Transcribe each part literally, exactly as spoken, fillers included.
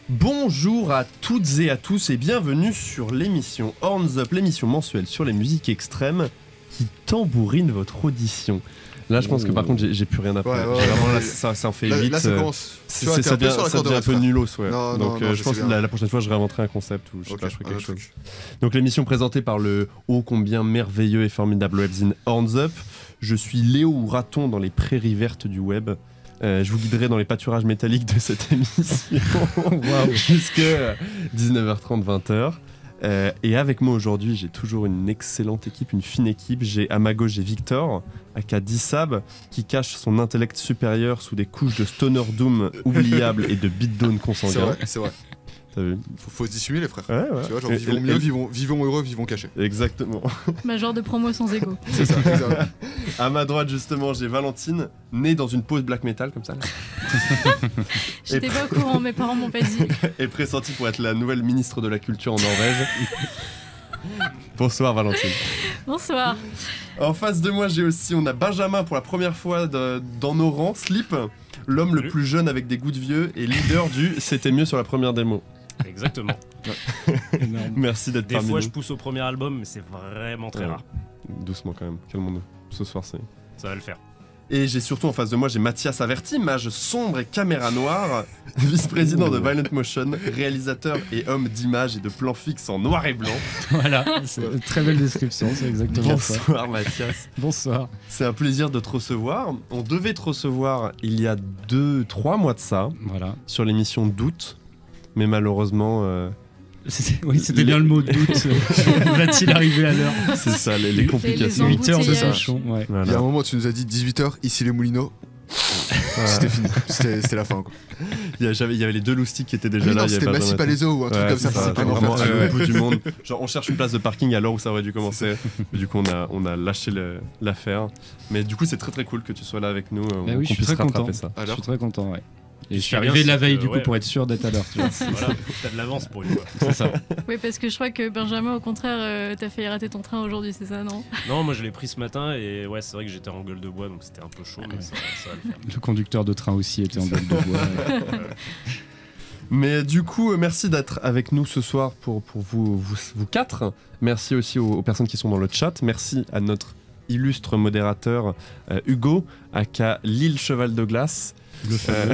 Bonjour à toutes et à tous et bienvenue sur l'émission Horns Up, l'émission mensuelle sur les musiques extrêmes qui tambourine votre audition. Là, je pense que par contre, j'ai, j'ai plus rien à faire. Ouais, ouais, vraiment, là, ça, ça en fait là, huit. Là, ça commence. C'est, c'est, ça devient, ça devient un peu nulos, ouais. Non, Donc, non, euh, non, je pense que la, la prochaine fois, je réinventerai un concept ou je sais okay, pas, je ferai quelque chose. Truc. Donc, l'émission présentée par le ô combien merveilleux et formidable webzine Horns Up. Je suis Léo ou Raton dans les prairies vertes du web. Euh, je vous guiderai dans les pâturages métalliques de cette émission wow. jusqu'à dix-neuf heures trente, vingt heures. Euh, et avec moi aujourd'hui, j'ai toujours une excellente équipe, une fine équipe. J'ai à ma gauche, j'ai Victor, aka Dissab, qui cache son intellect supérieur sous des couches de stoner doom oubliables et de beatdown consanguin. C'est vrai, c'est vrai. T'as vu ? Faut, faut se dissimuler, les frères. Ouais, ouais. Tu vois, genre, et, vivons et, mieux, et... Vivons, vivons heureux, vivons cachés. Exactement. Ma genre de promo sans ego. C'est ça, exactement. À ma droite, justement, j'ai Valentine, née dans une pause black metal, comme ça. J'étais pas au courant, mes parents m'ont pas dit. Et pressentie pour être la nouvelle ministre de la Culture en Norvège. Bonsoir Valentine. Bonsoir. En face de moi, j'ai aussi, on a Benjamin pour la première fois de, dans nos rangs, Slip, l'homme Salut. le plus jeune avec des goûts de vieux et leader du C'était mieux sur la première démo. Exactement. Merci d'être Des parmi fois, nous. je pousse au premier album, mais c'est vraiment très ouais. rare. Doucement quand même, calmons-nous. Ce soir, c'est... Ça va le faire. Et j'ai surtout en face de moi, j'ai Mathias Averti, mage sombre et caméra noire, vice-président de Violent Motion, réalisateur et homme d'image et de plans fixes en noir et blanc. Voilà, c'est une très belle description, c'est exactement Bonsoir, ça. Bonsoir Mathias. Bonsoir. C'est un plaisir de te recevoir. On devait te recevoir il y a deux, trois mois de ça, voilà. sur l'émission d'août, mais malheureusement... Euh, C'est, oui, c'était les... bien le mot doute. Va-t-il arriver à l'heure ? C'est ça, les, les complications. huit heures de sachon. Ouais. Voilà. Il y a un moment, tu nous as dit dix-huit heures, ici les Moulineaux. Voilà. C'était fini. C'était, c'était la fin, quoi. Il y, avait, il y avait les deux loustiques qui étaient déjà ah, là. Non, il y c'était Massy Palaiso ou un truc ouais, comme ça. ça C'est vraiment, vraiment à ouais. l'autre bout du monde. Genre, on cherche une place de parking à l'heure où ça aurait dû commencer. Du coup, on a, on a lâché le, l'affaire. Mais du coup, c'est très très cool que tu sois là avec nous. Bah on, oui, je suis très content. Ça. Je suis très content, ouais. Et je suis bien, arrivé la veille que, du coup ouais, pour être sûr d'être à l'heure. Tu vois. Voilà, t'as de l'avance pour une fois. C'est ça. Oui, parce que je crois que Benjamin, au contraire, euh, t'as failli rater ton train aujourd'hui, c'est ça, non ? Non, moi je l'ai pris ce matin et ouais, c'est vrai que j'étais en gueule de bois donc c'était un peu chaud, mais ça, ça va le faire. Le conducteur de train aussi était en gueule de bois. Ouais. Mais du coup, merci d'être avec nous ce soir pour, pour vous, vous, vous quatre. Merci aussi aux, aux personnes qui sont dans le chat. Merci à notre illustre modérateur euh, Hugo, aka Lille Cheval de Glace. Le euh,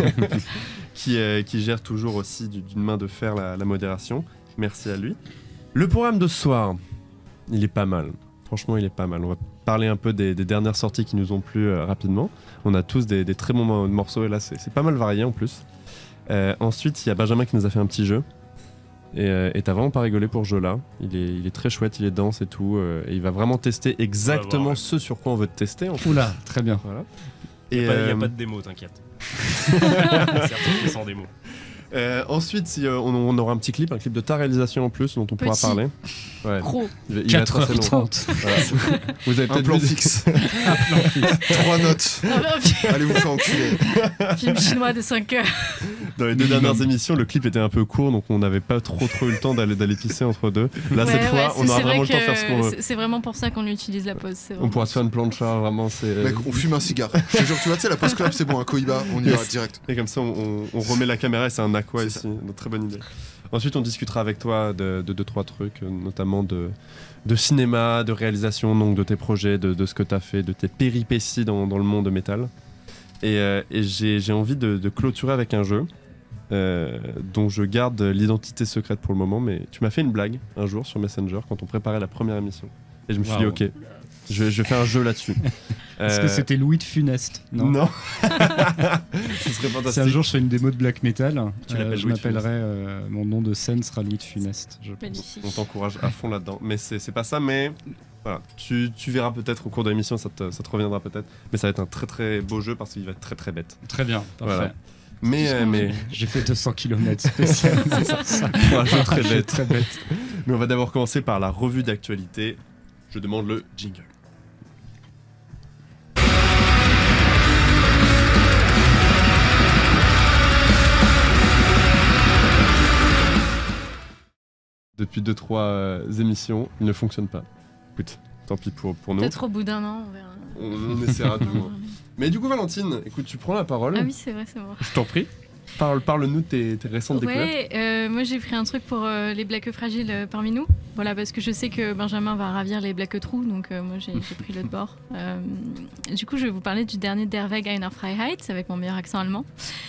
qui, euh, qui gère toujours aussi d'une main de fer la, la modération. Merci à lui. Le programme de ce soir, il est pas mal. Franchement, il est pas mal. On va parler un peu des, des dernières sorties qui nous ont plu euh, rapidement. On a tous des, des très bons morceaux et là, c'est, c'est pas mal varié en plus. Euh, ensuite, il y a Benjamin qui nous a fait un petit jeu. Et euh, t'as vraiment pas rigolé pour ce jeu-là. Il est, il est très chouette, il est dense et tout. Euh, et il va vraiment tester exactement voir, ouais. ce sur quoi on veut te tester. En fait. Oula, très bien. Voilà. Il n'y a, euh... a pas de démo, t'inquiète. C'est certifié sans démo. Euh, ensuite, si, euh, on, on aura un petit clip, un clip de ta réalisation en plus, dont on Petit. pourra parler. Ouais. Gros. quatre heures trente. Voilà. Vous avez un plan fixe. un plan fixe. Trois notes. Allez vous faire enculer. Film chinois de cinq heures. Dans les deux dernières émissions, le clip était un peu court, donc on n'avait pas trop trop eu le temps d'aller, d'aller pisser entre deux. Là, ouais, cette ouais, fois, on aura vraiment le temps de faire ce qu'on veut. C'est, c'est vraiment pour ça qu'on utilise la pause. C'est on pourra se faire une plancha, vraiment. C'est... Mec, on fume un cigare. Je te jure, tu vois, tu sais, la pause club, c'est bon, un Cohiba, on y va direct. Et comme ça, on, on, on remet la caméra et c'est un aqua c'est ici. Ça. Une très bonne idée. Ensuite, on discutera avec toi de deux, trois trucs, notamment de, de cinéma, de réalisation, donc de tes projets, de, de ce que tu as fait, de tes péripéties dans, dans le monde métal. Et, euh, et j'ai, j'ai envie de, de clôturer avec un jeu euh, dont je garde l'identité secrète pour le moment, mais tu m'as fait une blague un jour sur Messenger quand on préparait la première émission. Et je me suis wow. dit, ok, je, je fais un jeu là-dessus. Est-ce euh... que c'était Louis de Funeste ? Non. Non. Ce serait fantastique. Si un jour je fais une démo de black metal, tu euh, je m'appellerai, euh, mon nom de scène sera Louis de Funeste. Je pense. On t'encourage à fond là-dedans. Mais c'est, c'est pas ça, mais voilà. Tu, tu verras peut-être au cours de l'émission, ça te, ça te reviendra peut-être. Mais ça va être un très très beau jeu parce qu'il va être très très bête. Très bien, parfait. Voilà. Mais, euh, mais... J'ai fait deux cents kilomètres spécial. Pour un jeu très bête. très bête. Mais on va d'abord commencer par la revue d'actualité. Je demande le jingle. Depuis deux trois euh, émissions, il ne fonctionne pas. Écoute, tant pis pour, pour nous. Peut-être au bout d'un an, on verra. On, on essaiera de voir. Mais du coup, Valentine, écoute, tu prends la parole. Ah oui, c'est vrai, c'est vrai. Je t'en prie. Parle, parle-nous de tes, tes récentes découvertes. Ouais, euh, moi j'ai pris un truc pour euh, les blagues fragiles euh, parmi nous. Voilà, parce que je sais que Benjamin va ravir les blagues trous, donc euh, moi j'ai, j'ai pris l'autre bord. Euh, du coup, je vais vous parler du dernier Der Weg einer Freiheit, avec mon meilleur accent allemand,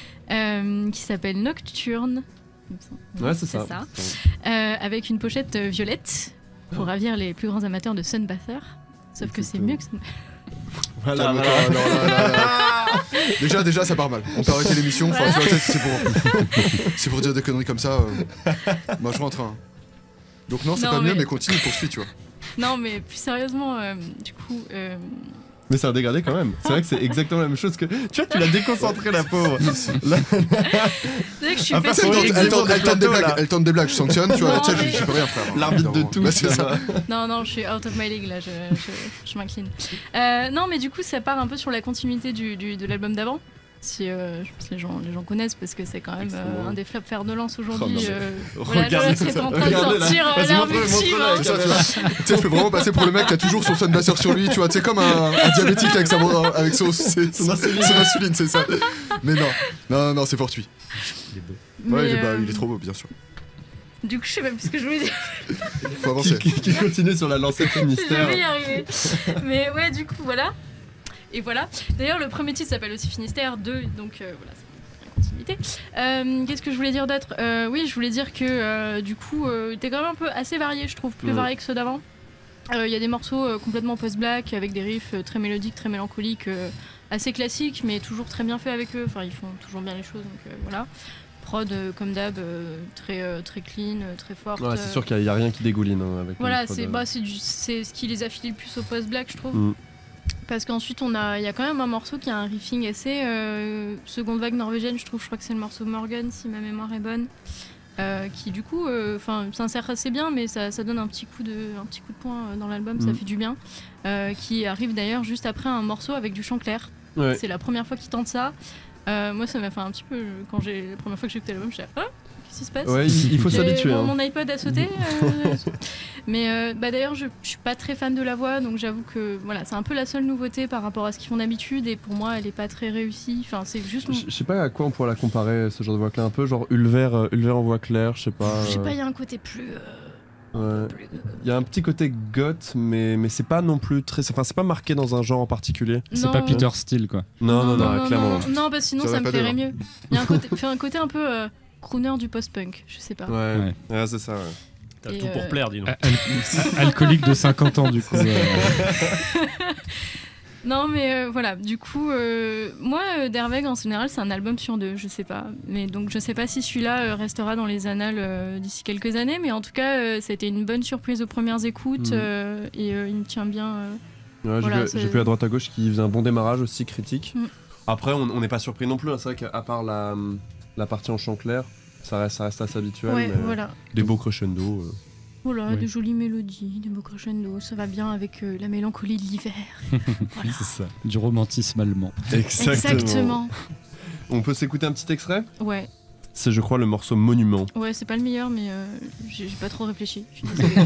euh, qui s'appelle Nocturne. Ouais, c'est ça. ça. Euh, avec une pochette euh, violette pour ravir les plus grands amateurs de Sunbather. Sauf que c'est Exactement. mieux que Sunbather. Voilà, Calme-toi, voilà. non, là, là, là. Déjà, déjà, ça part mal. On peut arrêter l'émission. Enfin, tu vois, peut-être c'est pour, c'est pour dire des conneries comme ça. euh. Moi, je rentre. Hein. Donc non, c'est Non, pas mieux, mais- mais continue, poursuis, tu vois. Non, mais plus sérieusement, euh, du coup. Euh, Mais c'est un dégradé quand même. C'est vrai que c'est exactement la même chose que. Tu vois, tu l'as déconcentré, la pauvre. Là, c'est vrai que je suis Ah, parce Elle que fatiguée. tente, elle tente- elle tente des plateau, blagues, là. elle tente des blagues, je sanctionne, tu vois. Non, Tu sais, mais- je je peux rien faire. hein. L'arbitre de Évidemment. tout, Bah, c'est ça. Non, non, je suis out of my league là, je, je, je m'incline. Euh, non, mais du coup, ça part un peu sur la continuité du, du- de l'album d'avant. Si, euh, je pense que les gens, les gens connaissent parce que c'est quand même euh, Extrêmement. un des flaps fer de lance Oh, aujourd'hui. non, mais- euh, voilà, Regardez l'autre est ça. en train de Regardez, là. sortir euh, Vas-y, l'arme montre-le, ultime. montre-le, hein. C'est ça, tu vois. Tu sais, je peux vraiment passer pour le mec qui a toujours son Sunbather sur lui, tu vois. Tu sais, comme un, un diabétique avec, sa, avec son, ses- son, insuline, son insuline, c'est ça. Mais non, non, non, non, c'est fortuit. Ouais, Mais, il est, bah, euh, il est trop beau, bien sûr. Du coup, je sais même plus ce que je voulais dire. Faut avancer. qui, qui- qui continue sur la lancée de Je Finistère. vais y arriver. Mais ouais, du coup, voilà. Et voilà. D'ailleurs, le premier titre s'appelle aussi Finistère deux, donc euh, voilà, c'est une continuité. Euh, Qu'est-ce que je voulais dire d'autre Euh, Oui, je voulais dire que euh, du coup, euh, t'es quand même un peu assez varié, je trouve, plus Mm. varié que ceux d'avant. Il y a des morceaux euh, complètement post-black, avec des riffs euh, très mélodiques, très mélancoliques, euh, assez classiques, mais toujours très bien fait avec eux. Enfin, ils font toujours bien les choses, donc euh, voilà. Prod, euh, comme d'hab, euh, très, euh, très clean, euh, très forte. Ouais, c'est euh, sûr qu'il n'y a, rien qui dégouline hein, avec voilà, le prod, c'est euh. bah, c'est du- c'est ce qui les affilie le plus au post-black, je trouve. Mm. Parce qu'ensuite, on a, il y a quand même un morceau qui a un riffing assez euh, seconde vague norvégienne, je trouve. Je crois que c'est le morceau Morgan, si ma mémoire est bonne. Euh, qui du coup, enfin, s'insère assez bien, mais ça, ça donne un petit coup de, un petit coup de poing euh, dans l'album, ça Mm. fait du bien. Euh, qui arrive d'ailleurs juste après un morceau avec du chant clair. Ouais. C'est la première fois qu'il tente ça. Euh, moi, ça m'a fait un petit peu. Quand j'ai la première fois que j'ai écouté l'album, je suis ah, qu'est-ce qui se passe Ouais, il, il faut J'ai- s'habituer. Mon, hein. mon iPod a sauté. euh, mais euh, bah, d'ailleurs, je, je suis pas très fan de la voix, donc j'avoue que voilà, c'est un peu la seule nouveauté par rapport à ce qu'ils font d'habitude, et pour moi, elle est pas très réussie. Enfin, c'est juste. Je je sais pas à quoi on pourrait la comparer, ce genre de voix claire. Un peu genre Ulver, euh, Ulver en voix claire, je sais pas. Je sais euh, pas, il y a un côté plus. euh, ouais. plus- Il y a un petit côté goth, mais, mais c'est pas non plus très. Enfin, c'est pas marqué dans un genre en particulier. C'est Non. pas Peter Steele, quoi. Non, non, non, clairement. Non, non, parce que sinon, Ça ça, va me pas plairait dedans. mieux. Il y a un côté, fait un côté un peu euh, crooner du post-punk, je sais pas. Ouais, Ouais. ouais, c'est ça. Ouais. T'as Et tout pour euh, plaire, dis donc. Al- alcoolique de cinquante ans, du coup. euh. Non, mais euh, voilà, du coup, euh, moi, euh, Der Weg, en général, c'est un album sur deux, je sais pas. Mais donc, je sais pas si celui-là euh, restera dans les annales euh, d'ici quelques années, mais en tout cas, euh, ça a été une bonne surprise aux premières écoutes, Mhm. euh, et euh, il me tient bien. euh. Ouais, j'ai Voilà, vu- c'est- j'ai vu à droite à gauche qui faisait un bon démarrage aussi critique. Mm. Après, on on n'est pas surpris non plus. hein. C'est vrai qu'à part la, la partie en chant clair, ça reste, ça reste assez habituel. Ouais, mais voilà. Des beaux crescendo. euh. Voilà, Oui. des jolies mélodies, des beaux crescendo, ça va bien avec euh, la mélancolie de l'hiver. Voilà. C'est ça. Du romantisme allemand. Exactement. On peut s'écouter un petit extrait. Ouais, C'est, je crois, le morceau Monument. ouais, c'est pas le meilleur, mais euh, j'ai j'ai pas trop réfléchi. Je suis désolée.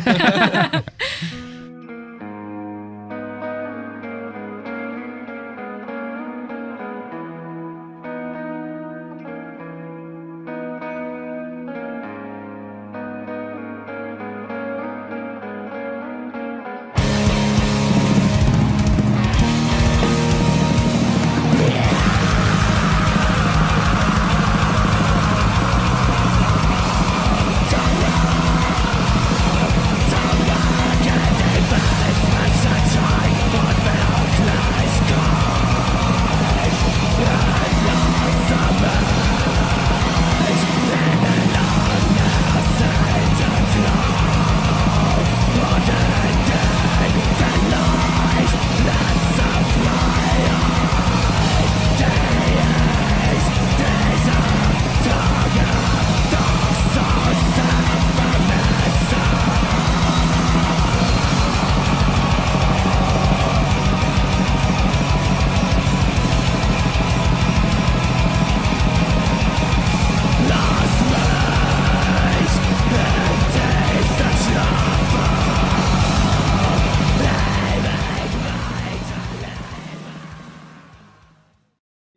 Thank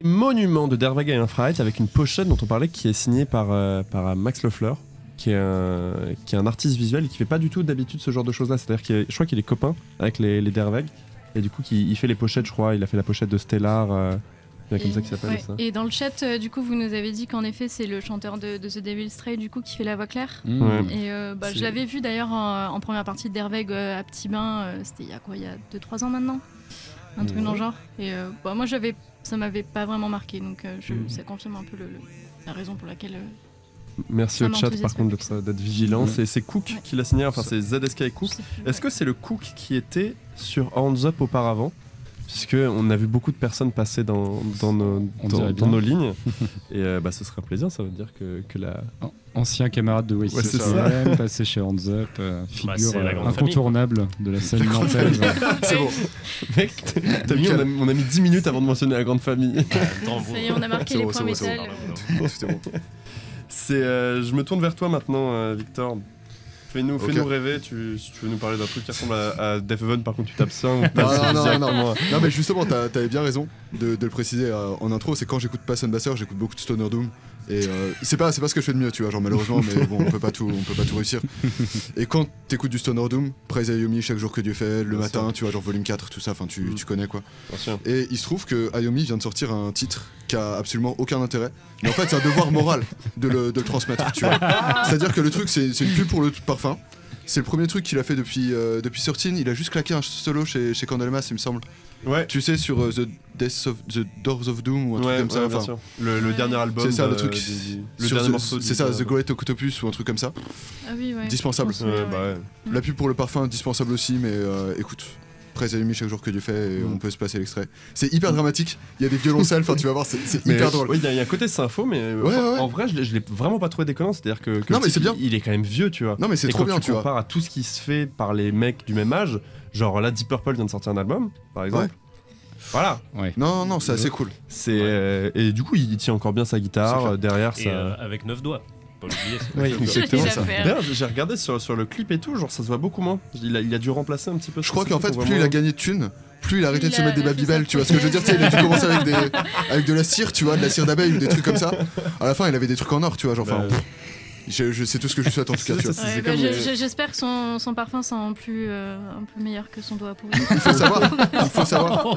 monument de Dervague et Infrared avec une pochette dont on parlait qui est signée par, euh, par Max Loeffler, qui est, un, qui est un artiste visuel et qui fait pas du tout d'habitude ce genre de choses là. C'est-à-dire que je crois qu'il est copain avec les, les Dervague et du coup il, il fait les pochettes, je crois. Il a fait la pochette de Stellar. Euh, c'est comme ça qu'il s'appelle ouais. ça. Et dans le chat, euh, du coup, vous nous avez dit qu'en effet, c'est le chanteur de, de The Devil's Trail, du coup, qui fait la voix claire. Mmh. Ouais. Et euh, bah, je l'avais vu d'ailleurs en, en première partie de Dervague euh, à Petit Bain. Euh, C'était il y a quoi, il y a deux trois ans maintenant, un truc Ouais. dans le genre. Et euh, bah, moi, j'avais, ça m'avait pas vraiment marqué, donc euh, je, Mmh. ça confirme un peu le, le- la raison pour laquelle. Euh, Merci Ça au chat par m'enthousiasme contre plus. d'être, d'être vigilant. Ouais. C'est, c'est Cook Ouais. qui l'a signé, enfin c'est Z S K et Cook. je sais plus, Est-ce ouais. que c'est le Cook qui était sur Hands Up auparavant? Puisque on a vu beaucoup de personnes passer dans, dans, nos, On dans, dirait dans bien. nos lignes. Et euh, bah, ce serait un plaisir, ça veut dire que, que la. An- Ancien camarade de Wasted Ouais, c'est Salem, passé chez Hands Up, euh, figure c'est la euh, grande incontournable de la scène nantaise. C'est bon. Mec, t'as mis, on, a, on a mis dix minutes avant de mentionner la grande famille. Attends, bon. Ça y est, on a marqué C'est les bon, points c'est bon, c'est métal. bon. euh, Tout est bon. C'est, euh, je me tourne vers toi maintenant, euh, Victor. Fais-nous, Ok. fais-nous rêver. Tu, si tu veux nous parler d'un truc qui ressemble à, à Death Heaven, par contre, tu t'abstiens. Ou Non, pas, non, c'est non, directement- non. Non, mais justement, t'as- t'avais bien raison de, de le préciser euh, en intro. C'est quand j'écoute pas Sunbasser, j'écoute beaucoup de Stoner Doom. Et euh, c'est pas, c'est pas ce que je fais de mieux, tu vois, genre malheureusement, mais bon, on peut pas tout, on peut pas tout réussir. Et quand t'écoutes du Stoner Doom, Praise Ayomi, Chaque jour que Dieu fait, le Bien matin, sûr. tu vois, genre volume quatre, tout ça, enfin tu, Mm. tu connais quoi. Bien sûr. Et il se trouve que Ayomi vient de sortir un titre qui a absolument aucun intérêt. Mais en fait, c'est un devoir moral de le, de le transmettre, tu vois. C'est-à-dire que le truc, c'est c'est une pub pour le parfum. C'est le premier truc qu'il a fait depuis, euh, depuis thirteen. Il a juste claqué un solo chez, chez Candlemas, il me semble. Ouais. Tu sais, sur euh, The, Death of, The Doors of Doom ou un truc Ouais, comme ça. ouais, bien enfin, sûr. Le, le Ouais. dernier album. C'est ça, le de- truc. du- du- le sur dernier The- morceau. C'est du- ça, de- The Great Octopus ou un truc comme ça. Ah oui, ouais. Dispensable. Je m'en souviens, Ouais, bah ouais. La pub pour le parfum, indispensable aussi, mais euh, écoute. Praise Ayomi, Chaque jour que Dieu fait, et Mm. on peut se passer l'extrait. C'est hyper dramatique, il y a des violoncelles, enfin tu vas voir, c'est c'est Mais hyper drôle. oui, il y, a- il y a un côté sympho, mais euh, Ouais, enfin, ouais. en vrai, je l'ai, je l'ai vraiment pas trouvé déconnant. C'est-à-dire que, que Non, le mais type, c'est bien. Il, il est quand même vieux, tu vois. Non mais c'est Et trop quand bien, tu tu vois. compares à tout ce qui se fait par les mecs du même âge, genre là, Deep Purple vient de sortir un album, par exemple. Voilà. Ouais. Non, non, non, c'est assez cool. C'est euh, et du coup, il tient encore bien sa C'est guitare clair. euh, derrière. Et ça. euh, avec neuf doigts. Pas l'oublier. Oui, Exactement J'ai ça. la faire. D'ailleurs, j'ai regardé sur, sur le clip et tout, genre ça se voit beaucoup moins. Il a, il a dû remplacer un petit peu. Je ce- crois ce qu'en truc, fait, on voit plus il a moins. gagné de thunes, plus il a arrêté Il de se a- mettre des il a fait babybel, ça. tu vois ce que je veux dire. Tu sais, il a dû commencer avec, des, avec de la cire, tu vois, de la cire d'abeille ou des trucs comme ça. À la fin, il avait des trucs en or, tu vois, genre, enfin, Bah, pff, je, je sais tout ce que je lui souhaite en tout cas, tu vois. C'est- Ouais, c'est bah, comme je- les- je- J'espère que son, son parfum sent plus, euh, un peu meilleur que son doigt pourri. Il faut savoir, il faut savoir.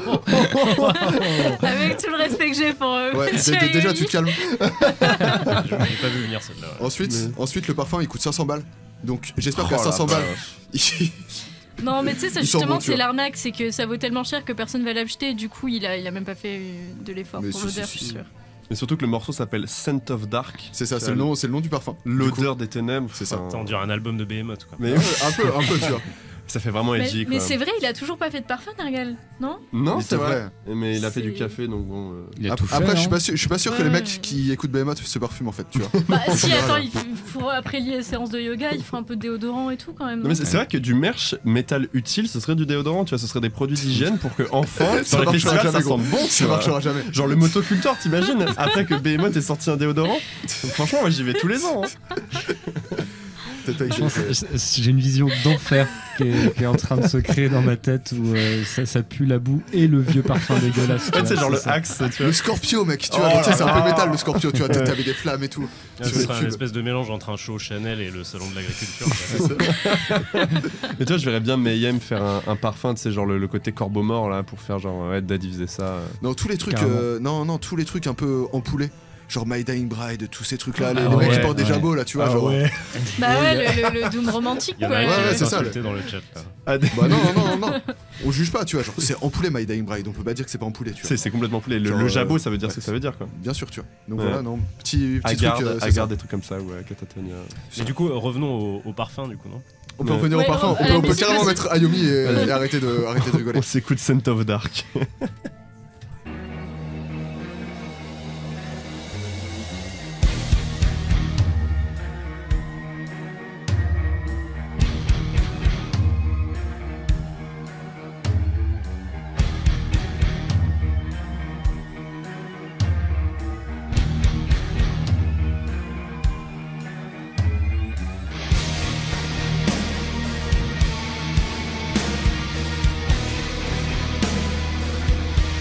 Avec tout le respect que j'ai pour eux. Ouais, dé- dé- déjà, tu te calmes. Je l'ai pas vu venir celle-là. ouais. Ensuite, Mais- ensuite, le parfum, il coûte cinq cents balles. Donc, j'espère Oh qu'à la cinq cents balles, vache. il- Non, mais tu sais, ça, Ils sont justement, bons, tu c'est vois. l'arnaque, c'est que ça vaut tellement cher que personne va l'acheter. Du coup, il a, il a même pas fait euh, de l'effort Mais pour si, l'odeur, si, je suis si. sûre. Mais surtout que le morceau s'appelle Scent of Dark. c'est ça, Tu c'est le vois, nom, c'est le nom du parfum. Du coup. L'odeur des ténèbres. C'est ça. enfin, Attends, on dirait un album de Behemoth quoi. Mais Ouais, un peu, un peu, tu vois. ça fait vraiment Mais, edgy mais quoi. c'est vrai, il a toujours pas fait de parfum, Nergal, non? Non, Mais c'est vrai. Mais il a fait C'est- du café donc bon. euh, Il a Ap- tout fait. Après, je suis hein. pas sûr, je suis pas sûr que Ouais. les mecs qui écoutent Behemoth se parfument en fait, tu vois. Bah, si, Voilà. attends, il faut, après les séances de yoga, il faut un peu de déodorant et tout quand même. Non mais c'est c'est vrai que du merch métal utile, ce serait du déodorant, tu vois, ce serait des produits d'hygiène pour que enfin Ça sur les marchera festivals ça jamais, gros. sente bon. tu Ça vois. marchera jamais. Genre le motoculteur, t'imagines après que Behemoth ait sorti un déodorant. Franchement, moi j'y vais tous les ans. hein. Peut-être avec Je pense des- que j'ai j'ai une vision d'enfer qui est, qui est en train de se créer dans ma tête où euh, ça, ça pue la boue et le vieux parfum dégueulasse. En fait, tu c'est vois, genre le ça. axe, tu vois. Le Scorpio, mec, tu vois, Oh tu sais, là c'est un là. peu métal le Scorpio, tu vois, t'as- t'avais des flammes et tout. Ah, Sur ce les serait un pubs. espèce de mélange entre un show Chanel et le salon de l'agriculture. quoi. Mais tu vois, je verrais bien Mayhem faire un, un parfum, tu sais, genre le, le côté corbeau mort là, pour faire genre, ouais, Daddy faisait ça. euh. Non, tous les trucs, Carrément. euh, non, non, tous les trucs un peu empoulés. Genre My Dying Bride, tous ces trucs-là, les, Ah les mecs qui ouais, portent des ouais. jabots là, tu vois, Ah genre. ouais. Bah ouais, le, le- le doom romantique Il y en quoi. a Ouais, qui ouais, vont c'est ça, insulter dans le chat. là. Ah, des- Bah non, non, non, non. On juge pas, tu vois, genre c'est empoulé My Dying Bride, on peut pas dire que c'est pas empoulé, tu vois. c'est c'est complètement poulet. Le, Genre, le jabot, euh, ça veut dire ouais. ce que ça veut dire quoi. Bien sûr, tu vois. Donc Ouais. voilà, non, petit, petit Agarde, truc. euh, c'est ça. Agarde, des trucs comme ça, ouais, Catatonia. Mais du coup, euh, revenons au, au parfum du coup, non On peut Ouais. revenir Ouais, au parfum, non, on peut, allez, on peut mais carrément c'est- mettre Ayomi et, Vas-y. et arrêter, de, arrêter de rigoler. On s'écoute Scent of Dark. Thank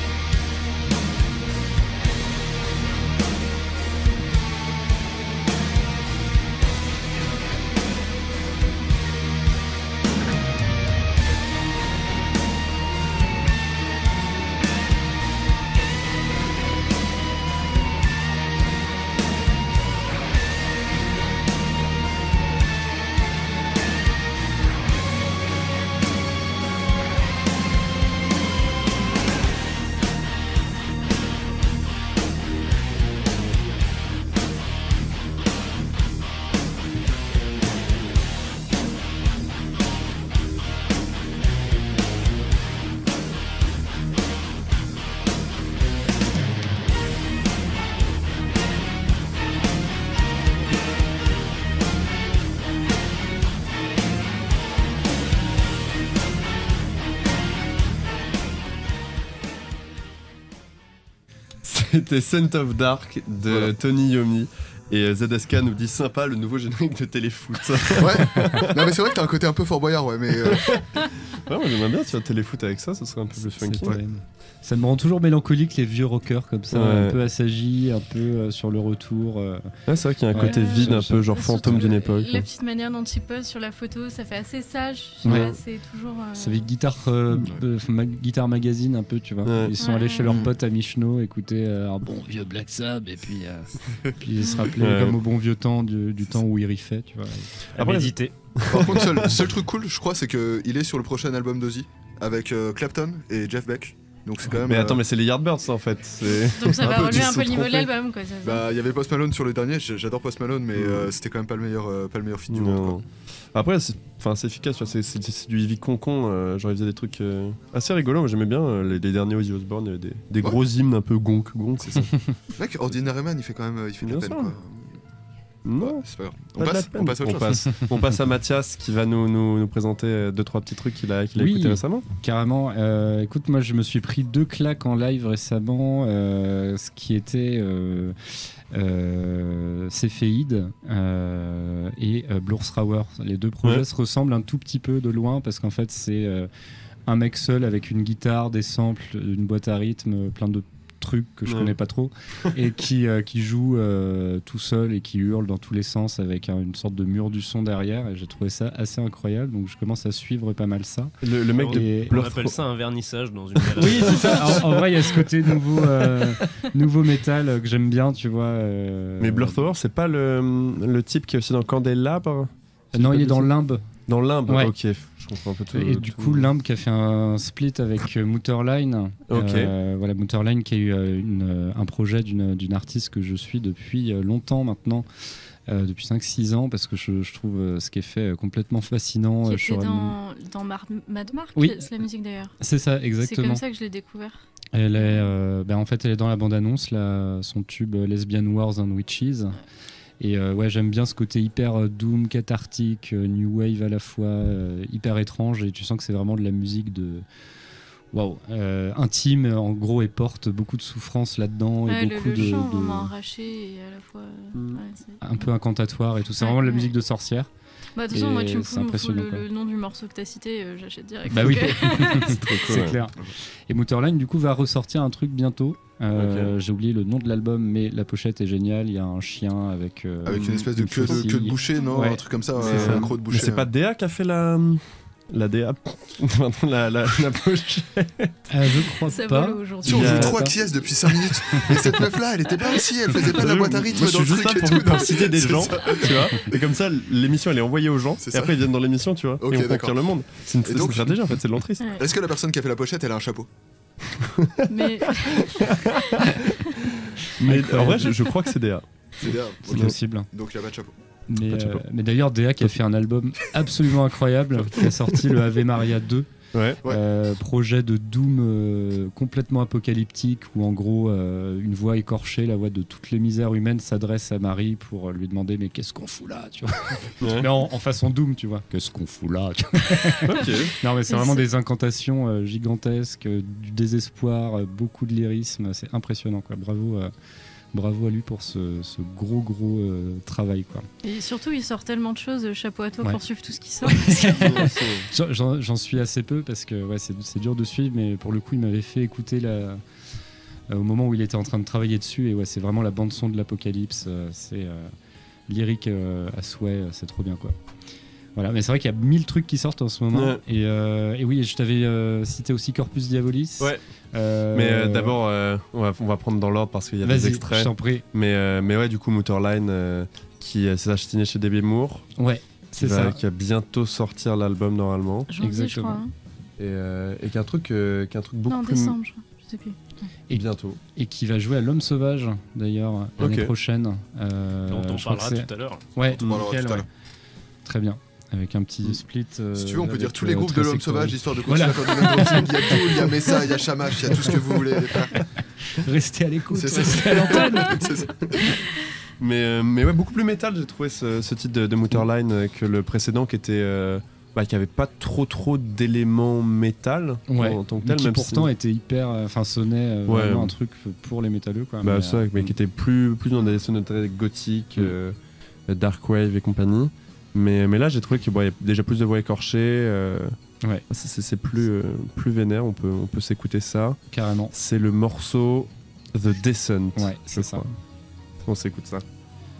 C'était Scent of Dark de Voilà. Tony Yomi. Et euh, Z S K nous dit sympa le nouveau générique de Téléfoot. Ouais. Non mais c'est vrai que t'as un côté un peu Fort Boyard, ouais, mais euh, Ouais, moi j'aimerais bien, tu vois, Téléfoot avec ça, ça serait un peu plus funky. C'était- Ça me rend toujours mélancolique les vieux rockers comme ça, Ouais. un peu assagis, un peu euh, sur le retour. euh. Ouais, c'est vrai qu'il y a un Ouais. côté vide, un peu genre Surtout fantôme d'une le- époque. La petite manière dont tu poses sur la photo, ça fait assez sage. Je sais Ouais. pas, c'est toujours. euh, C'est avec Guitar, euh, euh, ma- Guitar Magazine un peu, tu vois. Ouais. Ils sont Ouais. allés chez leurs Mm. potes à Michno écouter euh, un bon vieux Black Sabbath et puis, euh, puis ils se rappelaient Ouais. comme au bon vieux temps du, du temps où ils riffaient, tu vois. À Après, méditer. par contre, seul, seul truc cool, je crois, c'est qu'il est sur le prochain album d'Ozzy avec euh, Clapton et Jeff Beck. Donc c'est quand même. Mais attends, euh, mais c'est les Yardbirds ça en fait. C'est- Donc ça Un va peu, relever ils un se peu le niveau de trompés. l'album, quoi. ça, ça. Bah, il y avait Post Malone sur le dernier, j'- j'adore Post Malone, mais Mm. euh, c'était quand même pas le meilleur, euh, pas le meilleur feat du monde. Non. Quoi. Après, c'est enfin, c'est efficace, tu vois, c'est- c'est c'est du heavy concon. Euh, genre, ils faisaient des trucs euh, assez rigolos. Moi, j'aimais bien euh, les, les derniers Ozzy Osbourne. Il y avait des, des Ouais. gros hymnes un peu gonk, gonk, c'est ça. Mec, Ordinary Man, il fait quand même, euh, il fait de la Bien peine. sûr. Quoi. Non, C'est pas grave. pas On de la passe, peine. on passe à autre on chose. passe, on passe à Mathias qui va nous, nous, nous présenter euh, deux trois petits trucs qu'il a, qu'il a Oui. écouté récemment. Carrément. Euh, écoute, moi je me suis pris deux claques en live récemment, euh, ce qui était euh, euh, Céphéide euh, et euh, Blurstrauer. Les deux projets Ouais. se ressemblent un tout petit peu de loin parce qu'en fait c'est euh, un mec seul avec une guitare, des samples, une boîte à rythme, plein de trucs que je Ouais. connais pas trop et qui, euh, qui joue euh, tout seul et qui hurle dans tous les sens avec un- une sorte de mur du son derrière et j'ai trouvé ça assez incroyable, donc je commence à suivre pas mal ça. Le, le mec de Et- On Blur- appelle ça un vernissage dans une galère. oui, c'est ça. En, en vrai, il y a ce côté nouveau, euh, nouveau métal euh, que j'aime bien, tu vois. euh, Mais Blur Thrower, c'est pas le, le type qui est aussi dans Candelabre euh, Non, il est dans Limbe. Dans Limbe, Ouais. ok. Je comprends un peu tout. Et du tout- coup, Limbe qui a fait un split avec euh, Mutterline. Ok. Euh, voilà, Mutterline qui a eu euh, une, euh, un projet d'une d'une artiste que je suis depuis euh, longtemps maintenant. Euh, depuis cinq six ans, parce que je, je trouve euh, ce qui est fait euh, complètement fascinant. Qui euh, était sur une- dans, dans Mar- Mad Mark, Oui. c'est la musique d'ailleurs. C'est ça, C'est exactement. comme ça que je l'ai découvert. Elle est, euh, ben, en fait, elle est dans la bande-annonce, là, son tube euh, Lesbian Wars and Witches. Et euh, ouais, j'aime bien ce côté hyper euh, doom, cathartique, euh, new wave à la fois, euh, hyper étrange. Et tu sens que c'est vraiment de la musique de waouh, euh, intime, en gros, et porte beaucoup de souffrance là-dedans Ouais, et le, beaucoup le de, chant de- vraiment arraché et à la fois. euh, Mm. ouais, c'est- un peu incantatoire et tout. C'est Ouais, vraiment de la ouais. musique de sorcière. Bah, de toute façon, moi, tu me c'est fous, me fous impressionnant, le, quoi. le nom du morceau que t'as cité, euh, j'achète direct. Bah oui, Donc, C'est trop cool. c'est ouais. clair. Et Mutterline, du coup, va ressortir un truc bientôt. Euh, Ok. J'ai oublié le nom de l'album, mais la pochette est géniale. Il y a un chien avec. euh, Avec une espèce de une queue de, faucille. queue de boucher, non Ouais. Un truc comme ça, C'est euh, ça. un croc de Mais boucher. c'est pas D A qui a fait la. La D A. Pardon, la, la, la pochette. Ah, je crois ça pas. vole aujourd'hui. Si on Il y a- joue trois qui est depuis cinq minutes, et cette meuf là, elle était pas aussi, elle faisait pas de la boîte à rythme Moi, je dans suis le juste truc là et pour, tout. pour non, citer des c'est gens, ça. tu vois. Et comme ça, l'émission elle est envoyée aux gens. C'est Et ça. après ils viennent dans l'émission, tu vois. Ok, et on d'accord. conquiert le monde. C'est une, Et c'est donc- une stratégie en fait, c'est de l'entrée. Ouais. Est-ce que la personne qui a fait la pochette, elle a un chapeau Mais Mais Incroyable. en vrai, je, je crois que c'est D A. C'est bien. C'est ok. possible. Donc il y a pas de chapeau. Mais, Pas de chapeau. euh, mais d'ailleurs, D A qui a fait un album absolument incroyable, qui a sorti le Ave Maria deux, Ouais. Ouais. euh, projet de doom euh, complètement apocalyptique, où en gros, euh, une voix écorchée, la voix de toutes les misères humaines, s'adresse à Marie pour lui demander mais qu'est-ce qu'on fout là, tu vois. Ouais. Mais en, en façon doom, tu vois. Qu'est-ce qu'on fout là tu vois. Ok. Non, mais c'est Et vraiment c'est- des incantations euh, gigantesques, euh, du désespoir, euh, beaucoup de lyrisme. C'est impressionnant, quoi. Bravo, euh, bravo à lui pour ce, ce gros, gros euh, travail, quoi. et surtout, il sort tellement de choses. Chapeau à toi Ouais. pour suivre tout ce qui sort. parce que- J'en- J'en j'en suis assez peu parce que ouais, c'est c'est dur de suivre, mais pour le coup, il m'avait fait écouter la, euh, au moment où il était en train de travailler dessus. Et ouais, c'est vraiment la bande-son de l'apocalypse. euh, c'est euh, lyrique euh, à souhait, euh, c'est trop bien, quoi. Voilà, mais c'est vrai qu'il y a mille trucs qui sortent en ce moment. Ouais. Et, euh, et oui, je t'avais euh, cité aussi Corpus Diabolis. Ouais. Euh, Mais euh, d'abord, euh, on, va, on va prendre dans l'ordre parce qu'il y a des vas-y, je extraits. t'en prie. Mais, euh, mais ouais, du coup, Mutterline euh, qui euh, s'est signé chez Debbie Moore, Ouais, qui, c'est va, ça. qui va bientôt sortir l'album normalement. Janvier, je Exactement. crois. hein. Et, euh, et qui a un truc, euh, qui a un truc beaucoup Non, plus décembre, je, je sais plus. Et- bientôt. Et qui va jouer à L'Homme Sauvage, d'ailleurs, l'année Ok. prochaine. Euh, dont on je crois que parlera c'est- tout à l'heure. Ouais, On parlera nickel, tout à ouais. l'heure. Très bien. Avec un petit split. euh, Si tu veux, on peut avec, dire tous les euh, groupes de très l'homme sectoriel. sauvage, histoire de continuer Voilà. à faire du même dropping. Il y a tout, il y a Messa, il y a Shamash, il y a tout ce que vous voulez. les frères. Restez à l'écoute, C'est ça. restez à l'antenne. C'est ça. Mais, euh, mais ouais, beaucoup plus métal, j'ai trouvé ce, ce titre de, de Mutterline euh, que le précédent qui était euh, bah, qui avait pas trop trop d'éléments métal Ouais. en, en tant que Mais tel, qui même pourtant si... était hyper, enfin sonnait euh, Ouais. vraiment un truc pour les métalleux quoi. Bah, mais, ça, euh, mais qui était plus, plus dans des sonorités gothiques, Mm. euh, dark wave et compagnie. Mais, mais là, j'ai trouvé qu'il bon, y a déjà plus de voix écorchées. euh, Ouais. c'est, c'est- c'est plus, euh, plus vénère, on peut, on peut s'écouter ça. carrément. C'est le morceau The Descent. Ouais, je c'est ça. crois. On s'écoute ça.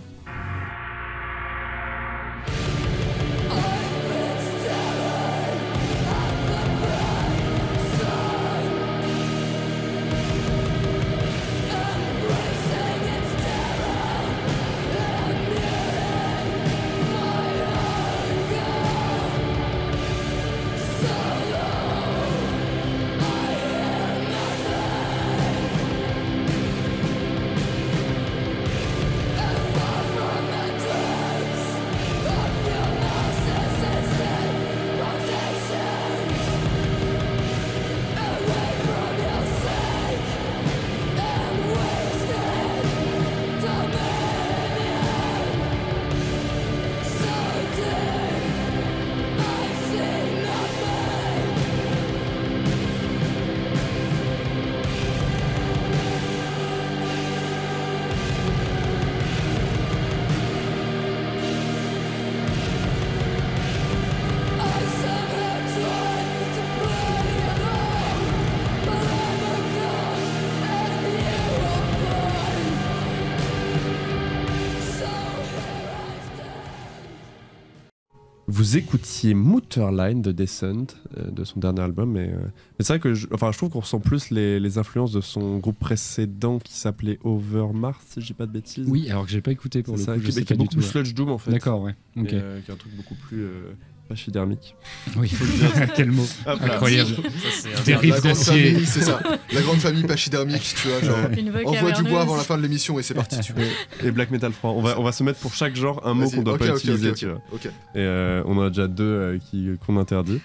Vous écoutiez Mutterline de Descent, euh, de son dernier album, mais, euh, mais c'est vrai que je, enfin, je trouve qu'on ressent plus les, les influences de son groupe précédent qui s'appelait Overmars, si je dis pas de bêtises. Oui, alors que j'ai pas écouté pour c'est le ça, coup, qui, je sais qui est pas du beaucoup tout. plus sludge doom en fait. D'accord, ouais. Mais, Ok. euh, qui est un truc beaucoup plus euh, pachydermique. Oui. Quel mot. Hop là. Incroyable. Ça, c'est un Des La riffs grande d'acier. famille, c'est ça. La grande famille pachydermique, tu vois, genre. Une voix Envoie du caverneuse. bois avant la fin de l'émission et c'est parti, tu vois. Et black metal froid. On va, on va se mettre pour chaque genre un mot Vas-y. qu'on doit Ok, pas ok, utiliser, ok, tu vois. ok. Et euh, on en a déjà deux euh, qui, qu'on interdit.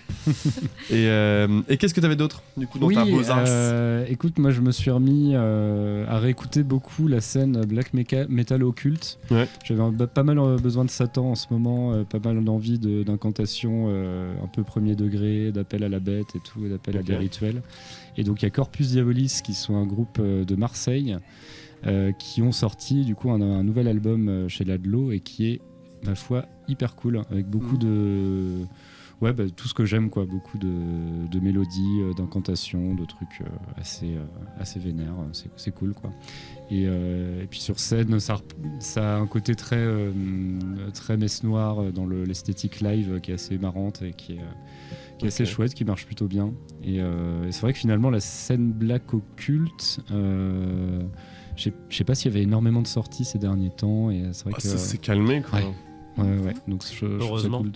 et euh, et qu'est-ce que t'avais d'autre du coup dans Oui, ta Beaux-Arts euh, écoute, moi je me suis remis euh, à réécouter beaucoup la scène black meca- metal occulte. Ouais. J'avais un- pas mal euh, besoin de Satan en ce moment, euh, pas mal d'envie de- d'incantations euh, un peu premier degré, d'appel à la bête et tout, d'appel à Ok. des rituels. Et donc il y a Corpus Diabolis qui sont un groupe euh, de Marseille euh, qui ont sorti du coup un, un nouvel album euh, chez Ladlo et qui est, ma foi, hyper cool avec beaucoup Mhm. de ouais, bah, tout ce que j'aime, quoi. Beaucoup de, de mélodies, euh, d'incantations, de trucs euh, assez, euh, assez vénères. C'est, c'est cool, quoi. Et, euh, et puis sur scène, ça, rep- ça a un côté très, euh, très messe noire euh, dans le, l'esthétique live euh, qui est assez marrante et qui est, euh, qui est assez Ok. chouette, qui marche plutôt bien. Et, euh, et c'est vrai que finalement, la scène black occulte, euh, je sais- je sais pas s'il y avait énormément de sorties ces derniers temps. Et c'est vrai Ah, que. ça s'est calmé quoi. Ouais. Ouais, ouais, donc je, je trouve ça Heureusement. cool de.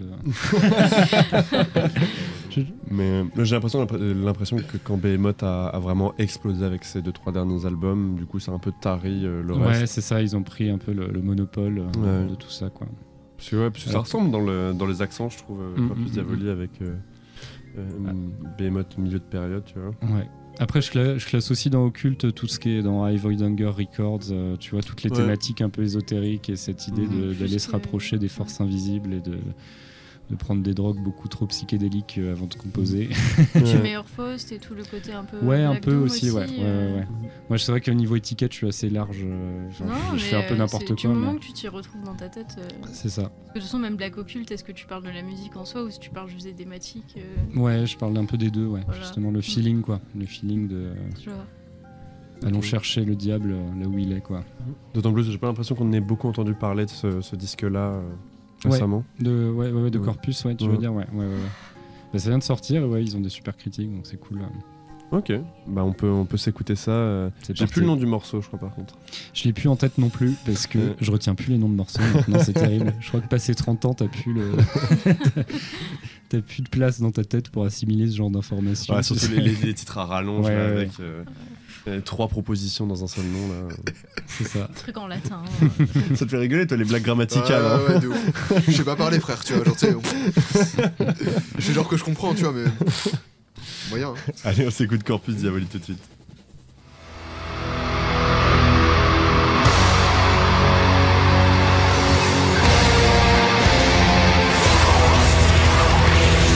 Je- Mais euh, j'ai l'impression, l'impression que quand Behemoth a, a vraiment explosé avec ses deux trois derniers albums, du coup c'est un peu tari euh, le Ouais, reste. c'est ça, ils ont pris un peu le, le monopole euh, Ouais. de tout ça, quoi. Parce que, ouais, parce que ça Alors- ressemble dans, le, dans les accents, je trouve, euh, Mm, Corpus mm, Diaboli avec euh, euh, Ah. Behemoth milieu de période, tu vois. Ouais. Après, je classe, je classe aussi dans Occulte tout ce qui est dans High Voidanger Records, euh, tu vois, toutes les Ouais. thématiques un peu ésotériques et cette idée Mhm. de- d'aller Plus se que- rapprocher des forces invisibles et de, de prendre des drogues beaucoup trop psychédéliques euh, avant de composer. Tu Ouais. mets Faust et tout le côté un peu. Ouais, un Black peu Doom aussi, ouais. ouais, euh, ouais, ouais. Moi, c'est vrai qu'au niveau étiquette, je suis assez large. euh, enfin, Non, je, je mais fais un peu euh, n'importe c'est quoi. Du moment mais que tu t'y retrouves dans ta tête. euh, parce C'est ça. que de toute façon, même Black Occult, est-ce que tu parles de la musique en soi ou si tu parles juste des thématiques euh, Ouais, je parle d'un peu des deux, ouais. Voilà. Justement, le feeling, quoi. Le feeling de. tu vois. Allons Ok. chercher le diable euh, là où il est, quoi. D'autant plus, j'ai pas l'impression qu'on ait beaucoup entendu parler de ce, ce disque-là euh, Ouais. récemment. De, ouais, ouais, ouais, de Ouais. Corpus, ouais, tu Ouais. veux dire, ouais, ouais, ouais. ouais. Bah, ça vient de sortir, et ouais, ils ont des super critiques, donc c'est cool. euh. Ok, bah on peut, on peut s'écouter ça. euh. C'est J'ai parti. plus le nom du morceau, je crois, par contre. Je l'ai plus en tête non plus, parce que Ouais. je retiens plus les noms de morceaux. Maintenant, c'est terrible. Je crois que passé trente ans, t'as plus le. T'as plus de place dans ta tête pour assimiler ce genre d'informations. Ouais, tu surtout sais. les, les- les titres à rallonge Ouais, là, ouais, avec euh, euh, trois propositions dans un seul nom. Là. C'est ça. Truc en latin. hein. Ça te fait rigoler, toi, les blagues grammaticales. Ouais, hein. ouais, ouais, de ouf. Je sais pas parler, frère, tu vois, genre, tu sais. on- Je suis genre que je comprends, tu vois, mais. Moyen. hein. Allez, on s'écoute Corpus Diaboli tout de suite. Thank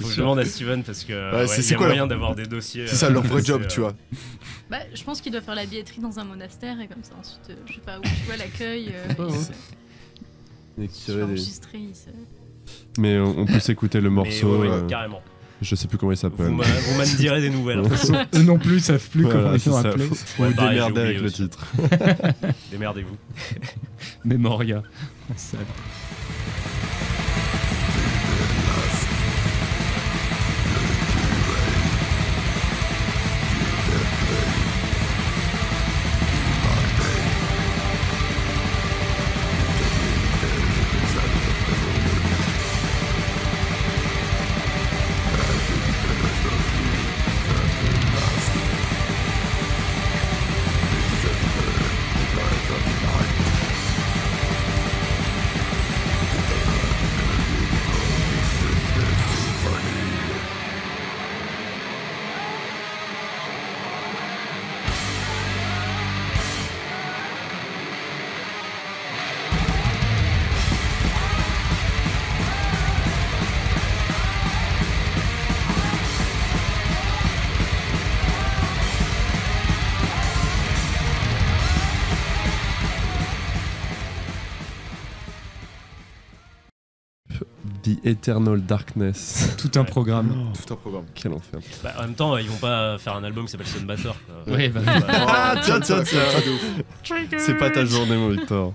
Faut que je sûr. demande à Steven parce que Ouais, ouais, c'est- il c'est y a quoi moyen leur- d'avoir des dossiers. C'est ça euh, leur vrai c'est, job, euh, tu vois. Bah, je pense qu'il doit faire la billetterie dans un monastère et comme ça ensuite, euh, je sais pas où tu vois l'accueil, euh, Ouais, il ouais. se- Et il se tirer fait des- enregistrer, il se- Mais on, on peut s'écouter le Mais morceau. ouais, ouais, euh, carrément. je sais plus comment il s'appelle. Vous m'a- vous m'en direz des nouvelles. Eux non plus, ils savent plus Voilà, comment ils c'est sont ça. appelés. Faut, faut Ouais, vous pareil, démerder j'ai avec le oublié aussi. titre. Démerdez-vous. Memoria. Ça- The Eternal Darkness. Tout un programme. Tout un programme. Quel enfer. Bah, en même temps, ils vont pas faire un album qui s'appelle Sunbatter. quoi. Oui, bah, Ah, tiens, tiens, tiens. Ça, de ouf. C'est pas ta journée, mon Victor.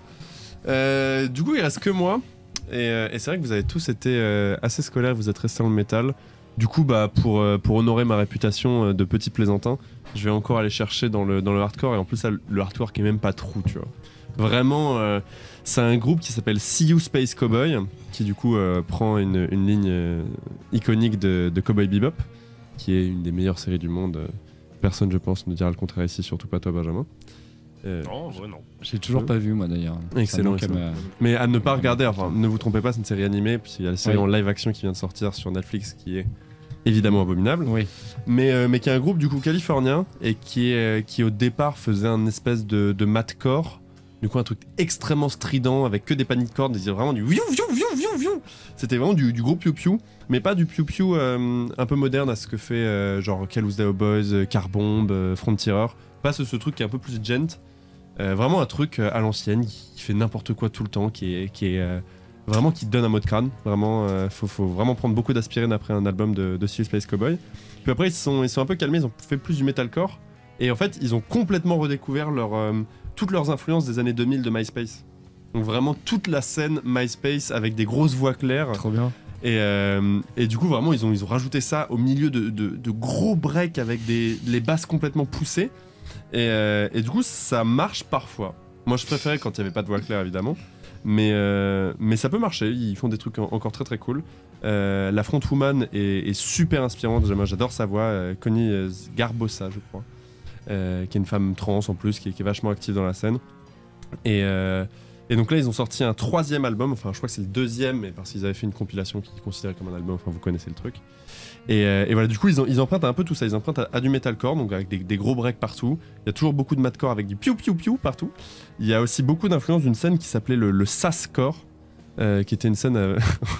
Euh, du coup, il reste que moi. Et, euh, et c'est vrai que vous avez tous été euh, assez scolaires, vous êtes restés dans le métal. Du coup, bah, pour, euh, pour honorer ma réputation euh, de petit plaisantin, je vais encore aller chercher dans le, dans le hardcore. Et en plus, ça, le hardcore qui est même pas trou, tu vois. Vraiment, euh, c'est un groupe qui s'appelle See You Space Cowboy, qui du coup euh, prend une, une ligne euh, iconique de, de Cowboy Bebop, qui est une des meilleures séries du monde. Personne, je pense, ne dira le contraire ici, surtout pas toi, Benjamin. Euh, Non, ouais, non. j'ai toujours pas vu, moi d'ailleurs. Excellent, Ça manque à excellent. ma- Mais à ne pas regarder, enfin, ne vous trompez pas, c'est une série animée, puis il y a la série Oui. en live action qui vient de sortir sur Netflix qui est évidemment abominable, Oui. mais, euh, mais qui est un groupe du coup californien et qui, est, euh, qui au départ faisait un espèce de, de matcore, du coup un truc extrêmement strident avec que des paniques de cordes, et vraiment du viou viou viou viou viou. C'était vraiment du, du gros piou piou, mais pas du piou piou euh, un peu moderne à ce que fait euh, genre Call of the Boys, euh, Carbomb, euh, Frontier, pas ce, ce truc qui est un peu plus gent. Euh, vraiment un truc euh, à l'ancienne qui, qui fait n'importe quoi tout le temps, qui est, qui est euh, vraiment qui te donne un mot de crâne. Vraiment, euh, faut, faut vraiment prendre beaucoup d'aspirine après un album de, de See You Space Cowboy. Puis après, ils se sont, ils sont un peu calmés, ils ont fait plus du metalcore. Et en fait, ils ont complètement redécouvert leur, euh, toutes leurs influences des années deux mille de MySpace. Donc vraiment toute la scène MySpace avec des grosses voix claires. Trop bien. Et, euh, et du coup, vraiment, ils ont, ils ont rajouté ça au milieu de, de, de gros breaks avec des, les basses complètement poussées. Et, euh, et du coup, ça marche parfois. Moi, je préférais quand il n'y avait pas de voix claire, évidemment. Mais, euh, mais ça peut marcher. Ils font des trucs en- encore très très cool. Euh, la frontwoman est, est super inspirante. Moi, j'adore sa voix. Euh, Connie euh, Garbosa, je crois. Euh, qui est une femme trans en plus, qui est, qui est vachement active dans la scène. Et, euh, et donc là, ils ont sorti un troisième album. Enfin, je crois que c'est le deuxième, mais parce qu'ils avaient fait une compilation qui est considérée comme un album. Enfin, vous connaissez le truc. Et, euh, et voilà, du coup, ils, en- ils empruntent un peu tout ça. Ils empruntent à, à du metalcore, donc avec des, des gros breaks partout. Il y a toujours beaucoup de madcore avec du piou piou piou partout. Il y a aussi beaucoup d'influence d'une scène qui s'appelait le, le sasscore, euh, qui était une scène. euh,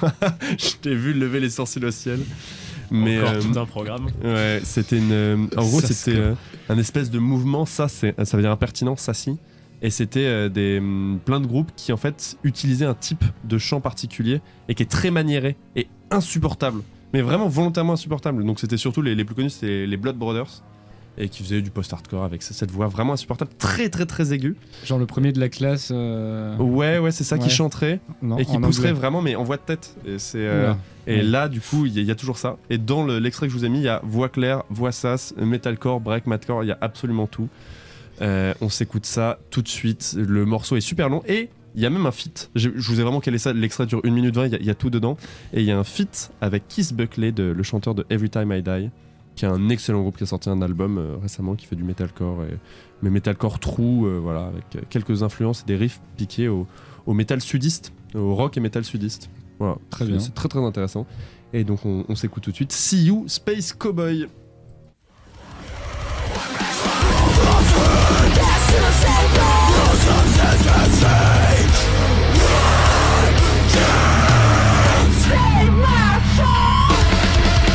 Je t'ai vu lever les sourcils au ciel. Mais Encore euh, tout un programme. ouais, c'était une. euh, en gros, Sasscore. c'était euh, un espèce de mouvement. Ça, c'est, ça veut dire impertinent, sassy. Et c'était euh, des, hum, plein de groupes qui en fait utilisaient un type de chant particulier et qui est très maniéré et insupportable. Mais vraiment volontairement insupportable. Donc c'était surtout les, les plus connus, c'était les, les Blood Brothers. Et qui faisaient du post-hardcore avec ce- cette voix vraiment insupportable, très très très aiguë. Genre le premier de la classe. euh, Ouais, ouais, c'est ça qui Ouais. chanterait non, et qui en pousserait anglais. vraiment, mais en voix de tête. Et, c'est, euh, Oula. et Ouais. là, du coup, il y, a- il y a toujours ça. Et dans le- l'extrait que je vous ai mis, il y a voix claire, voix sass, metalcore, break, madcore, il y a absolument tout. Euh, on s'écoute ça tout de suite. Le morceau est super long et il y a même un feat. Je, je vous ai vraiment calé ça. L'extrait dure une minute vingt, il y, a- il y a tout dedans. Et il y a un feat avec Keith Buckley, de, le chanteur de Every Time I Die, qui est un excellent groupe qui a sorti un album euh, récemment qui fait du metalcore. Et, mais metalcore true, euh, voilà, avec euh, quelques influences et des riffs piqués au, au métal sudiste, au rock et métal sudiste. Voilà, Très C'est- bien. C'est très très intéressant. Et donc on, on s'écoute tout de suite. See You Space Cowboy. Take my soul!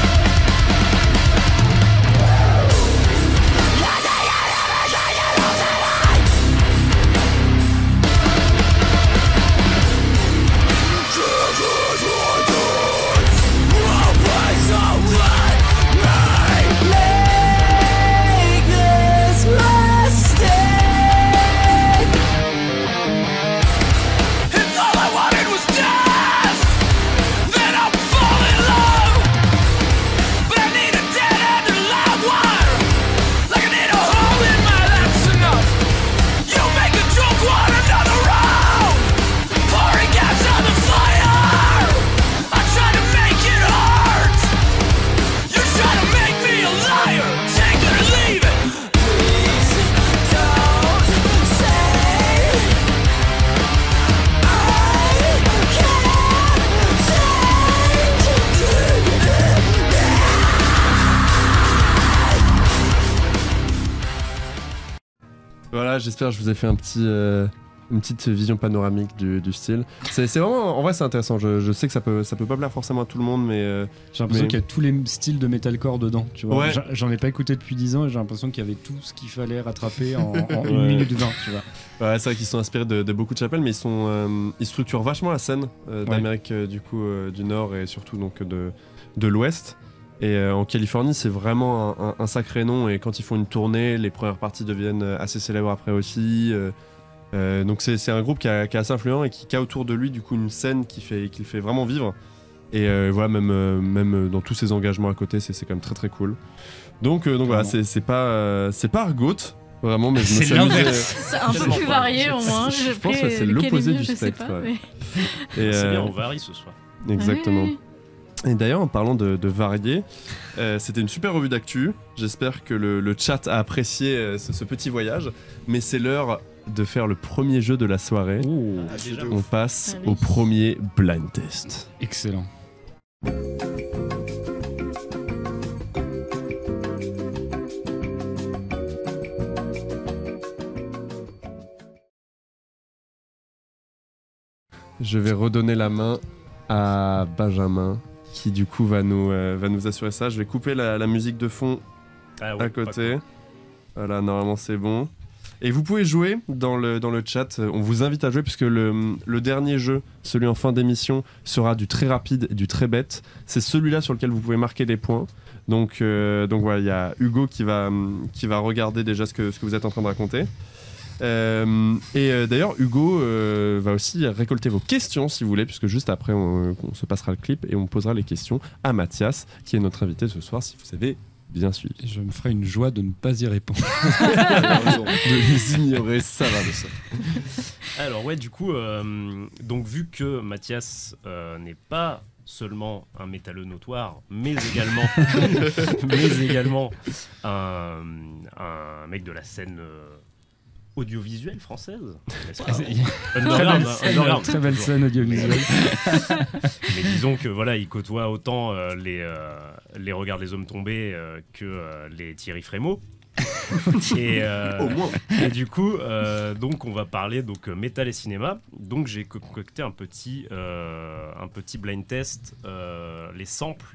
Voilà, j'espère que je vous ai fait un petit, euh, une petite vision panoramique du, du style. C'est, c'est vraiment, en vrai, c'est intéressant. Je, je sais que ça peut, ça peut pas plaire forcément à tout le monde, mais euh, J'ai l'impression mais- qu'il y a tous les styles de metalcore dedans, tu vois. Ouais. J'en- J'en ai pas écouté depuis dix ans et j'ai l'impression qu'il y avait tout ce qu'il fallait rattraper en, en Ouais. une minute vingt, tu vois. ouais, c'est vrai qu'ils sont inspirés de, de beaucoup de chapelles, mais ils sont, euh, ils structurent vachement la scène euh, d'Amérique euh, du coup euh, du Nord et surtout donc de, de l'Ouest. Et euh, en Californie, c'est vraiment un, un- un sacré nom. Et quand ils font une tournée, les premières parties deviennent euh, assez célèbres après aussi. Euh, euh, donc c'est, c'est un groupe qui, a- qui est assez influent et qui, qui a autour de lui du coup une scène qui fait, qui le fait vraiment vivre. Et euh, voilà, même, euh, même dans tous ses engagements à côté, c'est, c'est quand même très très cool. Donc, euh, donc voilà, c'est, c'est pas, euh, c'est pas Argoat, vraiment, mais je me C'est suis amusé. l'inverse. C'est un peu Tellement plus pas. varié au moins. Je pense Après, que c'est lequel est l'opposé mieux, du je sais spectre, pas, ouais. mais- Et, C'est euh, bien, on varie ce soir. exactement. Ouais. Et d'ailleurs, en parlant de, de varier, euh, c'était une super revue d'actu. J'espère que le, le chat a apprécié euh, ce, ce petit voyage. Mais c'est l'heure de faire le premier jeu de la soirée. Ah, déjà. On passe Allez. au premier blind test. Excellent. Je vais redonner la main à Benjamin, qui du coup va nous, euh, va nous assurer ça. Je vais couper la, la musique de fond Ah ouais, à pas côté. cool. Voilà, normalement c'est bon. Et vous pouvez jouer dans le, dans le chat. On vous invite à jouer puisque le, le dernier jeu, celui en fin d'émission, sera du très rapide et du très bête. C'est celui-là sur lequel vous pouvez marquer des points. Donc, euh, donc voilà, il y a Hugo qui va, qui va regarder déjà ce que, ce que vous êtes en train de raconter. Euh, et euh, d'ailleurs, Hugo euh, va aussi récolter vos questions si vous voulez, puisque juste après, on, on se passera le clip et on posera les questions à Mathias, qui est notre invité ce soir, si vous avez bien suivi. Et je me ferai une joie de ne pas y répondre. De les ignorer, ça va de ça. Alors ouais, du coup, euh, donc vu que Mathias euh, n'est pas seulement un métalleux notoire, mais également, mais également un, un mec de la scène euh, audiovisuelle française, n'est-ce pas Très Underground, belle hein, scène, underground, très belle toujours. scène audiovisuelle. Mais disons que voilà, il côtoie autant euh, les, euh, les Regarde les hommes tombés euh, que euh, les Thierry Frémaux. et, euh, Au moins. et du coup, euh, donc on va parler donc euh, métal et cinéma. Donc j'ai concocté un petit, euh, un petit blind test, euh, les samples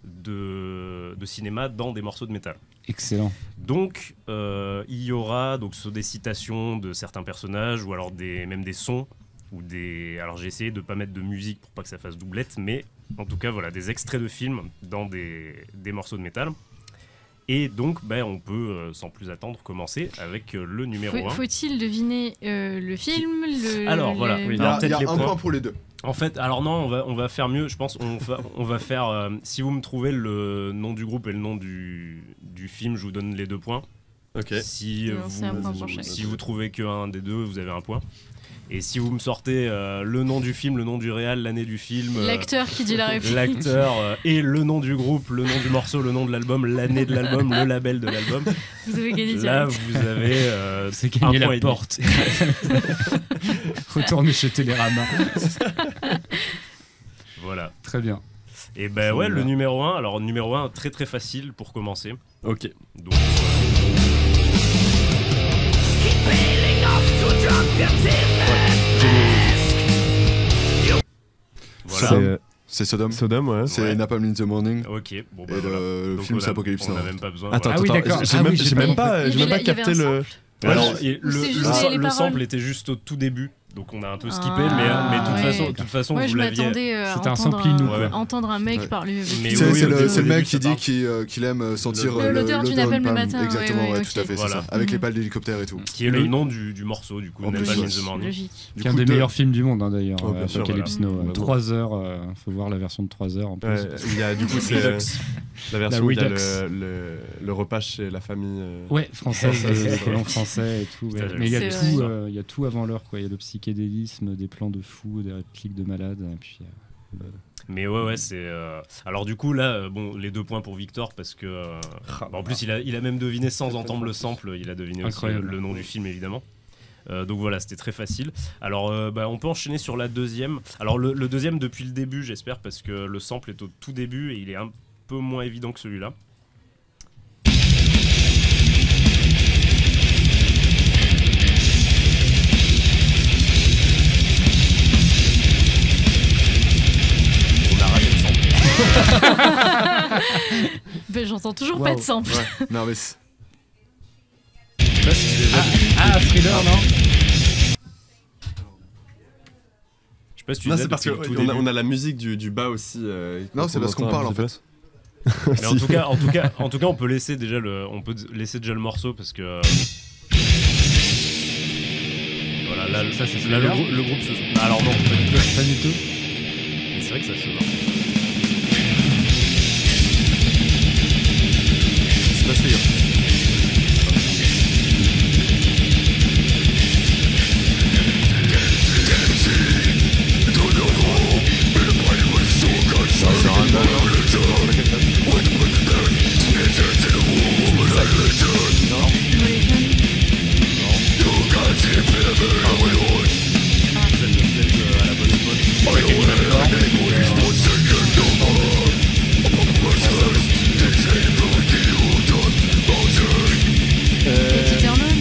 de, de cinéma dans des morceaux de métal. Excellent. Donc euh, il y aura donc soit des citations de certains personnages ou alors des, même des sons ou des. Alors j'ai essayé de pas mettre de musique pour pas que ça fasse doublette, mais en tout cas voilà des extraits de films dans des, des morceaux de métal. Et donc ben, on peut euh, sans plus attendre commencer avec euh, le numéro Faut- un. Faut-il deviner euh, le film le, Alors, voilà, le- oui, Il y a, Alors, peut-être il y a les un points. point pour les deux. En fait, alors non, on va, on va faire mieux. Je pense on va, on va faire. euh, si vous me trouvez le nom du groupe et le nom du, du film, je vous donne les deux points. Ok. Si, euh, Alors, c'est un point vous, pour chacun. si vous trouvez qu'un des deux, vous avez un point. Et si vous me sortez euh, le nom du film, le nom du réal, l'année du film, euh, L'acteur qui dit la réplique. l'acteur euh, et le nom du groupe, le nom du morceau, le nom de l'album, l'année de l'album, le label de l'album, Vous avez gagné là direct. vous avez euh, C'est un gagner point la et demi. porte. Retourner chez Télérama. Voilà. Très bien. Et ben ouais, Ça le va. numéro un. Alors numéro un, très très facile pour commencer. Ok. Donc euh, C'est voilà. euh, C'est Sodom. Sodom, ouais. C'est Ouais. Napalm in the Morning. Ok, bon bah Et voilà. le, le Donc, film on c'est a- Apocalypse On Now. n'a même pas besoin. Attends, voilà. Ah oui, attends, d'accord. j'ai Ah même, oui, j'ai j'ai même pas- pas, Il j'ai y même avait pas la- il y avait capté un le. sample. Alors, Ouais, et le, c'est le juste sam- les le paroles. sample était juste au tout début, donc on a un peu skippé, Ah, mais, euh, mais de toute ouais. façon, de toute façon Moi, vous je l'aviez. m'attendais euh, à C'était un entendre sampling, un, nous, quoi. entendre un mec Ouais. parler. Mais C'est oui, c'est au le, début, c'est le au mec début, qui ça dit parle. qu'il euh, qu'il aime euh, sentir Le- euh, le- l'odeur du l'odeur napalm le napalm. matin, Exactement, ouais, ouais, ouais, tout à ok. fait, c'est Voilà. ça. Avec Mhm. les pales d'hélicoptère et tout. Qui est Mais- le nom du, du morceau, du coup, En plus, Napalm in ouais. the Morning. Logique. Du Qui est un coup, des deux- meilleurs films du monde, hein, d'ailleurs. Oh, bien euh, sûr, Apocalypse voilà. Now. Bah, bon. trois heures. euh, faut voir la version de trois heures en plus. Ouais, il y a du coup c'est euh, la version La où il y a Redux. le, le, le repas chez la famille. euh, Ouais, française, Ça, c'est euh, vrai. colon français et tout. ouais. Putain, Mais il y a c'est tout, vrai. euh, il y a tout avant l'heure, quoi. Il y a le psychédélisme, des plans de fous, des répliques de malades, et puis. euh, Mais ouais, ouais, c'est. euh, Alors, du coup, là, euh, bon, les deux points pour Victor, parce que. euh, Ah, bah, en plus, il a, il a même deviné sans entendre le sample, il a deviné aussi Incroyable. le, le nom du film, évidemment. Euh, donc voilà, c'était très facile. Alors, euh, bah, on peut enchaîner sur la deuxième. Alors, le, le deuxième depuis le début, j'espère, parce que le sample est au tout début et il est un peu moins évident que celui-là. J'entends toujours Wow. pas de sample. Ouais. Non mais c'est- Je sais pas si j'ai déjà dit- Ah, Thriller, non je sais pas si tu Non, disais c'est parce depuis le tout qu'on a, début. on a la musique du, du bas aussi. euh, Non, c'est parce qu'on entend un parle, en petit peu. fait. Mais en tout cas, en tout cas, en tout cas, on peut laisser déjà le, on peut laisser déjà le morceau parce que euh, voilà, là, le- Ça, c'est là, le, celui-là grou- le groupe se. Ah, alors non, pas du tout. Pas du tout. Mais c'est vrai que ça sonne. c'est pas sûr. Vous êtes, vous êtes, euh, à la bonne spot. Eternal.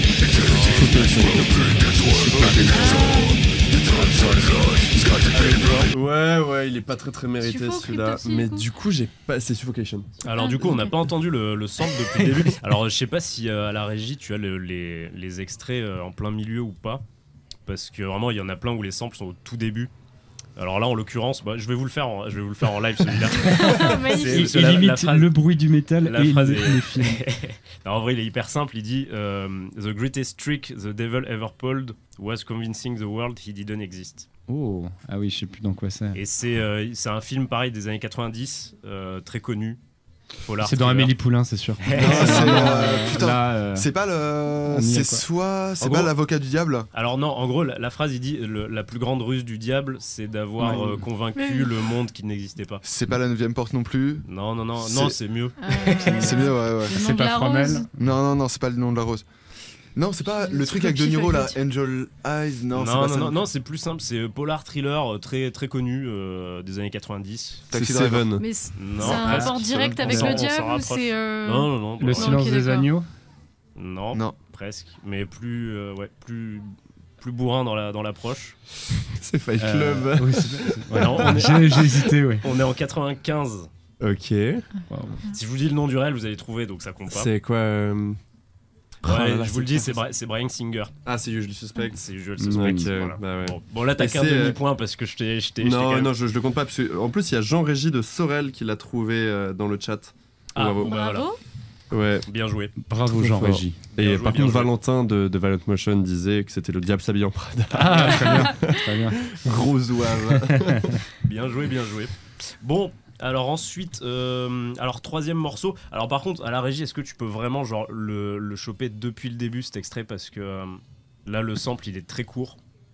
Ouais, ouais, il est pas très très mérité Suffoque, celui-là. aussi, Mais du coup. du coup, j'ai pas. C'est Suffocation. Alors Ah, du coup, on n'a ok. pas entendu le, le sample depuis le début. Alors je sais pas si euh, à la régie tu as le- les, les extraits euh, en plein milieu ou pas, parce que vraiment il y en a plein où les samples sont au tout début. Alors là, en l'occurrence, bah, je vais vous le faire, en, je vais vous le faire en live celui-là. Magnifique. C'est- Il, parce que il la- imite la phrase- le bruit du métal la et phrase le, est- le film. Non, en vrai, il est hyper simple. Il dit euh, The greatest trick the devil ever pulled was convincing the world he didn't exist. Oh, ah oui, je sais plus dans quoi c'est. Et c'est euh, c'est un film pareil des années quatre-vingt-dix, euh, très connu. Polar C'est dans thriller. Amélie Poulain, c'est sûr. Non, c'est, euh, putain, Là, euh, c'est pas le. On y est, C'est quoi. soit. C'est En pas gros- l'avocat du diable. Alors non, en gros, la, la phrase, il dit le- la plus grande ruse du diable, c'est d'avoir Ouais. euh, convaincu Oui. le monde qu'il n'existait pas. C'est pas la neuvième porte non plus. Non, non, non, C'est- non, c'est mieux. Euh, C'est mieux, ouais, ouais. le nom C'est de pas la Fromel. rose. Non, non, non, c'est pas le nom de la rose. Non, c'est pas Je- le c'est truc le avec De petit Niro là, feuille. Angel Eyes. Non, Non, c'est non, pas non, ça. non, c'est plus simple, c'est euh, polar thriller euh, très, très connu euh, des années quatre-vingt-dix. C'est Taxi Driver. Seven. Mais c'est Non, c'est un presque. rapport direct On avec s'en- le on s'en diable ou rapproche. c'est. euh, Non, non, non. Le bah, silence ok, des d'accord. agneaux. Non, Non. presque. Mais plus, euh, ouais, plus, plus bourrin dans la dans l'approche. C'est Fight Euh, Club. oui, c'est- c'est- ouais, Non, on est- J'ai j'ai hésité, oui. On est en quatre-vingt-quinze. Ok. Si je vous dis le nom du réel, vous allez trouver, donc ça compte pas. C'est quoi euh, Ouais, oh là là, je vous le c'est dis, pas c'est facile. Bri- c'est Brian Singer. Ah, c'est Usually Suspect. C'est Usual Ok, Suspect. voilà. bah ouais. Bon, bon, là, t'as Et qu'un c'est, euh, demi-point parce que je t'ai. je t'ai- je t'ai quand Non, même- non, je, je le compte pas. Parce que, en plus, il y a Jean-Régis de Sorel qui l'a trouvé euh, dans le chat. Ah, Bravo. bon, bah, voilà. Bravo. Ouais. Bien joué. Bravo Trop Jean-Régis. Et Bien joué, par bien contre, joué. Valentin de, de Violent Motion disait que c'était le diable s'habille en Prada. Ah, très bien, très bien. Gros zouave. Bien joué, bien joué. Bon, alors ensuite, euh, alors troisième morceau. Alors par contre, à la régie, est-ce que tu peux vraiment genre le, le choper depuis le début cet extrait parce que euh, là le sample il est très court.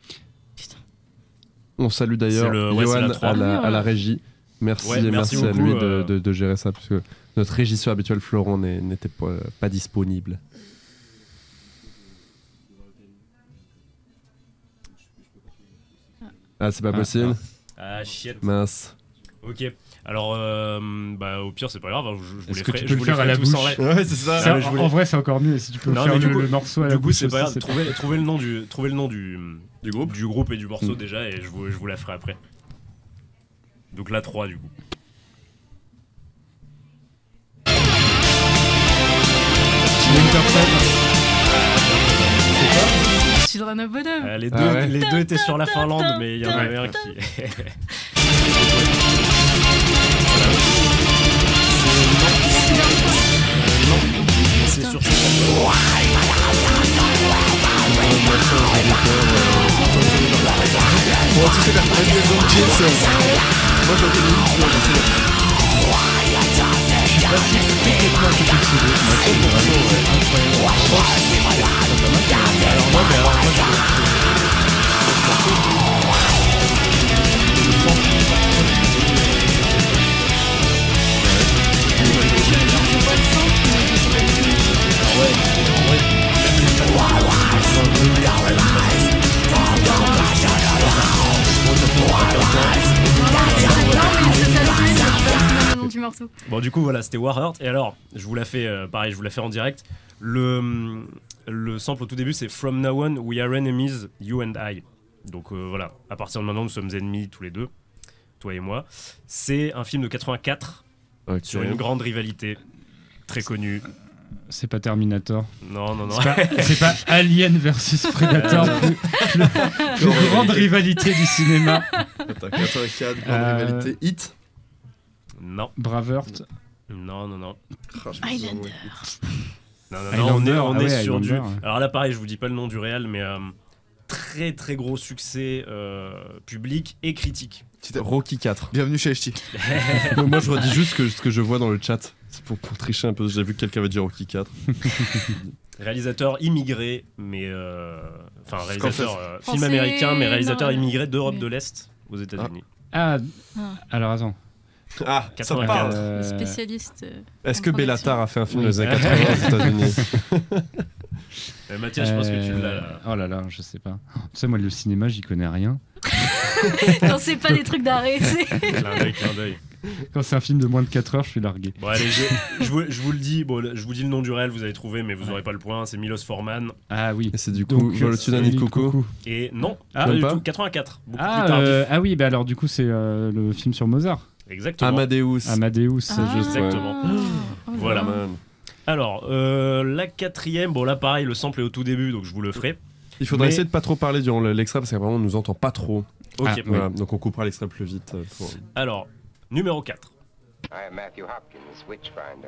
On salue d'ailleurs C'est le- ouais, c'est Johan la trois. à, la, à la Ouais. régie. Merci, Ouais, et merci merci, à beaucoup, lui euh. de, de- de gérer ça, parce que notre régisseur habituel, Florent, n'est- n'était pas, pas disponible. Ah, c'est pas Ah, possible. Ah shit. Mince. Ok. Alors euh, bah au pire c'est pas grave. hein, Je, je vous Est-ce les que ferai- tu je peux le vous les faire à ferai la tous en bouche live. Ouais, c'est ça. Ça, mais je en- voulais- En vrai, c'est encore mieux. Si tu peux Non, faire mais du le, coup- le morceau à la Du coup bouche c'est pas aussi, grave. Trouvez, trouvez le nom du trouvez le nom du Du groupe du groupe et du morceau Mm. déjà et je vous je vous la ferai après. Donc la trois du coup. Children of Bodom. Euh, les deux Ah ouais. les deux étaient sur la Finlande mais il y en avait un qui. C'est sur ce Bon, tu sais, la première John Jeans. Moi, j'ai entendu une fois, Le nom du morceau. Bon, du coup, voilà, c'était Warheart. Et alors, je vous la fais, euh, pareil, je vous la fais en direct. Le, le sample au tout début, c'est From now on, we are enemies, you and I. Donc euh, voilà, à partir de maintenant, nous sommes ennemis tous les deux, toi et moi. C'est un film de quatre-vingt-quatre Ok. sur une grande rivalité très connu. C'est pas Terminator. Non, non, non. C'est pas, c'est pas Alien versus Predator. Euh, plus, plus, plus grande rivalité du cinéma. Attends, quatre-vingt-quatre, grande Euh, rivalité. Hit. Non, Braveheart. non, non, non. Ah, je me Highlander. souviens, Non, non, non, on est, Highlander, on ah est ouais, sur du. Highlander, ouais. Alors là, pareil, je vous dis pas le nom du réel, mais euh, très très gros succès euh, public et critique. Tita- Rocky quatre. Bienvenue chez H T. Moi, je redis juste que, ce que je vois dans le chat. C'est pour, pour tricher un peu. J'ai vu que quelqu'un avait dit Rocky quatre. Réalisateur immigré, mais. euh, Enfin, réalisateur euh, film Français, américain, mais réalisateur non, immigré d'Europe mais- de l'Est aux États-Unis. Ah, Ah. alors attends. Ah, ça quatre-vingt-quatre. parle. Euh, Le spécialiste. euh, Est-ce que en Bellatar a fait un film Oui. dans les années quatre-vingts aux États-Unis? Euh, Mathias, je pense que tu euh, l'as là. Oh là là, je sais pas. Tu sais, moi, le cinéma, j'y connais rien. production. Non, c'est pas des trucs d'arrêt. c'est- Clin d'œil, clin d'œil. Quand c'est un film de moins de quatre heures, je suis largué. Bon, allez, je, je vous, je vous le dis, bon, je vous dis le nom du réel, vous allez trouver, mais vous n'aurez pas le point. C'est Milos Forman. Ah oui. Et c'est du coup, Donc, Vol au-dessus d'un nid de Nid de coco. Et non, Ah, pas même du pas tout. quatre-vingt-quatre. Beaucoup Ah, plus tardif. euh, ah oui, bah alors du coup, c'est euh, le film sur Mozart. Exactement. Amadeus. Amadeus. Ah, je- Exactement. oh là Voilà. là. Man. Alors, euh, la quatrième, bon là pareil, le sample est au tout début, donc je vous le ferai. Il faudrait Mais- essayer de pas trop parler durant le- l'extrait parce qu'apparemment on nous entend pas trop. Ok, Ah, Voilà, donc on coupera l'extrait plus vite. euh, pour- alors, numéro quatre. I am Matthew Hopkins, Witchfinder.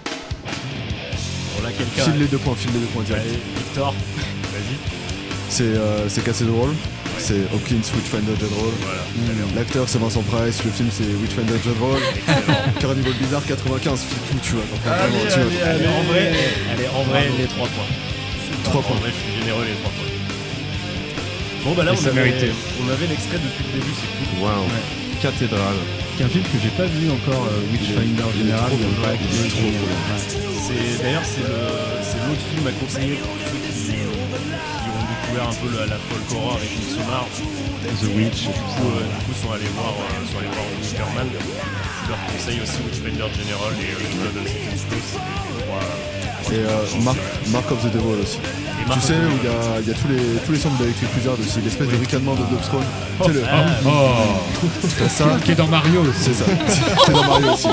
Bon là, quelqu'un... File les deux points, file les deux points direct. Allez, Victor, vas-y. C'est euh, c'est cassé de rôle. C'est Hopkins, Witchfinder, General. Voilà, L'acteur c'est Vincent Price, le film c'est Witchfinder, General. Carnival Bizarre quatre-vingt-quinze, file tout, tu vois. donc vraiment, tu vois. allez, en vrai, allez, en vrai, les trois points. Trois En points. vrai, je suis généreux, les trois points. Bon bah là, Et on ça avait, méritait. on avait l'extrait depuis le début, c'est cool. Waouh. Cathédrale. C'est un film que j'ai pas vu encore, euh, Witchfinder en général. trop il y a beau, pas il que- est trop beau. Ouais. C'est d'ailleurs c'est le- c'est l'autre film à conseiller pour ceux qui, qui ont découvert un peu la, la folk horror avec Midsommar. The Witch. Du coup, euh, du coup sont allés voir, euh, sont allés voir Wickerman. Je leur conseille aussi Witchfinder General et euh, le Blood on Satan's Close. C'est les trois, euh, Et euh, Mark, Mark of the Devil aussi. et Tu Mark sais, of the où il y a, il y a tous les, tous les sons d'Electric Wizard aussi, l'espèce de ricanement de Dubstone. Tu sais, le. Ah, Oh, T'as ça, qui est dans Mario aussi. c'est ça. C'est dans Mario aussi.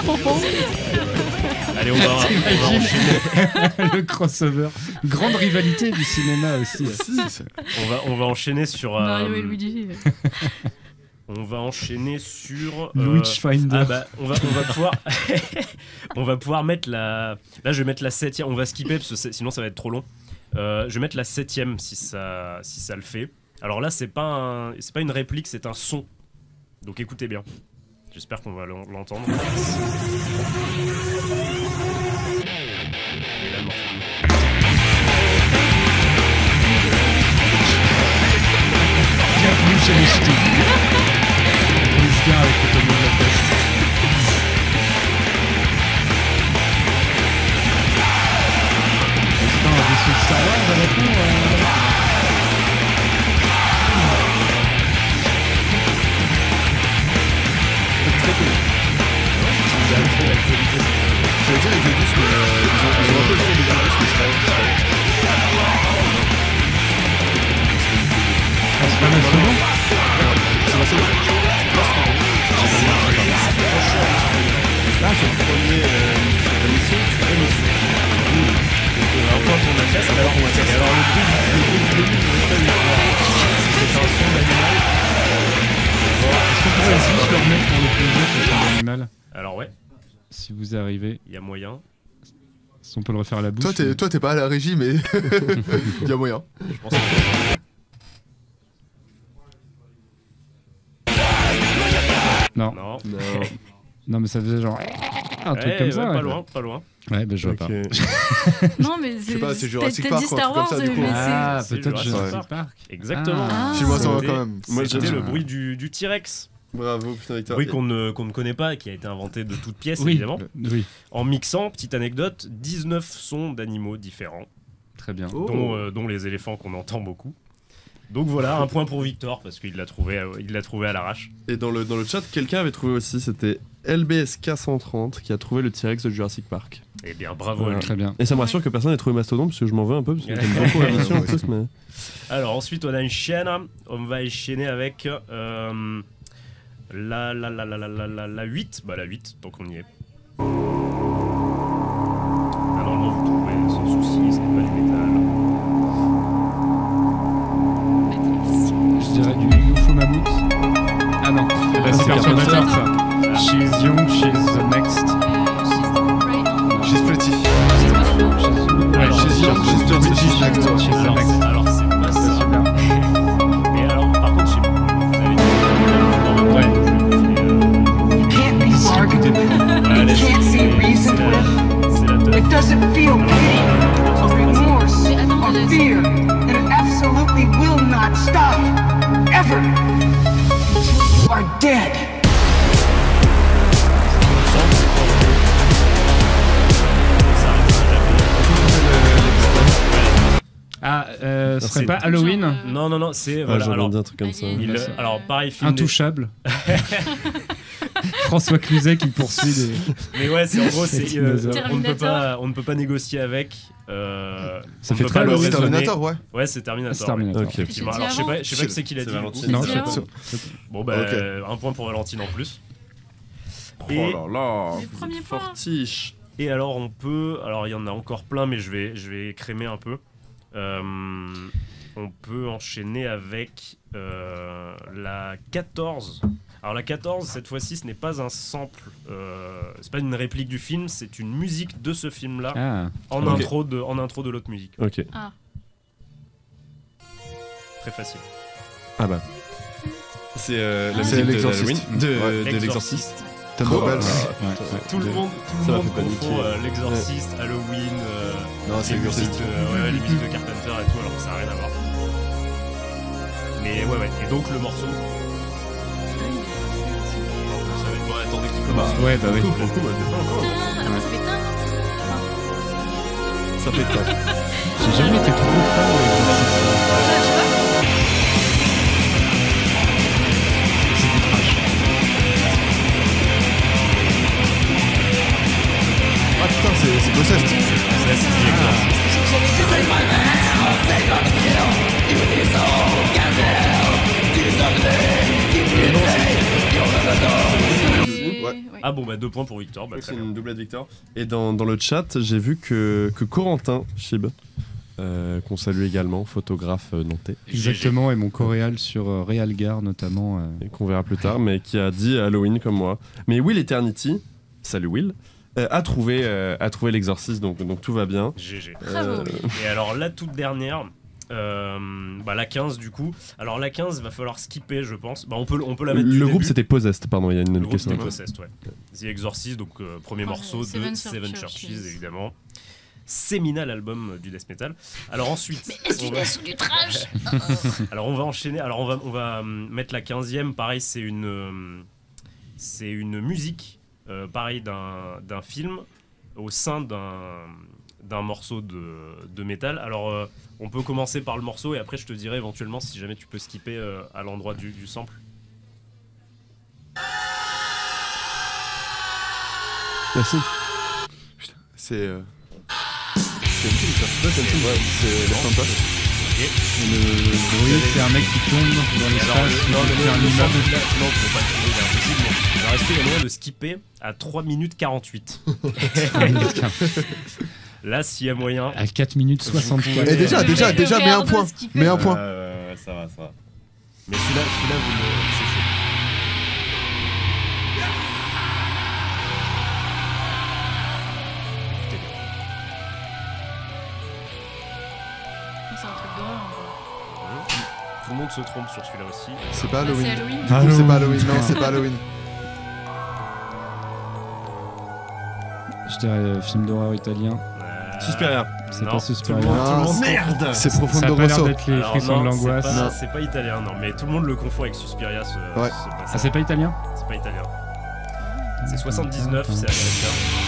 Allez, on va, on va enchaîner. Le crossover. Grande rivalité du cinéma aussi. On va, on va enchaîner sur. euh, Mario et Luigi. On va enchaîner sur. Le euh, Witchfinder. Ah bah, on va, on va pouvoir. On va pouvoir mettre la. Là, je vais mettre la septième. On va skipper parce que c'est- sinon ça va être trop long. Euh, je vais mettre la septième si ça, si ça le fait. Alors là, c'est pas un, c'est pas une réplique, c'est un son. Donc écoutez bien. J'espère qu'on va l'en- l'entendre. Et là, le morceau. Bienvenue chez les ch'tis. Plus bien avec le Tommy Lopez. C'est pas un vaisseau de Star Wars avec nous euh J'allais dire Exodus, mais euh, ils, ont, ils ont un peu le son de Exodus, mais c'est pas c'est pas- Ah, c'est pas Mastodon c'est pas ça. Là, sur le premier euh, émission, tu fais l'émission. Un point pour Mathias. Alors, et alors le bruit, le bruit du début, je ne sais pas. C'est un son d'animal. Est-ce qu'on pourrait juste le remettre pour le plaisir sur son animal Alors ouais, si vous arrivez? il y a moyen. Si on peut le refaire à la bouche. Toi, t'es, toi, t'es pas à la régie, mais il y a moyen. Je pense que... Non. Non. Non. Non, mais ça faisait genre un truc Ouais, comme ouais, ça. Pas ouais. loin, pas loin. Ouais, bah je vois Ok. pas. Non, mais c'est. pas, c'est Jurassic t'as- Park t'as dit ou un Star truc comme Wars, ça, du coup. mais c'est- Ah, c'est peut-être Jurassic Jurassic Park. Park. Exactement. Ah. File-moi ça C'était- quand même. Moi, C'était j'ai- le bruit du, du T-Rex. Bravo, putain, Victor. Bruit qu'on ne, qu'on ne connaît pas et qui a été inventé de toutes pièces, Oui, évidemment. oui, En mixant, petite anecdote, dix-neuf sons d'animaux différents, très bien. Oh. dont, euh, dont les éléphants qu'on entend beaucoup. Donc voilà, un point pour Victor, parce qu'il l'a trouvé, euh, il l'a trouvé à l'arrache. Et dans le, dans le chat, quelqu'un avait trouvé aussi, c'était L B S K cent trente qui a trouvé le T-Rex de Jurassic Park. Eh bien, bravo à Voilà. lui. Très bien. Et ça me rassure que personne n'ait trouvé Mastodon parce que je m'en veux un peu parce que j'aime beaucoup la mission en Ouais, plus. Mais... Alors ensuite, on a une chaîne. On va enchaîner avec euh, la, la, la, la, la, la, la, la huit. Bah la huit, donc on y est. Ah, euh, ce serait C'est pas Genre, Halloween euh, Non, non, non, c'est. Ah, Voilà, j'aurais alors, dit un truc comme ça. il- il, c'est- alors, pareil, film. des- Intouchable. François Cluzet qui poursuit des. Mais ouais, c'est en gros, c'est, Les euh, dinosaures. on, ne peut Terminator. pas, on ne peut pas négocier avec. Euh, Ça on fait peut très pas le Halloween. C'est raisonner. Terminator, ouais. Ouais, c'est Terminator. C'est Terminator. Ok. Effectivement. J'ai Alors, dit je sais pas, avant. je sais pas qui c'est qui l'a dit. C'est du coup. Valentine. Non, C'est je avant. sais pas. Bon, bah, Ok. euh, un point pour Valentine en plus. Oh Et- là là, Le vous premier êtes point. fortiche. Et alors, on peut. Alors, il y en a encore plein, mais je vais, je vais crémer un peu. Euh, on peut enchaîner avec euh, la quatorze. Alors, la quatorze, cette fois-ci, ce n'est pas un sample. Euh, c'est pas une réplique du film, c'est une musique de ce film-là Ah, en, Ok. intro de, en intro de l'autre musique. Ok. Très facile. Ah bah. C'est euh, la C'est musique de l'exorciste. Halloween, de, Ouais. de l'exorciste. Thunderbolts. ouais, ouais. Tout le de- monde, tout le ça m'a monde fait paniquer. confond euh, l'exorciste, Halloween, euh, Non, c'est les musiques l'exorciste. de, ouais, ouais, les musiques de Carpenter et tout, alors que ça n'a rien à voir. Mais ouais, ouais. Et donc le morceau, vous savez, bon, attendez qu'il commence. Ouais, bah oui. Pour le coup, moi, je l'ai pas encore. Après, ça fait tin. Ça fait pas. J'ai jamais été trop fan de l'exorciste. C'est du trash. Ah putain, c'est c'est Possessed. Ça, c'est du exorciste. Et- Ouais. ouais. Ah bon, bah deux points pour Victor. Bah, Donc, très c'est bien. une doublette Victor. Et dans, dans le chat, j'ai vu que, que Corentin Chib, euh, qu'on salue également, photographe euh, nantais, Exactement, et mon coréal sur euh, Realgar notamment. euh, et qu'on verra plus tard, mais qui a dit Halloween comme moi. Mais Will Eternity, salut Will, euh, a trouvé, euh, a trouvé l'exorciste, donc, donc tout va bien. G G. Bravo. Euh, Et alors la toute dernière, euh, bah, la quinze du coup. Alors la quinze, va falloir skipper, je pense. Bah, on peut, on peut la mettre du le groupe début. c'était Possessed, pardon, il y a une Le groupe question. c'était Possessed, ouais. The Exorcist, donc euh, premier Oh, morceau Seven de Churches. Seven Churches, évidemment. Séminal album du death metal. Alors ensuite, on va... Est-ce du trash? alors on va enchaîner. Alors on va, on va hum, mettre la quinzième. Pareil, c'est une, hum, c'est une musique, euh, pareil d'un d'un film au sein d'un d'un morceau de, de métal. Alors euh, on peut commencer par le morceau et après je te dirai éventuellement si jamais tu peux skipper euh, à l'endroit du, du sample. Merci. C'est. euh, C'est une film, ça. Ouais, c'est une film, ouais. C'est Left on Pass. Le bruit, c'est un mec qui tombe dans Et alors, l'espace, le, non, qui le, fait un le immeuble. sample, là, non, on peut pas le trouver, il est impossible. mais Alors est-ce qu'il y a moyen de skipper à trois minutes quarante-huit? Là, s'il y a moyen. À quatre minutes soixante-quatre. Et déjà, déjà, Le déjà, mets un verbe point. skipper. Mets un point. Ouais, ça va, ça va. Mais celui-là, celui-là, vous le. C'est chaud. Écoutez bien. C'est un truc d'horreur. Tout le monde se trompe sur celui-là aussi. C'est pas Ah, c'est Halloween. Halloween. Du coup, c'est pas Halloween. Non, c'est pas Halloween. Je dirais euh, film d'horreur italien. Euh, Suspiria. C'est non, pas tout le Suspiria. monde- tout le Ah, monde Merde. C'est Ça Profondo a pas l'air Rosso. d'être les Alors frissons de non, l'angoisse. c'est pas- Non. C'est pas italien, non, mais tout le monde le confond avec Suspiria, ce, Ouais. ce Ah, passage. c'est pas italien? C'est pas italien. C'est soixante-dix-neuf, c'est américain.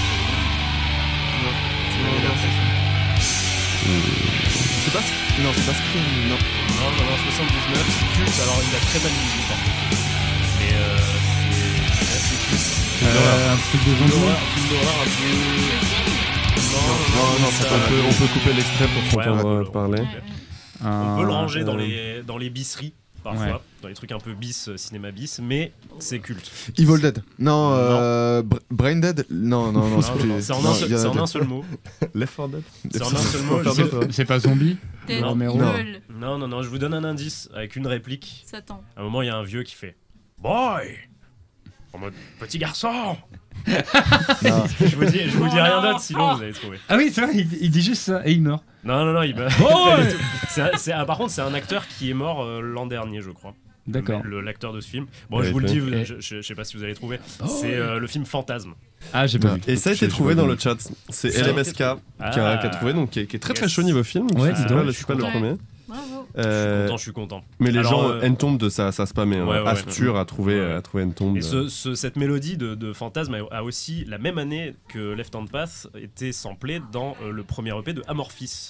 C'est pas. Non, c'est pas Scream. Non. Non, non, non, soixante-dix-neuf, c'est culte, alors il a très mal musique par contre. Mais euh, c'est c'est assez culte. Euh, un truc de Film zombie. d'horreur, film d'horreur un peu. Non, non, non, ça- c'est On peut, on peut couper l'extrait pour Ouais, s'entendre on peut euh, le- parler. Ouais, ouais. On peut le ranger dans euh, les, dans les bisseries, parfois, Ouais. dans les trucs un peu bis, euh, cinéma bis, mais c'est culte. Evil Dead. Non, Non. euh, Br- Brain Dead. Non, non, non, Non, c'est non, plus- non, c'est en, non, un seul- il y en a c'est en un d'autres. seul mot. Left four Dead. C'est en un seul mot. Faut je- faire d'autres. C'est pas zombie? Dead Non. Romero. Non. Evil. Non, non, non, je vous donne un indice avec une réplique. Satan. À un moment, il y a un vieux qui fait Boy! En mode petit garçon! Non. Je vous dis, je vous dis Oh rien non. d'autre, sinon vous allez trouver. Ah oui, c'est vrai, il, il dit juste ça et il meurt. Non, non, non, il meurt. Pas du tout. C'est un- c'est un- par contre, c'est un acteur qui est mort euh, l'an dernier, je crois. D'accord. Le- L'acteur de ce film. Bon, Ouais, je vous le fait. dis, vous- Et- je, je- je sais pas si vous allez trouver. C'est euh, le film Fantasme. Ah, j'ai pas Non. vu. Et ça a été Je- je trouvé vois dans bien. le chat. C'est Ça a L M S K été qui a, Ah. qui a trouvé, donc qui est, qui est très très Yes. chaud niveau film. Ouais, c'est dis pas, donc. le- c'est pas le Ouais. premier. Bravo. Je suis Euh, content, je suis content. mais les Alors, gens, euh, Entomb de ça, ça spammé. Hein. Ouais, ouais, Astur a trouvé, Ouais. a trouvé Entomb. Et ce, ce- cette mélodie de, de Fantasme a, a aussi, la même année que Left Hand Path, été samplée dans euh, le premier E P de Amorphis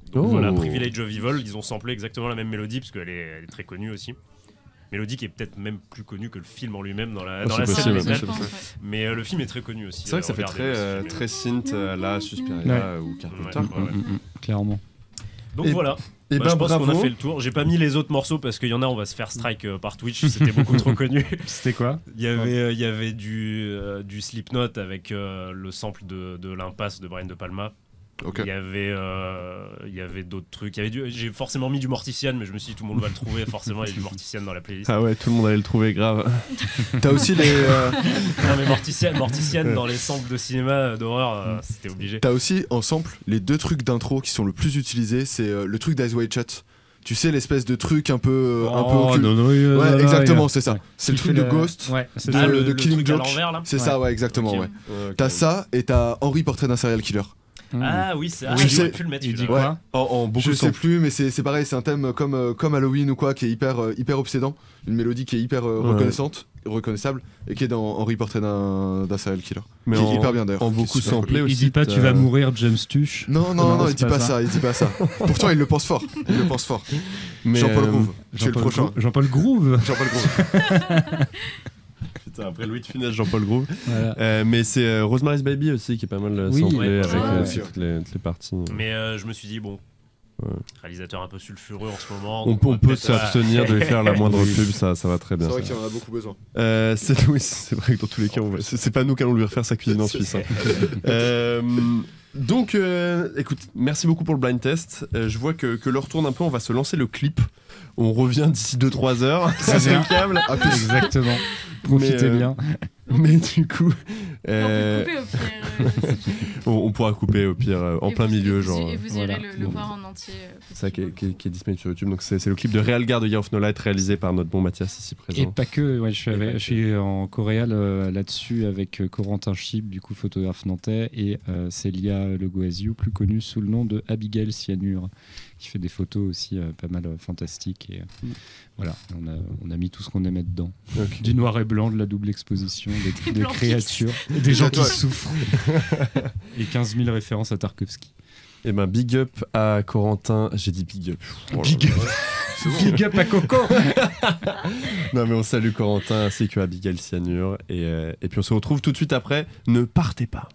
Oh. Voilà, Privilege of Evil, ils ont samplé exactement la même mélodie parce qu'elle est, elle est très connue aussi. Mélodie qui est peut-être même plus connue que le film en lui-même dans la, Oh, dans c'est la possible, scène ouais, originale. c'est possible. Mais euh, le film est très connu aussi. C'est vrai que ça euh, fait regardez très, aussi, euh, mais- très synth à la Suspiria ou Carpenter. Ouais, quoi. ouais. Mm, mm, clairement. Donc Et- voilà. Et Bah, ben je pense qu'on bravo. a fait le tour. J'ai pas mis les autres morceaux parce qu'il y en a, on va se faire strike euh, par Twitch. C'était beaucoup trop connu. C'était quoi? Il y avait, euh, il y avait du, euh, du Slipknot avec euh, le sample de, de l'impasse de Brian De Palma. Ok. Il y avait, euh, il y avait d'autres trucs. Il y avait du- J'ai forcément mis du Mortician, mais je me suis dit tout le monde va le trouver. Forcément, il y a du Mortician dans la playlist. Ah ouais, tout le monde allait le trouver grave. T'as aussi les. euh, Non mais Mortician, Mortician dans les samples de cinéma euh, d'horreur, euh, c'était obligé. T'as aussi en sample les deux trucs d'intro qui sont le plus utilisés. C'est euh, le truc d'Eyes Wide Shut. Tu sais, l'espèce de truc un peu, euh, un peu Oh, occulte. non, non, oui, euh, Ouais, non, non, exactement, ouais. c'est ça. Ouais. C'est le Qui truc fait de le- Ghost. Ouais, c'est de- Ah, ça. le, de le Killing truc à Joke. l'envers là. C'est Ouais. ça, ouais, exactement, Ok. ouais. Ouais, T'as ok. ça et t'as Henry Portrait d'un serial killer. Mm. Ah oui, c'est. Ah, Oui, j'aurais c'est- pu le mettre. Il dit celui-là. quoi? En, en beaucoup Je de sais samples. plus, mais c'est c'est pareil, c'est un thème comme, euh, comme Halloween ou quoi, qui est hyper, euh, hyper obsédant. Une mélodie qui est hyper euh, Ouais. reconnaissante, reconnaissable, et qui est dans Henry Portrait d'un d'un serial killer. Mais qui en, est hyper bien d'ailleurs. en qui est beaucoup super cool. samplé Il aussi. dit pas tu t'as- vas mourir, James Tuch. Non, non, non, Non, il c'est dit pas pas ça. ça, il dit pas ça. Pourtant, il le pense fort. Il le pense fort. Mais, Jean-Paul euh, Groove, tu es le Jean-Paul prochain. Grou- Jean-Paul Groove. Jean-Paul Groove. Putain, après Louis de Funès, Jean-Paul Groove. Voilà. Euh, mais c'est euh, Rosemary's Baby aussi qui est pas mal euh, Oui, samplé ouais, avec ouais, euh, ouais. toutes, les, toutes les parties. Mais euh, je me suis dit bon, Ouais. réalisateur un peu sulfureux en ce moment. On, donc peut- on va peut peut-être- s'abstenir de lui faire la moindre pub, ça, ça va très bien. C'est vrai ça. qu'il y en a beaucoup besoin. Euh, c'est oui, c'est vrai que dans tous les cas, on va- c'est c'est pas nous qui allons lui refaire sa cuisine en Suisse. hein. Euh, donc, euh, écoute, merci beaucoup pour le blind test. Euh, je vois que, que l'heure tourne un peu. On va se lancer le clip. On revient d'ici deux trois heures. Très bien. câble. Ah, plus. Exactement. Profitez euh, bien. Mais du coup, On euh, peut couper au pire. euh, si- on, on pourra couper au pire euh, en et plein vous- milieu, et vous- genre. Et vous voilà. irez le, le Bon. voir en entier. euh, C'est ça qui est, possiblement. qui est- qui est disponible sur YouTube. Donc c'est c'est le clip de Real Guard de Year of No Light réalisé par notre bon Mathias ici Et présent. pas que, ouais, je, suis Et avec- pas que. je suis en coréal euh, là-dessus avec euh, Corentin Chib, du coup photographe nantais, et euh, Célia Legoasiou, plus connue sous le nom de Abigail Cyanure, qui fait des photos aussi euh, pas mal euh, fantastiques. Et euh, voilà, on a, on a mis tout ce qu'on aimait dedans. Ok. Du noir et blanc, de la double exposition, des, des Blanc créatures, et des gens qui étoiles. souffrent. Et quinze mille références à Tarkovsky. Et ben big up à Corentin. J'ai dit big up. Oh là Big là. up. Big up à Coco. Non mais on salue Corentin ainsi que Abigail Cyanure et, euh, et puis on se retrouve tout de suite après. Ne partez pas.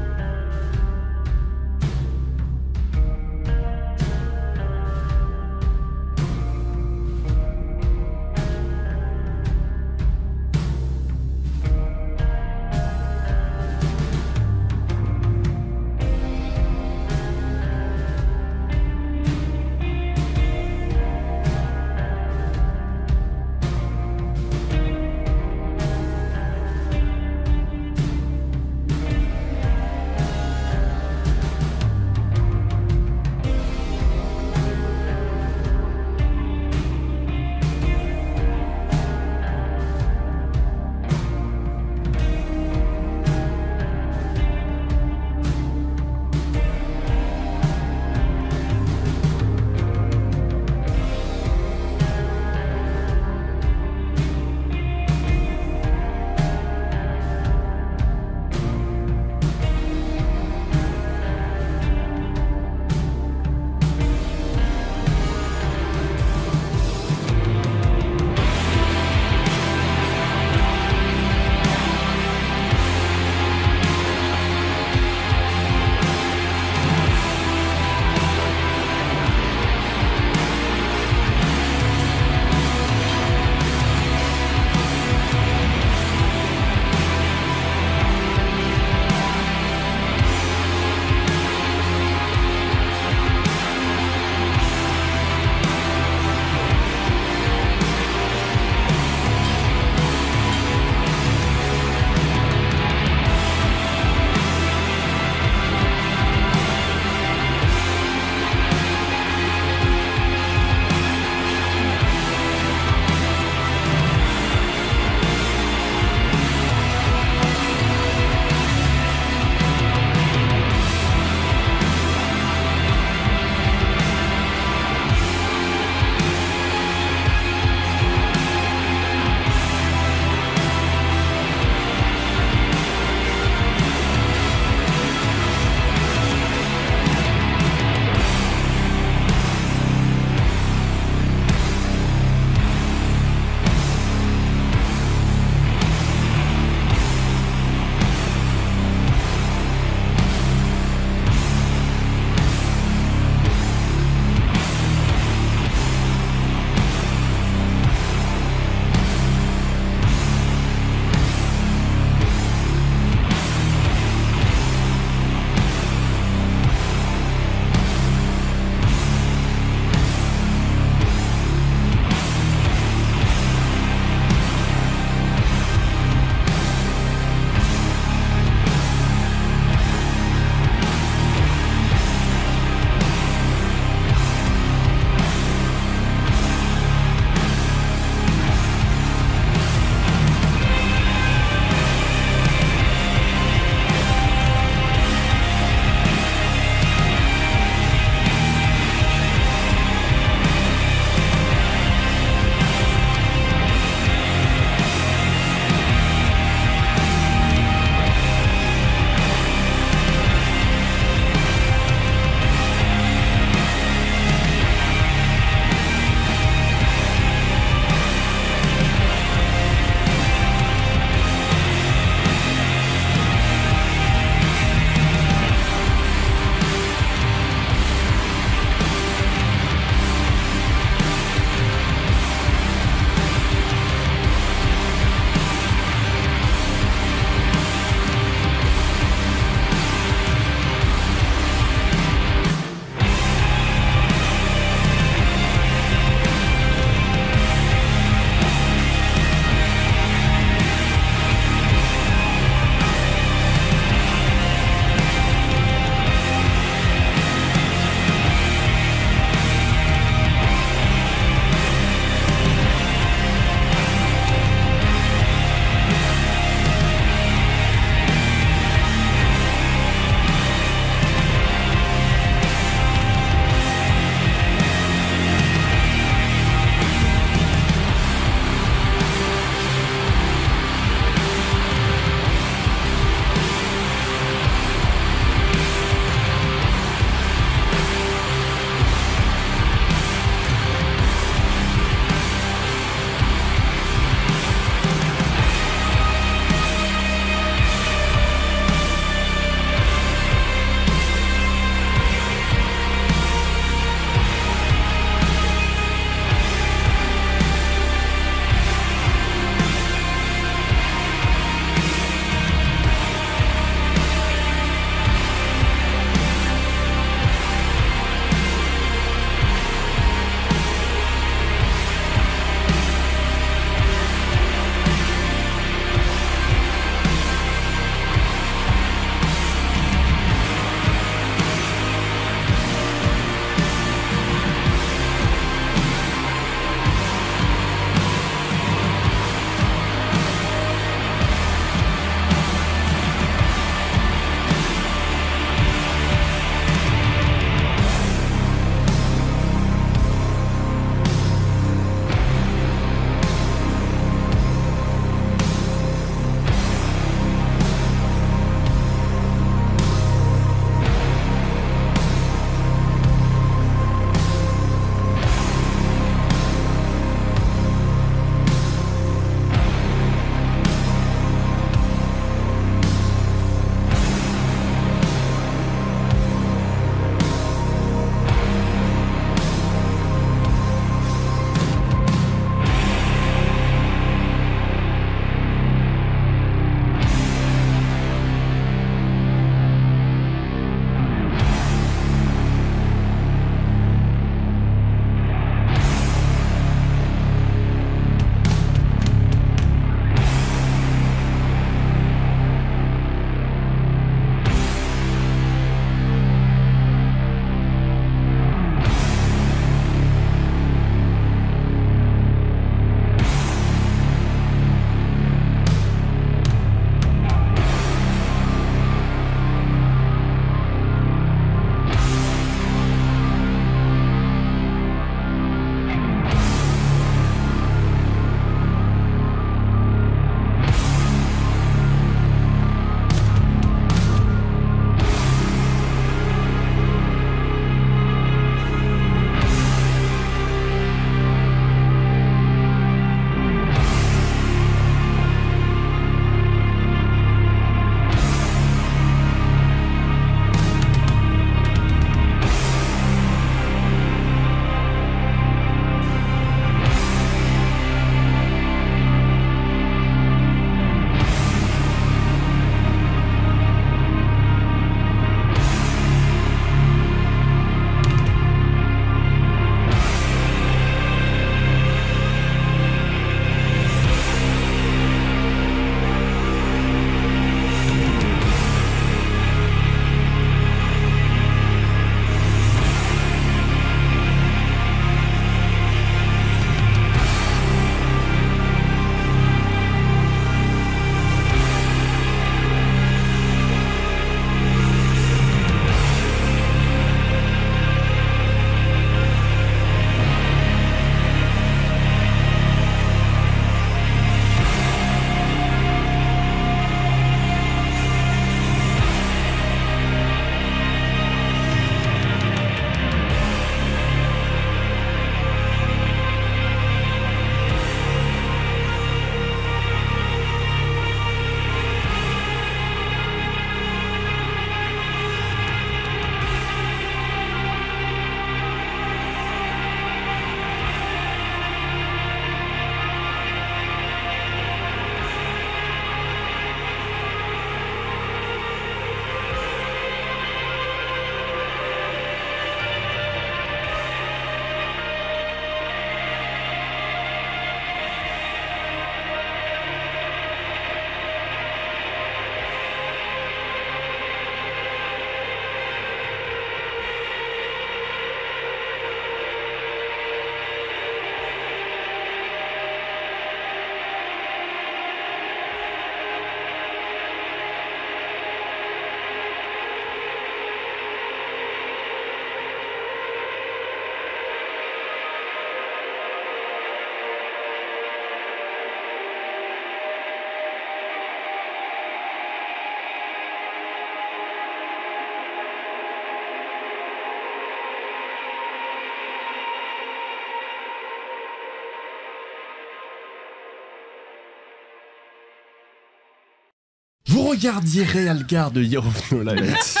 regardiez Realgar de Year of No Light.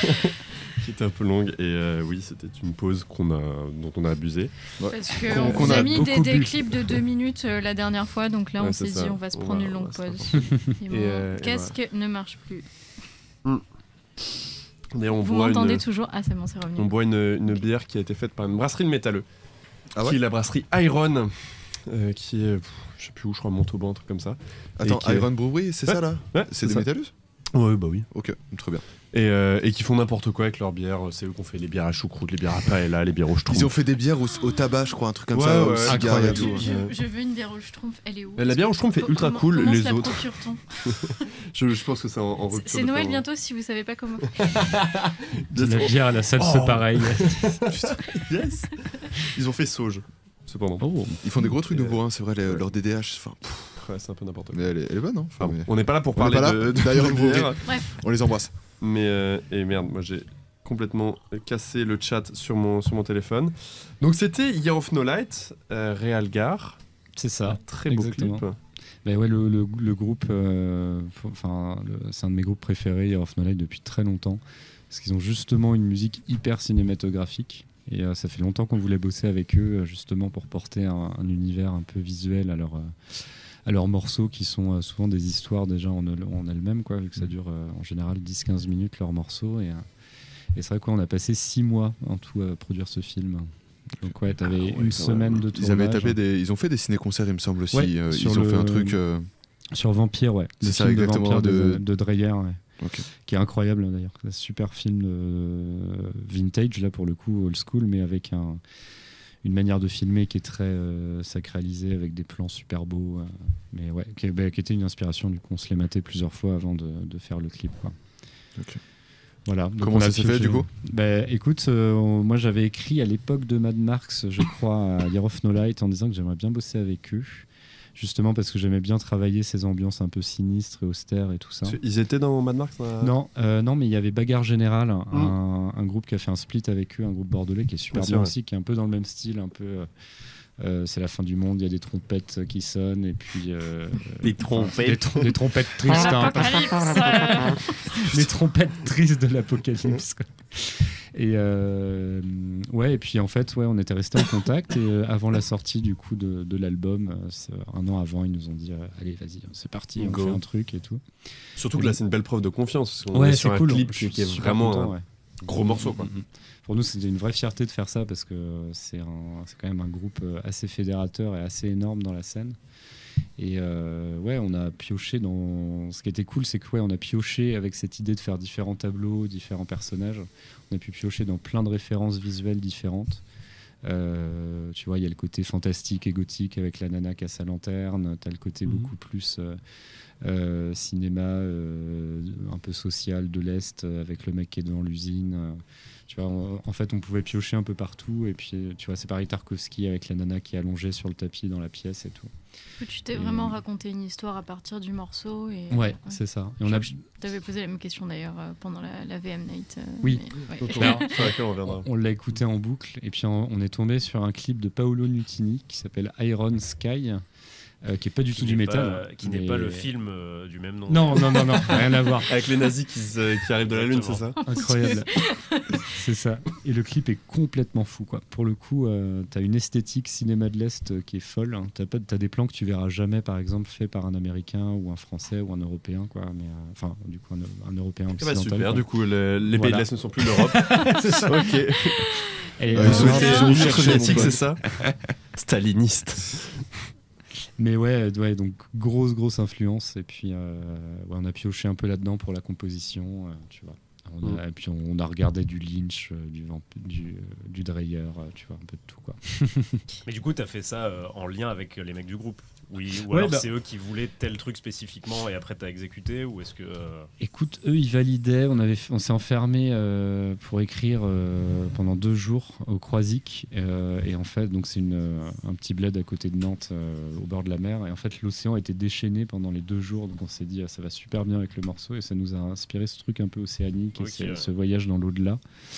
Qui était un peu longue et euh, oui, c'était une pause qu'on a, dont on a abusé. Parce Qu'on- qu'on qu'on vous a a mis des, beaucoup des bu. clips de deux minutes euh, la dernière fois, donc là Ouais, on c'est s'est ça. dit on va se On prendre va- une longue on va pause. se Et Et, mon euh, et casque ne marche plus. D'ailleurs, on Vous boit m'entendez une, toujours? Ah c'est bon, c'est revenu. on boit une, une bière qui a été faite par une brasserie de métalleux. Ah qui ouais est la brasserie Iron, euh, qui est, pff, je sais plus où, je crois Montauban, un truc comme ça. Attends, Et qui est- Iron Brewery, c'est Ouais. ça là Ouais, C'est des ça. métallus Ouais, bah oui. Ok, très bien. Et, euh, et qui font n'importe quoi avec leurs bières. C'est eux qui ont fait les bières à choucroute, les bières à paella, les bières au schtroumpf. Ils ont fait des bières au, au tabac, je crois, un truc comme Ouais, ça, ouais, au cigare et incroyable. tout. Je, ouais. je veux une bière au schtroumpf, elle est où? Euh, la bière au schtroumpf est Co- ultra comment- cool, comment les se la autres. procure-t-on? Je, je pense que c'est en, en C'est- rupture C'est de Noël temps. bientôt si vous savez pas comment. De la bière à la salle, Oh. c'est pareil. Yes. Ils ont fait Sauge, cependant. Oh. Ils font des gros trucs de Euh, bourrin, c'est vrai, les- ouais. leur D D H. Enfin, pff, Ouais, c'est un peu n'importe quoi. mais elle est, elle est bonne, hein. Enfin, Enfin, mais- on n'est pas là pour On n'est parler pas de, là de, D'ailleurs, de vous- bière. Bref, On les embrasse. Mais euh, et merde, moi j'ai complètement cassé le chat sur mon, sur mon téléphone. Donc c'était Year of No Light, euh, Realgar. C'est Un ça. très beau exactement. clip. Bah ouais, le, le- le groupe, euh, faut- enfin, le- c'est un de mes groupes préférés, Year of No Light, depuis très longtemps. Parce qu'ils ont justement une musique hyper cinématographique. Et euh, ça fait longtemps qu'on voulait bosser avec eux, euh, justement pour porter un, un univers un peu visuel à, leur, euh, à leurs morceaux, qui sont euh, souvent des histoires déjà en, en elles-mêmes, quoi, vu que ça dure euh, en général dix à quinze minutes leurs morceaux. Et, euh, et c'est vrai qu'on a passé six mois en tout à produire ce film. Donc ouais, t'avais Ah ouais, une quand semaine même. de tournage. Ils avaient tapé des, ils ont fait des ciné-concerts, il me semble aussi. Ouais, Euh, sur ils ont le- fait un truc. euh, Sur Vampire, ouais. C'est Le ça, film de exactement, Vampire de, de- de Dreyer, ouais. Ok. Qui est incroyable d'ailleurs. C'est un super film de vintage, là pour le coup, old school, mais avec un, une manière de filmer qui est très euh, sacralisée, avec des plans super beaux. euh, mais ouais, qui, bah, qui était une inspiration, du coup, on se l'est maté plusieurs fois avant de, de faire le clip, quoi. Ok. Voilà. Donc Comment on a ça s'est fait, pioché- du coup Bah, écoute, euh, on- moi j'avais écrit à l'époque de Mad Max, je crois, à Year of No Light, en disant que j'aimerais bien bosser avec eux. Justement parce que j'aimais bien travailler ces ambiances un peu sinistres et austères et tout ça. Ils étaient dans Mad Max là Non, euh, non, mais il y avait Bagarre Générale, un, un groupe qui a fait un split avec eux, un groupe bordelais qui est super Bien bien sûr, aussi, qui est un peu dans le même style, un peu. euh, euh, c'est la fin du monde, il y a des trompettes qui sonnent et puis. euh, Des enfin, trompettes. Des, trom- des trompettes tristes. hein, Apocalypse. les trompettes tristes de l'apocalypse. quoi. Et euh, ouais, et puis en fait, ouais, on était resté en contact et euh, avant la sortie du coup de, de l'album, euh, c'est- un an avant, ils nous ont dit euh, allez, vas-y, c'est parti, on Go. fait un truc et tout. Surtout que là c'est une belle preuve de confiance. Parce qu'on Ouais, est sur c'est un cool. clip Je qui, suis qui est super vraiment content, un ouais. gros morceau quoi. Mm, mm. Pour nous, c'était une vraie fierté de faire ça parce que c'est un- c'est quand même un groupe euh, assez fédérateur et assez énorme dans la scène. Et euh, ouais, on a pioché dans. Ce qui était cool, c'est que ouais, on a pioché avec cette idée de faire différents tableaux, différents personnages. On a pu piocher dans plein de références visuelles différentes. Euh, tu vois, il y a le côté fantastique et gothique avec la nana qui a sa lanterne. T'as le côté Mhm. beaucoup plus euh, euh, cinéma, euh, un peu social de l'Est euh, avec le mec qui est devant l'usine. euh, Tu vois, on- en fait, on pouvait piocher un peu partout. Et puis, tu vois, c'est pareil Tarkovsky avec la nana qui est allongée sur le tapis dans la pièce et tout. Tu t'es Et- vraiment raconté une histoire à partir du morceau. Et, Ouais, c'est ça. Et on a, Je t'avais posé la même question d'ailleurs euh, pendant la, la V M Night. euh, Oui. mais- Donc, ouais. on- sur laquelle on reviendra. on l'a écouté en boucle. Et puis, on on est tombé sur un clip de Paolo Nutini qui s'appelle Iron Sky, euh, qui est pas du Qui tout du n'est métal. pas- Qui n'est mais- pas le film euh, du même nom. Non, non, non, non, rien à voir. Avec les nazis qui, se- qui arrivent de la lune, c'est ça? Incroyable. C'est ça. Et le clip est complètement fou, quoi. Pour le coup, euh, t'as une esthétique cinéma de l'Est euh, qui est folle. hein. T'as, pas, t'as des plans que tu verras jamais, par exemple, faits par un Américain ou un Français ou un Européen, quoi. Mais euh, enfin, du coup, un, un Européen Ah bah occidental. super, quoi. du coup le- les pays Voilà. de l'Est ne sont plus l'Europe. C'est ça. Ok. Et, Ouais, euh, ils sont non, été- mais- ils sont venus L'Union chercher, soviétique, mon c'est pote. ça? Staliniste. Mais ouais, ouais, donc grosse, grosse influence. Et puis, euh, ouais, on a pioché un peu là-dedans pour la composition, euh, tu vois. On a, Mm. Et puis, on, on a regardé du Lynch, euh, du, vamp- du, euh, du Dreyer, euh, tu vois, un peu de tout, quoi. Mais du coup, t'as fait ça euh, en lien avec les mecs du groupe. Oui, ou Ouais, alors bah- c'est eux qui voulaient tel truc spécifiquement et après t'as exécuté, ou est-ce que euh, Écoute, eux, ils validaient. On, avait, f- on s'est enfermé euh, pour écrire euh, pendant deux jours au Croisic. euh, et en fait, donc c'est une, euh, un petit bled à côté de Nantes, euh, au bord de la mer. Et en fait, l'océan était déchaîné pendant les deux jours. Donc on s'est dit, ah, ça va super bien avec le morceau. Et ça nous a inspiré ce truc un peu océanique, et Ok, ce, ouais. ce voyage dans l'au-delà.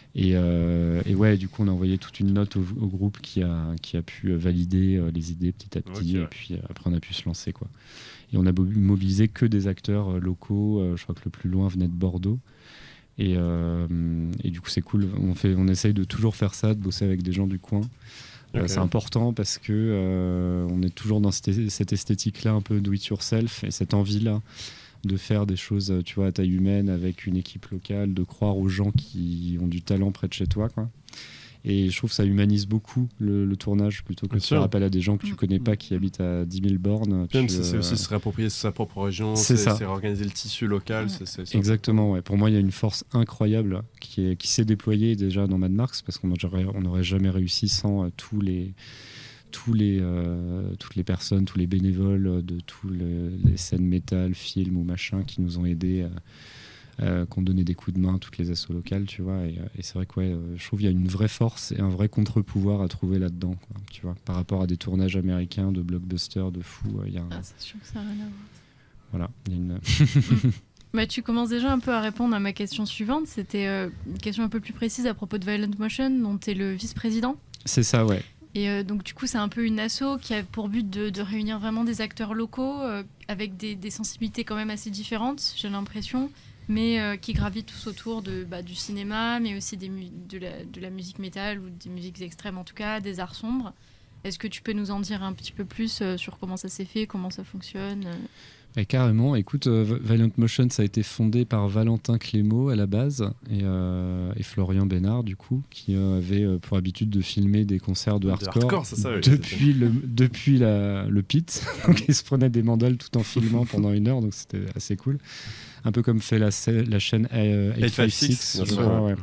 Et, euh, et ouais, du coup, on a envoyé toute une note au, au groupe qui a, qui a pu valider euh, les idées petit à petit. Okay. Et puis euh, après, on a pu se lancer, quoi. Et on a mobilisé que des acteurs euh, locaux. Euh, je crois que le plus loin venait de Bordeaux. Et, euh, et du coup, c'est cool. On, fait, on essaye de toujours faire ça, de bosser avec des gens du coin. Okay. Euh, c'est important parce que euh, on est toujours dans cette, cette esthétique-là, un peu do it yourself, et cette envie-là de faire des choses, tu vois, à taille humaine avec une équipe locale, de croire aux gens qui ont du talent près de chez toi, quoi. Et je trouve que ça humanise beaucoup le, le tournage plutôt que de faire appel à des gens que tu connais pas qui habitent à dix mille bornes. Même tu, c'est euh... aussi se réapproprier sa propre région, c'est, c'est, c'est réorganiser le tissu local. Ouais. C'est, c'est, c'est Exactement, ouais. Pour moi, il y a une force incroyable qui, est, qui s'est déployée déjà dans Mad Marks parce qu'on n'aurait jamais réussi sans euh, tous les. Tous les, euh, toutes les personnes, tous les bénévoles de toutes les, les scènes métal, films ou machin qui nous ont aidés, euh, euh, qui ont donné des coups de main à toutes les assos locales, tu vois. Et, et c'est vrai que ouais, euh, je trouve qu'il y a une vraie force et un vrai contre-pouvoir à trouver là-dedans, quoi, tu vois, par rapport à des tournages américains de blockbusters, de fous. Il y a un... Ah, c'est sûr que ça n'a rien à voir. Voilà, il y a une... Bah, tu commences déjà un peu à répondre à ma question suivante. C'était euh, une question un peu plus précise à propos de Violent Motion, dont tu es le vice-président. C'est ça, ouais. Et euh, donc du coup c'est un peu une asso qui a pour but de, de réunir vraiment des acteurs locaux euh, avec des, des sensibilités quand même assez différentes, j'ai l'impression, mais euh, qui gravitent tous autour de, bah, du cinéma, mais aussi des mu- de, la, de la musique métal ou des musiques extrêmes en tout cas, des arts sombres. Est-ce que tu peux nous en dire un petit peu plus euh, sur comment ça s'est fait, comment ça fonctionne euh Et carrément, écoute, euh, Violent Motion, ça a été fondé par Valentin Clément à la base et, euh, et Florian Bénard, du coup, qui euh, avait euh, pour habitude de filmer des concerts de hardcore, de hardcore c'est ça, oui, depuis, le, depuis la, le pit. Donc ils se prenaient des mandales tout en filmant pendant une heure, donc c'était assez cool. Un peu comme fait la, la chaîne euh, huit cent cinquante-six, je crois, ouais. Ouais.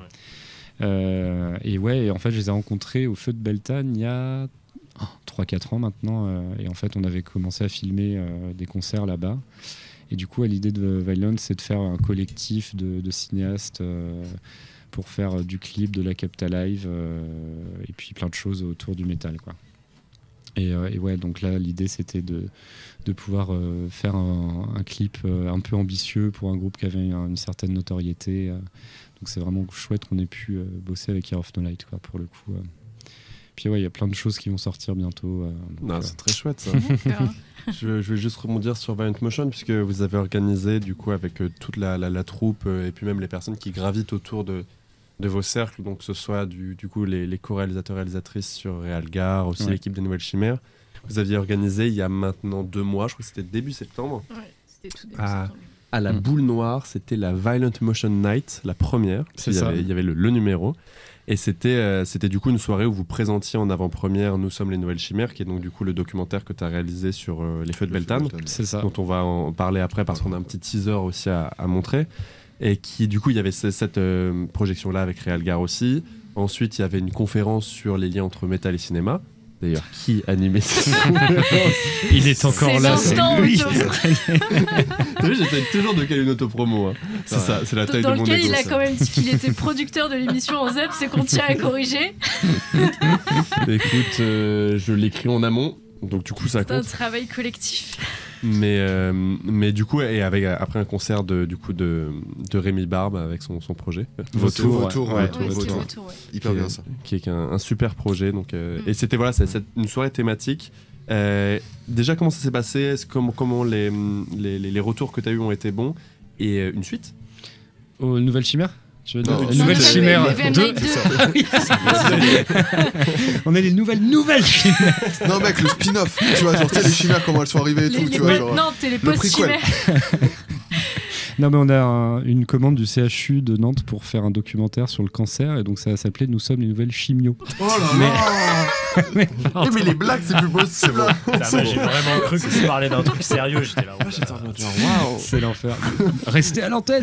Euh, et ouais, et en fait, je les ai rencontrés au Feu de Beltane il y a trois quatre ans maintenant, euh, et en fait on avait commencé à filmer euh, des concerts là-bas, et du coup l'idée de Violent c'est de faire un collectif de, de cinéastes euh, pour faire euh, du clip, de la Capta Live euh, et puis plein de choses autour du métal, quoi. Et, euh, et ouais, donc là l'idée c'était de, de pouvoir euh, faire un, un clip euh, un peu ambitieux pour un groupe qui avait une, une certaine notoriété, euh, donc c'est vraiment chouette qu'on ait pu euh, bosser avec Year of No Light, quoi, pour le coup. euh. Puis ouais, il y a plein de choses qui vont sortir bientôt. Euh, donc, non, euh... c'est très chouette ça. je, je vais juste rebondir sur Violent Motion puisque vous avez organisé du coup avec euh, toute la, la, la troupe euh, et puis même les personnes qui gravitent autour de, de vos cercles, donc que ce soit du, du coup les, les co-réalisateurs réalisatrices sur Realgar, aussi ouais. l'équipe des Nouvelles Chimères. Vous aviez organisé il y a maintenant deux mois, je crois que c'était début septembre. Ouais, c'était tout début à, septembre. À la mmh. Boule Noire, c'était la Violent Motion Night, la première. C'est il y ça. avait, il y avait le, le numéro. Et c'était, euh, c'était du coup une soirée où vous présentiez en avant-première Nous sommes les Nouvelles Chimères, qui est donc du coup le documentaire que tu as réalisé sur euh, les Feux de Beltane, c'est ça. Dont on va en parler après parce qu'on a un petit teaser aussi à, à montrer. Et qui du coup, il y avait c- cette euh, projection-là avec Realgar aussi. Ensuite, il y avait une conférence sur les liens entre métal et cinéma. D'ailleurs, qui animait cette conférence ? Il est encore c'est là, c'est lui. T'as vu, j'essaie toujours de caler une autopromo. Hein. C'est ouais. ça, c'est la taille dans de mon lequel égo, il a ça. quand même dit qu'il était producteur de l'émission en Z E P, c'est qu'on tient à corriger. Écoute, euh, je l'écris en amont, donc du coup ça c'est compte. C'est un travail collectif. Mais, euh, mais du coup, et avec, après un concert de, du coup de, de Rémi Barbe avec son, son projet. Vautour, Vautour, ouais. ouais. Ouais, Vautour. Vautour, ouais. Hyper qui bien est, ça. Qui est un, un super projet. Donc, euh, Mm. Et c'était voilà, c'est, c'est une soirée thématique. Euh, déjà, comment ça s'est passé ? Est-ce, comment, comment les, les, les retours que tu as eus ont été bons ? Et euh, une suite ? Aux Nouvelles Chimères ? Tu veux dire Non, les Nouvelles non, Chimères les deux. Ah oui, On est les nouvelles nouvelles chimères. Non mec, le spin-off, tu vois, genre tu sais les chimères comment elles sont arrivées et les, tout, les, tu vois, les, genre, non, t'es les le post-chimères. Non mais on a un, une commande du C H U de Nantes pour faire un documentaire sur le cancer et donc ça va s'appeler Nous sommes les nouvelles chimios. Oh là mais... là mais, eh, mais les blagues c'est plus possible. Putain, moi, j'ai vraiment cru que tu parlais d'un truc sérieux, j'étais là. Ah, j'étais en train de dire waouh. C'est l'enfer. Restez à l'antenne.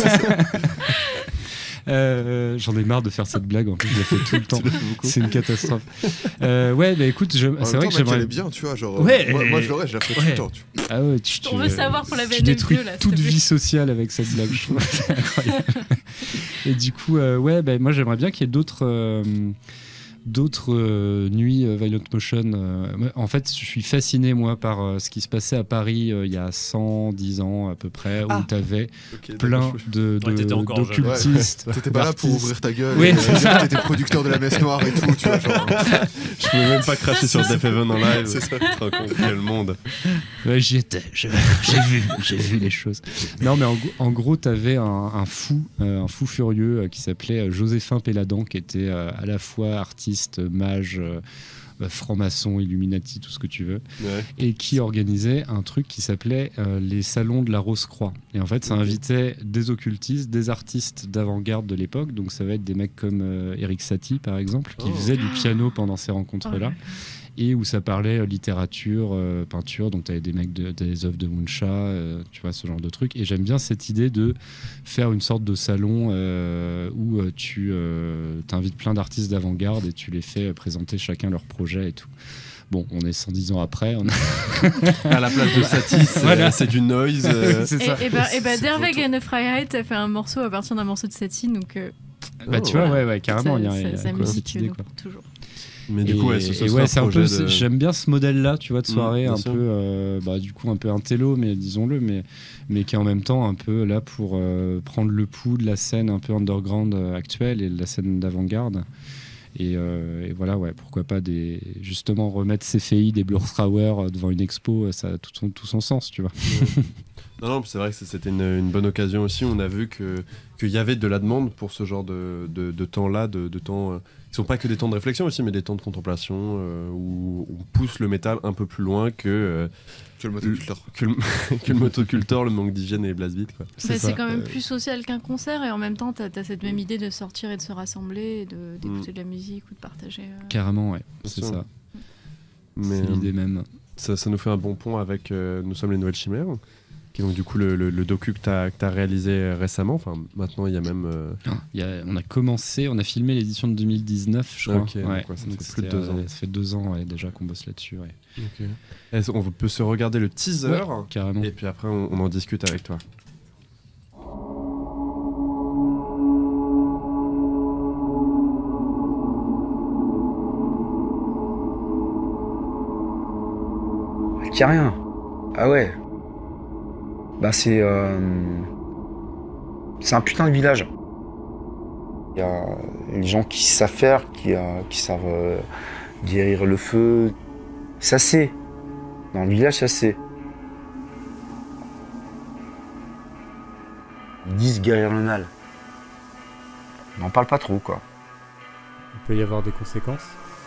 Euh, j'en ai marre de faire cette blague, en plus je la fais tout le temps. C'est une catastrophe. Euh, ouais, bah écoute, je, c'est vrai que j'aimerais. Elle est bien, tu vois, genre. Ouais, moi, moi je l'aurais, je la ferais ouais. tout le temps. Tu... Ah ouais, tu, tu, On veut savoir pour la tu V N F détruis deux là. toute vie sociale avec cette blague, je trouve. C'est incroyable. Et du coup, euh, ouais, bah, moi j'aimerais bien qu'il y ait d'autres. Euh, d'autres euh, nuits euh, Violent Motion. Euh, en fait, je suis fasciné, moi, par euh, ce qui se passait à Paris euh, il y a cent dix ans à peu près, où Ah. tu avais Ok, plein d'accord, de, Ouais, de- t'étais encore jeune. d'occultistes. je- T'étais pas là pour d'artistes. ouvrir ta gueule. Oui, et c'est dire ça. que t'étais producteur de la messe noire et tout, tu vois. Genre, Je pouvais même pas cracher sur Death Heaven en live. C'est ça. Tu te rends compte, quel monde. Ouais, j'y étais, je- j'ai vu, j'ai vu les choses. Non, mais en, gros- en gros, tu avais un, un fou, euh, un fou furieux euh, qui s'appelait euh, Joséphin Péladan, qui était euh, à la fois artiste, mage, euh, euh, franc-maçon, Illuminati, tout ce que tu veux, Ouais. et qui organisait un truc qui s'appelait euh, les salons de la Rose-Croix. Et en fait, ça Ok. invitait des occultistes, des artistes d'avant-garde de l'époque, donc ça va être des mecs comme euh, Eric Satie, par exemple, qui Oh. faisaient du piano pendant ces rencontres-là. Et où ça parlait euh, littérature, euh, peinture, donc tu avais des mecs de- des œuvres de Muncha, euh, tu vois, ce genre de truc. Et j'aime bien cette idée de faire une sorte de salon euh, où euh, tu euh, t'invites plein d'artistes d'avant-garde et tu les fais euh, présenter chacun leur projet et tout. Bon, on est cent dix ans après, on a... À la place de Satie, c'est Voilà. c'est du noise. euh, c'est ça. Et, et bah, et bah C'est Derweg photo. and the Freiheit a fait un morceau à partir d'un morceau de Satie, donc euh, Bah, tu Oh, vois, voilà. ouais, ouais, carrément, ça, il y a, ça- il y a sa quoi, musique cette idée, nous quoi. porte toujours. Mais du coup, ouais, ce, ce et sera ouais, c'est un projet peu, de- c'est- j'aime bien ce modèle-là, tu vois, de Mm, soirée bien un sûr. peu, euh, bah, du coup, un peu intello, mais disons-le, mais, mais qui est en même temps un peu là pour euh, prendre le pouls de la scène un peu underground euh, actuelle et de la scène d'avant-garde. Et, euh, et voilà, ouais, pourquoi pas des, justement remettre C F I, des Blurstrauer devant une expo, ça a tout son, tout son sens, tu vois. Non, non, c'est vrai que c'était une, une bonne occasion aussi. On a vu que qu'il y avait de la demande pour ce genre de, de, de temps-là, de, de temps euh, qui sont pas que des temps de réflexion aussi, mais des temps de contemplation euh, où on pousse le métal un peu plus loin que euh, que le motoculteur. que le, que le motoculteur, le manque d'hygiène et les blast beats, quoi. C'est ça. quand même Euh, plus social qu'un concert et en même temps, t'as as cette même idée de sortir et de se rassembler, et de- d'écouter Mm. de la musique ou de partager. euh. Carrément, ouais, Bien c'est sûr. ça. Mais C'est l'idée même. ça, ça nous fait un bon pont avec euh, Nous sommes les Nouvelles Chimères, qui est donc du coup le, le, le docu que tu as réalisé euh, récemment. Enfin, maintenant, il y a même. euh, Il y a- on a commencé, on a filmé l'édition de deux mille dix-neuf, je crois. Ok, donc ouais, ça fait plus de c'était, deux ans. euh, Ça fait deux ans ouais, déjà qu'on bosse là-dessus. Ouais. est-ce- On peut se regarder le teaser. Ouais, carrément. Et puis après, on, on en discute avec toi. Rien. Ah ouais. Bah c'est euh, c'est un putain de village. Il y a les gens qui savent faire, qui, euh, qui savent euh, guérir le feu. Ça c'est. Dans le village, ça c'est. Ils disent guérir le mal. On n'en parle pas trop quoi. Il peut y avoir des conséquences.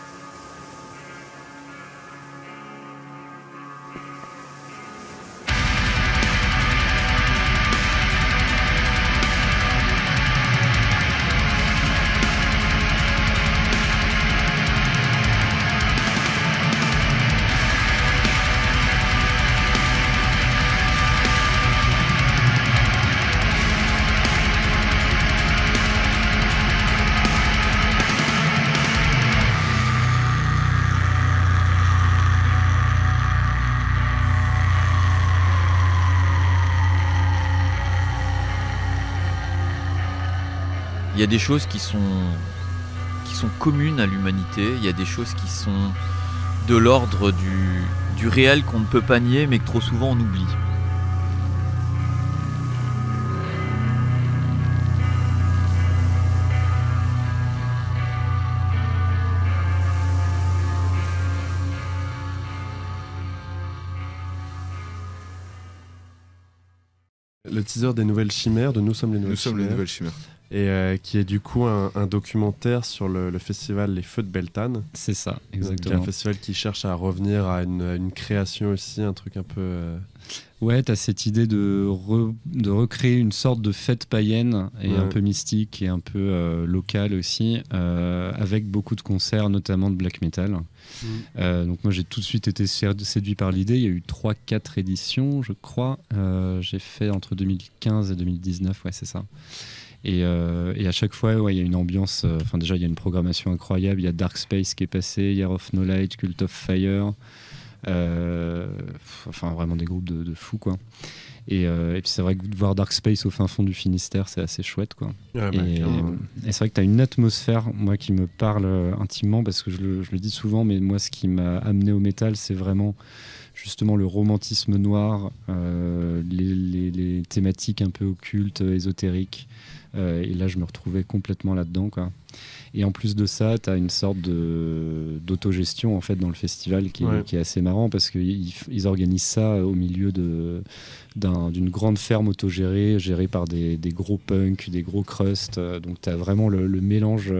Il y a des choses qui sont, qui sont communes à l'humanité, il y a des choses qui sont de l'ordre du, du réel qu'on ne peut pas nier mais que trop souvent on oublie. Le teaser des Nouvelles Chimères, de Nous sommes les Nouvelles Nous sommes Chimères. les nouvelles chimères. Et euh, qui est du coup un, un documentaire sur le, le festival Les Feux de Beltane. C'est ça, Donc, qui est exactement. un festival qui cherche à revenir à une, à une création aussi, un truc un peu. euh, Ouais, t'as cette idée de, re- de recréer une sorte de fête païenne et Ouais. un peu mystique et un peu euh, locale aussi, euh, avec beaucoup de concerts, notamment de black metal. Mm. Euh, donc moi j'ai tout de suite été sé- séduit par l'idée. Il y a eu trois quatre éditions, je crois. Euh, j'ai fait entre deux mille quinze et deux mille dix-neuf, ouais c'est ça. Et, euh, et à chaque fois, ouais, il y a une ambiance. euh, Enfin, déjà, il y a une programmation incroyable. Il y a Dark Space qui est passé, Year of No Light, Cult of Fire. Euh, enfin, vraiment des groupes de, de fous, quoi. Et, euh, et puis c'est vrai que de voir Dark Space au fin fond du Finistère, c'est assez chouette, quoi. Ouais, bah, et, clairement. et c'est vrai que tu as une atmosphère, moi, qui me parle euh, intimement, parce que je le, je le dis souvent, mais moi, ce qui m'a amené au métal, c'est vraiment justement le romantisme noir, euh, les, les, les thématiques un peu occultes, ésotériques. Euh, et là, je me retrouvais complètement là-dedans, quoi. Et en plus de ça, tu as une sorte de, d'autogestion en fait, dans le festival qui est, Ouais. qui est assez marrant parce qu'ils ils organisent ça au milieu de, d'un, d'une grande ferme autogérée, gérée par des, des gros punks, des gros crusts. Donc tu as vraiment le, le mélange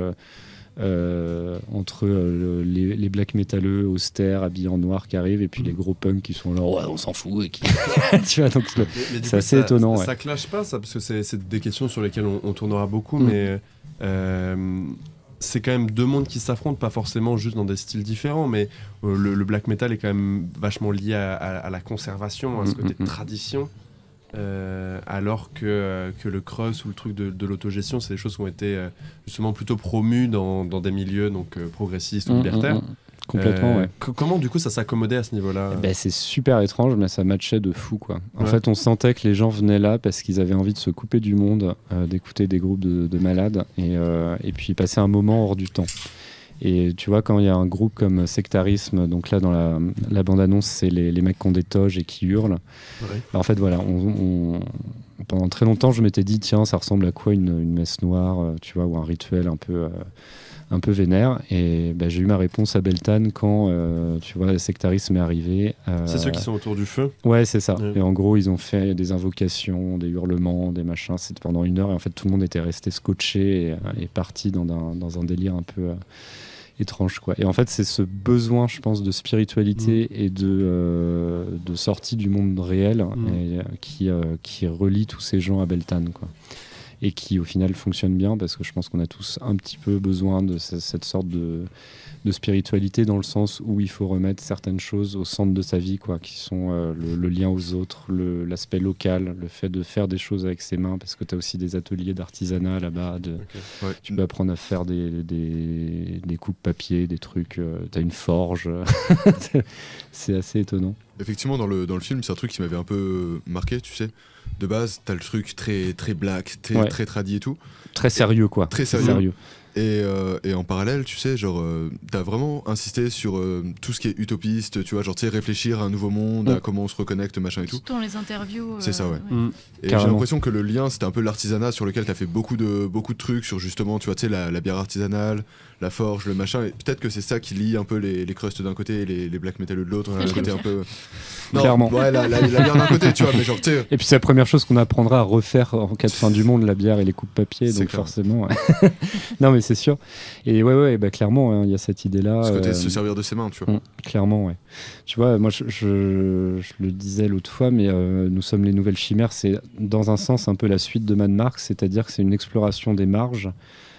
euh, entre euh, les, les black métalleux austères, habillés en noir qui arrivent, et puis les gros punks qui sont là, ouais, on s'en fout. Et qui... tu vois, donc le- Mais- mais du c'est coup, assez ça, étonnant. Ça, ouais. ça clash pas, ça, parce que c'est, c'est des questions sur lesquelles on, on tournera beaucoup, Mm. mais euh, c'est quand même deux mondes qui s'affrontent, pas forcément juste dans des styles différents, mais euh, le, le black metal est quand même vachement lié à, à- à la conservation, à ce Mm, côté mm, mm. tradition, euh, alors que, euh, que le crust ou le truc de, de l'autogestion, c'est des choses qui ont été euh, justement plutôt promues dans, dans des milieux donc, euh, progressistes ou Mm, libertaires. mm, mm. Complètement, Euh, ouais. co- comment du coup ça s'accommodait à ce niveau-là? Ben, c'est super étrange, mais ça matchait de fou, quoi. En Ouais. fait, on sentait que les gens venaient là parce qu'ils avaient envie de se couper du monde, euh, d'écouter des groupes de, de malades et, euh, et puis passer un moment hors du temps. Et tu vois, quand il y a un groupe comme Sectarisme, donc là dans la, la bande-annonce, c'est les, les mecs qui ont des toges et qui hurlent. Ouais. Ben, en fait, voilà, on, on- pendant très longtemps, je m'étais dit, tiens, ça ressemble à quoi une, une messe noire, euh, tu vois, ou un rituel un peu. Euh, un peu vénère, et ben, j'ai eu ma réponse à Beltane quand euh, tu vois, le sectarisme est arrivé. euh, C'est ceux qui sont autour du feu? Ouais, c'est ça. Ouais. Et en gros, ils ont fait des invocations, des hurlements, des machins. C'était pendant une heure, et en fait, tout le monde était resté scotché et, et parti dans un, dans un délire un peu euh, étrange, quoi. Et en fait, c'est ce besoin, je pense, de spiritualité Mm. et de, euh, de sortie du monde réel Mm. et, euh, qui, euh, qui relie tous ces gens à Beltane, quoi. Et qui au final fonctionne bien parce que je pense qu'on a tous un petit peu besoin de ce- cette sorte de, de spiritualité dans le sens où il faut remettre certaines choses au centre de sa vie, quoi, qui sont euh, le, le lien aux autres, le- l'aspect local, le fait de faire des choses avec ses mains, parce que tu as aussi des ateliers d'artisanat là-bas, de, Ouais. tu peux apprendre à faire des, des, des coupes papier, des trucs, tu as une forge, c'est assez étonnant. Effectivement, dans le, dans le film, c'est un truc qui m'avait un peu marqué, tu sais. De base, t'as le truc très, très black, très, Ouais. très tradi et tout. Très sérieux, quoi. Très C'est sérieux. Et, euh, et en parallèle, tu sais, genre, euh, t'as vraiment insisté sur euh, tout ce qui est utopiste, tu vois, genre, tu sais, réfléchir à un nouveau monde, Mm. à comment on se reconnecte, machin et tout. Surtout dans les interviews. C'est ça, ouais. Mm. Et j'ai Carrément. l'impression que le lien, c'était un peu l'artisanat sur lequel t'as fait beaucoup de, beaucoup de trucs, sur justement, tu vois, tu sais, la, la bière artisanale, la forge, le machin. Et peut-être que c'est ça qui lie un peu les, les crusts d'un côté et les, les black metal de l'autre. Ouais, le je côté l'aime un peu. Clairement. Ouais, la, la, la bière d'un côté, tu vois, mais genre, tu sais. Et puis c'est la première chose qu'on apprendra à refaire en cas de fin du monde, la bière et les coupes papier, C'est donc clair. forcément. ouais. Non mais c'est sûr. Et ouais ouais, bah clairement, hein, il y a cette idée-là. Ce côté euh, se servir de ses mains, tu vois. mm, clairement, ouais. Tu vois, moi je, je, je le disais l'autre fois, mais euh, nous sommes les nouvelles chimères. C'est dans un sens un peu la suite de Mad Max, c'est-à-dire que c'est une exploration des marges.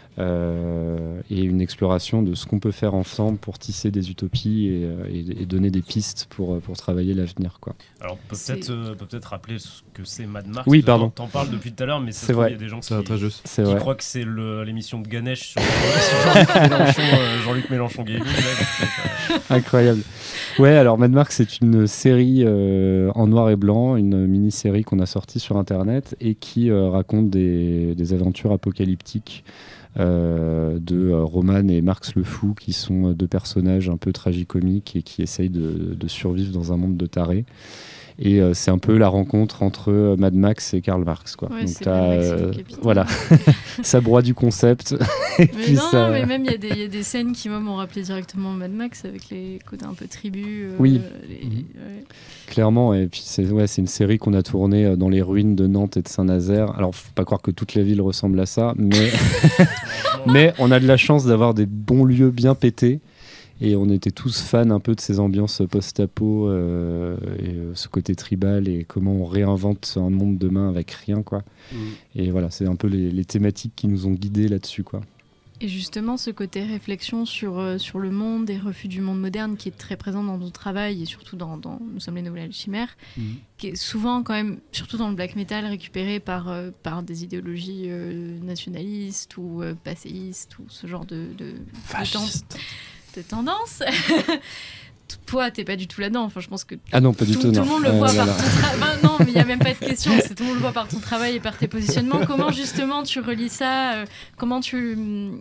Euh, et une exploration de ce qu'on peut faire ensemble pour tisser des utopies et, euh, et- et donner des pistes pour, pour travailler l'avenir, quoi. Alors on peut C'est- peut-être euh, peut peut-être rappeler ce que c'est Mad Max. Oui, T'en- pardon. T'en parles depuis tout à l'heure, mais C'est c'est vrai. vrai. Il y a des gens qui, C'est très juste. C'est qui vrai. croient que c'est le- l'émission de Ganesh sur, sur Jean-Luc Mélenchon, euh, Jean-Luc Mélenchon Gaming. là, donc c'est, euh, Incroyable. Ouais, alors Mad Max, c'est une série euh, en noir et blanc, une mini-série qu'on a sortie sur Internet et qui euh, raconte des, des aventures apocalyptiques euh, de euh, Roman et Marx le Fou, qui sont euh, deux personnages un peu tragicomiques et qui essayent de, de survivre dans un monde de tarés. Et euh, c'est un peu la rencontre entre euh, Mad Max et Karl Marx, quoi. Ouais, Donc c'est t'as, Mad Max et le euh, capitaine. voilà, ça broie du concept. et Mais puis non, ça... mais même il y, a des- il y a des scènes qui moi m'ont rappelé directement Mad Max avec les côtés un peu tribus. euh, Oui. les- Mhm. ouais. Clairement, et puis c'est ouais, c'est une série qu'on a tournée euh, dans les ruines de Nantes et de Saint-Nazaire. Alors, faut pas croire que toute la ville ressemble à ça, mais, mais on a de la chance d'avoir des bons lieux bien pétés. Et on était tous fans un peu de ces ambiances post-apo, euh, et euh, ce côté tribal et comment on réinvente un monde demain avec rien, quoi. Mm. Et voilà, c'est un peu les, les thématiques qui nous ont guidés là-dessus, quoi. Et justement, ce côté réflexion sur, euh, sur le monde et refus du monde moderne qui est très présent dans notre travail et surtout dans, dans Nous sommes les nouvelles chimères, Mhm. qui est souvent quand même, surtout dans le black metal, récupéré par, euh, par des idéologies euh, nationalistes ou euh, passéistes ou ce genre de, de, de, ten- de tendance. toi, t'es pas du tout là-dedans. Enfin, je pense que Ah non, pas du tout, tout, tout non. le monde le Euh, voit là, par là. ton travail. Ben, non, mais il y a même pas de question. C'est tout le monde le voit par ton travail et par tes positionnements. Comment justement tu relis ça euh, Comment tu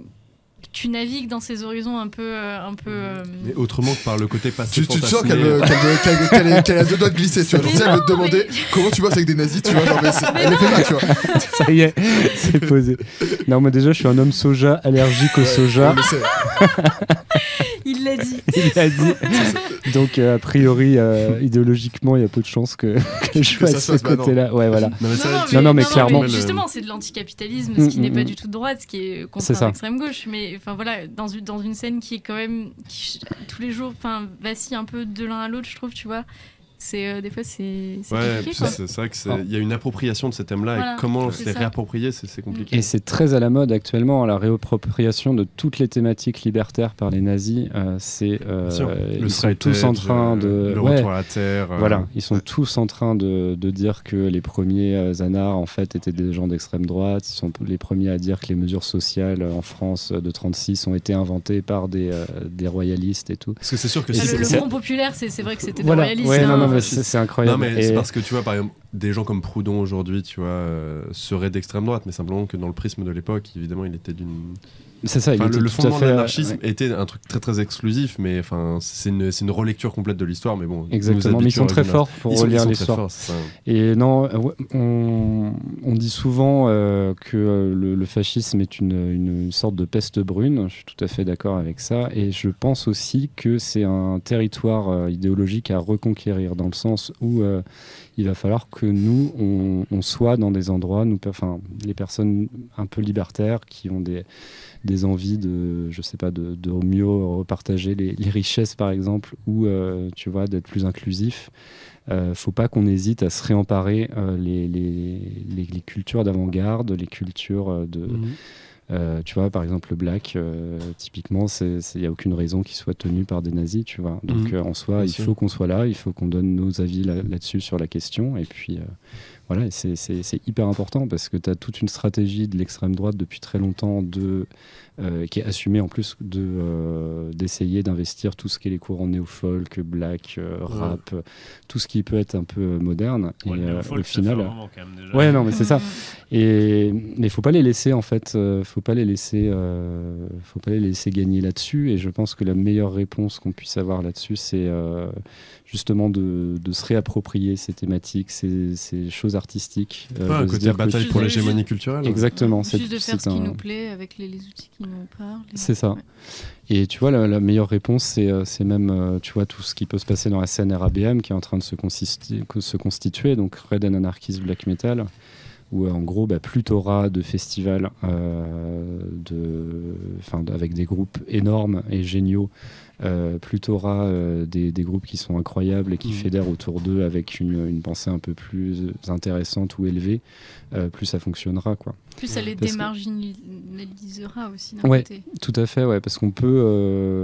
tu navigues dans ces horizons un peu euh, un peu. euh, Mais autrement que par le côté passé Tu, tu te sens fantasmé, qu'elle me- qu'elle me- qu'elle- qu'elle est- qu'elle a deux doigts de glisser, tu vois. Genre, Mais si elle veut non, te demander mais- comment tu bosses avec des nazis, tu vois. Genre, mais c'est- elle est fait mal, tu vois. Ça y est, c'est posé. Non, moi déjà, je suis un homme soja, allergique au soja. Mais c'est- Il l'a dit. Il a dit. Donc, euh, a priori, euh, idéologiquement, il y a peu de chances que, que je Que ça sois de se ce fasse, bah non. côté-là. Ouais, voilà. Non, mais c'est vrai, Non, non, mais clairement. justement, c'est de l'anticapitalisme, ce qui Mm, n'est mm, pas mm. du tout de droite, ce qui est C'est contraire ça. à l'extrême gauche. Mais enfin voilà, dans une dans une scène qui est quand même qui tous les jours, enfin vacille un peu de l'un à l'autre, je trouve, tu vois. C'est euh, des fois c'est c'est Ouais, compliqué puis quoi. c'est c'est vrai qu'il Ah. y a une appropriation de ces thèmes-là Voilà, et comment c'est se les ça. réapproprier, c'est c'est compliqué. Et c'est très à la mode actuellement, la réappropriation de toutes les thématiques libertaires par les nazis. Euh, c'est, euh, Bien sûr. Le ils sont straight tous en edge, train de. euh, le Ouais, retour à la terre. euh, voilà, ils sont ouais. tous en train de, de dire que les premiers euh, anards en fait étaient des gens d'extrême droite. Ils sont les premiers à dire que les mesures sociales euh, en France euh, de trente-six ont été inventées par des, euh, des royalistes et tout. Parce que c'est sûr que Et si Ah, c'est- le, le c'est- Front populaire, c'est c'est vrai que c'était Voilà, des royalistes. ouais, non, hein. non, mais c'est c'est incroyable. Non, mais Et- c'est parce que tu vois, par exemple, des gens comme Proudhon aujourd'hui, tu vois, euh, seraient d'extrême droite, mais simplement que dans le prisme de l'époque, évidemment, il était d'une. c'est ça, il Enfin, était le, le tout à fondement fait, de euh, l'anarchisme ouais. était un truc très très exclusif, mais enfin, c'est une, c'est une relecture complète de l'histoire, mais bon. Exactement, nous mais ils sont habituons très à- forts pour Ils sont- ils relire sont très l'histoire. forts, c'est ça. Et non, euh, ouais, on, on dit souvent euh, que euh, le, le fascisme est une, une- une sorte de peste brune. Je suis tout à fait d'accord avec ça. Et je pense aussi que c'est un territoire euh, idéologique à reconquérir, dans le sens où euh, il va falloir que nous, on, on soit dans des endroits, nous, enfin, les personnes un peu libertaires qui ont des des envies de, je sais pas, de, de mieux repartager les, les richesses, par exemple, ou, euh, tu vois, d'être plus inclusif. Euh, faut pas qu'on hésite à se réemparer euh, les, les, les, les cultures d'avant-garde, les cultures euh, de... Mhm. Euh, tu vois, par exemple, le black, euh, typiquement, il n'y a aucune raison qu'il soit tenu par des nazis, tu vois. Donc, Mhm. euh, en soi, Bien il sûr. faut qu'on soit là, il faut qu'on donne nos avis là- là-dessus sur la question. Et puis, euh, voilà, et c'est c'est- c'est hyper important parce que tu as toute une stratégie de l'extrême droite depuis très longtemps de, euh, qui est assumée en plus de, euh, d'essayer d'investir tout ce qui est les courants néo-folk, black, euh, rap, euh, tout ce qui peut être un peu euh, moderne. Ouais, et le euh, néo-folk, au ça fait final. un moment, quand même, déjà. Ouais, non, mais c'est ça. Mm. Et mais faut pas les laisser en fait, euh, faut pas les laisser, euh, faut pas les laisser gagner là-dessus. Et je pense que la meilleure réponse qu'on puisse avoir là-dessus, c'est euh, justement de, de se réapproprier ces thématiques, ces, ces choses artistiques. euh, Ouais, un de se côté dire que bataille je- pour Juste- l'hégémonie culturelle. Exactement. c'est- Juste de faire c'est ce qui un- nous plaît avec les, les outils qui nous parlent. et- C'est ça. Ouais. Et tu vois, la, la meilleure réponse, c'est euh, c'est même, euh, tu vois, tout ce qui peut se passer dans la scène R A B M qui est en train de se, consisti- que- se constituer, donc Red and Anarchist Black Metal, où euh, en gros, bah, plus t'auras de festivals euh, de, enfin, d- avec des groupes énormes et géniaux, euh, plus t'auras euh, des, des groupes qui sont incroyables et qui Mhm. fédèrent autour d'eux avec une, une pensée un peu plus intéressante ou élevée, euh, plus ça fonctionnera, quoi. Plus ça les Parce que- démarginalisera aussi d'un Ouais, côté. tout à fait, ouais, parce qu'on peut. euh,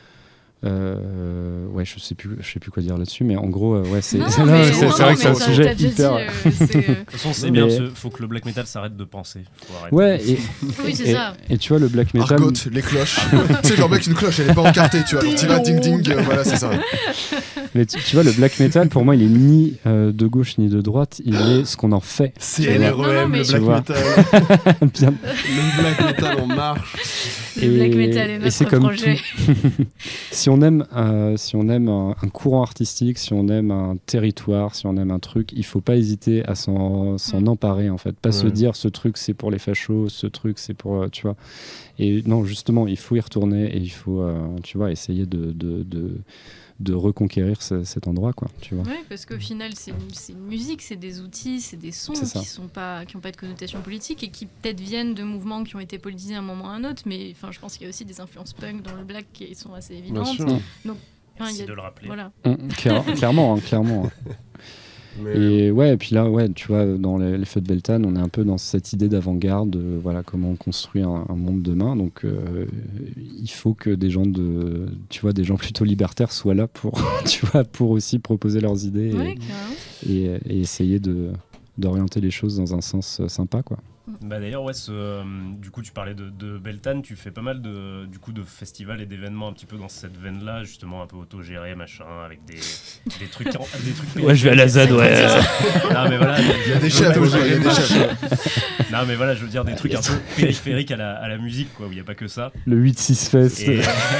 euh, ouais, je sais plus, je sais plus quoi dire là-dessus, mais en gros, euh, ouais, c'est Non, c'est- mais- non, c'est- c'est- non, c'est vrai non, que c'est un mais t'as- sujet t'as déjà hyper. dit, euh, c'est, euh, De toute façon, c'est Mais- bien, il faut que le black metal s'arrête de penser. Faut arrêter. Ouais, et, Oui, c'est et, ça. et tu vois, le black metal. Argot, les cloches. tu sais, genre, mec, une cloche, elle est pas encartée, tu vois. Donc, tu vas ding ding, euh, voilà, c'est ça. Mais tu, tu vois, le black metal, pour moi, il est ni euh, de gauche ni de droite, il est ce qu'on en fait. C'est Mais L non, R non, E M, mais- le Tu black vois. metal. Bien. Le black metal en marche. Le black metal est et notre c'est comme projet. tout. si on aime, euh, si on aime un, un courant artistique, si on aime un territoire, si on aime un truc, il faut pas hésiter à s'en s'en Mm. emparer en fait. Pas se Ouais. dire ce truc c'est pour les fachos, ce truc c'est pour, euh, tu vois. Et non, justement, il faut y retourner et il faut, euh, tu vois, essayer de, de, de, de reconquérir ce- cet endroit, quoi. Tu vois. Oui, parce qu'au final, c'est une, c'est une musique, c'est des outils, c'est des sons C'est ça. qui sont pas, qui n'ont pas de connotation politique et qui peut-être viennent de mouvements qui ont été politisés à un moment ou à un autre. Mais enfin, je pense qu'il y a aussi des influences punk dans le black qui sont assez Bien évidentes. sûr. Enfin, il Merci y a- de le rappeler. Voilà. Mm, clair- clairement, hein, clairement. hein. Mais- Et ouais, et puis là, ouais, tu vois, dans les, les feux de Beltane, on est un peu dans cette idée d'avant-garde, de, voilà, comment on construit un, un monde demain. Donc, euh, il faut que des gens de, tu vois, des gens plutôt libertaires soient là pour, tu vois, pour aussi proposer leurs idées Ouais, et, carrément. et, et essayer de d'orienter les choses dans un sens euh, sympa, quoi. Bah d'ailleurs ouais, ce, euh, du coup tu parlais de, de Beltane, tu fais pas mal de, du coup, de festivals et d'événements un petit peu dans cette veine là, justement un peu autogéré machin, avec des, des trucs en- des trucs Ouais, je vais à la Z, ouais. Non mais voilà, Il y a des chefs, il y a des chefs. non mais voilà, je veux dire des trucs un peu périphériques à la, à la musique quoi, où il y a pas que ça. Le huit six Fest. Et-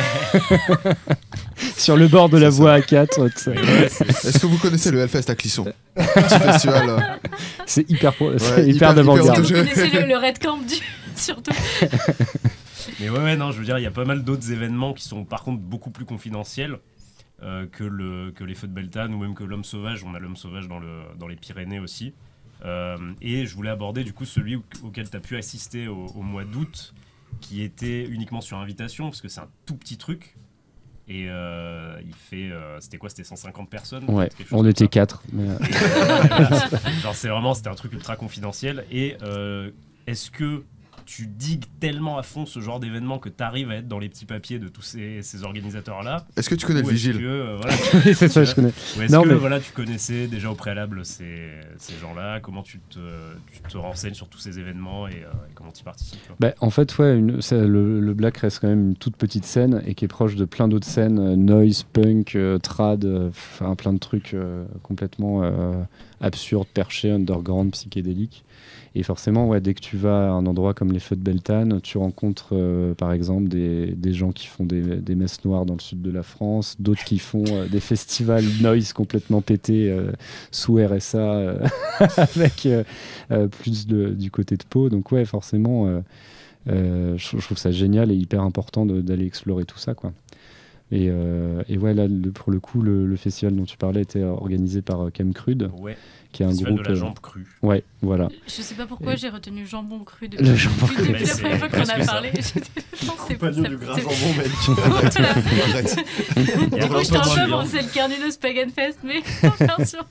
Sur le bord de la voie A quatre. tu sais. Mais ouais, c'est- Est-ce que vous connaissez le Hellfest à Clisson? Petit festival. euh, C'est hyper, pro- c'est Ouais, hyper hyper- d'avant-garde. hyper Vous connaissez le, le Red Camp du... surtout. Mais ouais, ouais, non, je veux dire, il y a pas mal d'autres événements qui sont par contre beaucoup plus confidentiels euh, que, le, que les Feux de Beltane ou même que l'Homme Sauvage. On a l'Homme Sauvage dans, le, dans les Pyrénées aussi. Euh, et je voulais aborder du coup celui au- auquel tu as pu assister au, au mois d'août, qui était uniquement sur invitation, parce que c'est un tout petit truc. Et euh, il fait. euh, c'était quoi? C'était cent cinquante personnes? Ouais, quelque chose on comme était ça. quatre. mais, euh, Genre c'est vraiment, c'était un truc ultra confidentiel. Et euh, est-ce que tu digues tellement à fond ce genre d'événement que tu arrives à être dans les petits papiers de tous ces, ces organisateurs-là? Est-ce que tu connais Ou le est-ce vigile? que, euh, voilà, Oui, c'est ça, je connais. ou est-ce Non, que mais- voilà, tu connaissais déjà au préalable ces, ces gens-là? Comment tu te, tu te renseignes sur tous ces événements et, euh, et comment tu y participes quoi? Bah, en fait, ouais, une- ça, le, le Black reste quand même une toute petite scène et qui est proche de plein d'autres scènes, euh, noise, punk, euh, trad, euh, enfin plein de trucs euh, complètement euh, absurdes, perchés, underground, psychédéliques. Et forcément, ouais, dès que tu vas à un endroit comme les Feux de Beltane, tu rencontres euh, par exemple des, des gens qui font des, des messes noires dans le sud de la France, d'autres qui font euh, des festivals noise complètement pétés euh, sous R S A euh, avec euh, euh, plus de, du côté de Pau. Donc ouais, forcément, euh, euh, je, je trouve ça génial et hyper important de- d'aller explorer tout ça, quoi. Et, euh, et ouais, là, le- pour le coup, le, le festival dont tu parlais était organisé par euh, Chem Crude, Ouais, qui est un festival groupe. de la euh, jambe crue. Ouais, voilà. Je sais pas pourquoi Et- j'ai retenu jambon cru depuis, Le jambon depuis cru. la Mais c'est première fois qu'on presque a ça. parlé. Je pense que c'est Compagnon c'est- du gras c'est- jambon, mec. Arrête. Il y a Moi, je un peu t'en de veux, viande. c'est le Carnunos Pagan Fest, mais bien sûr.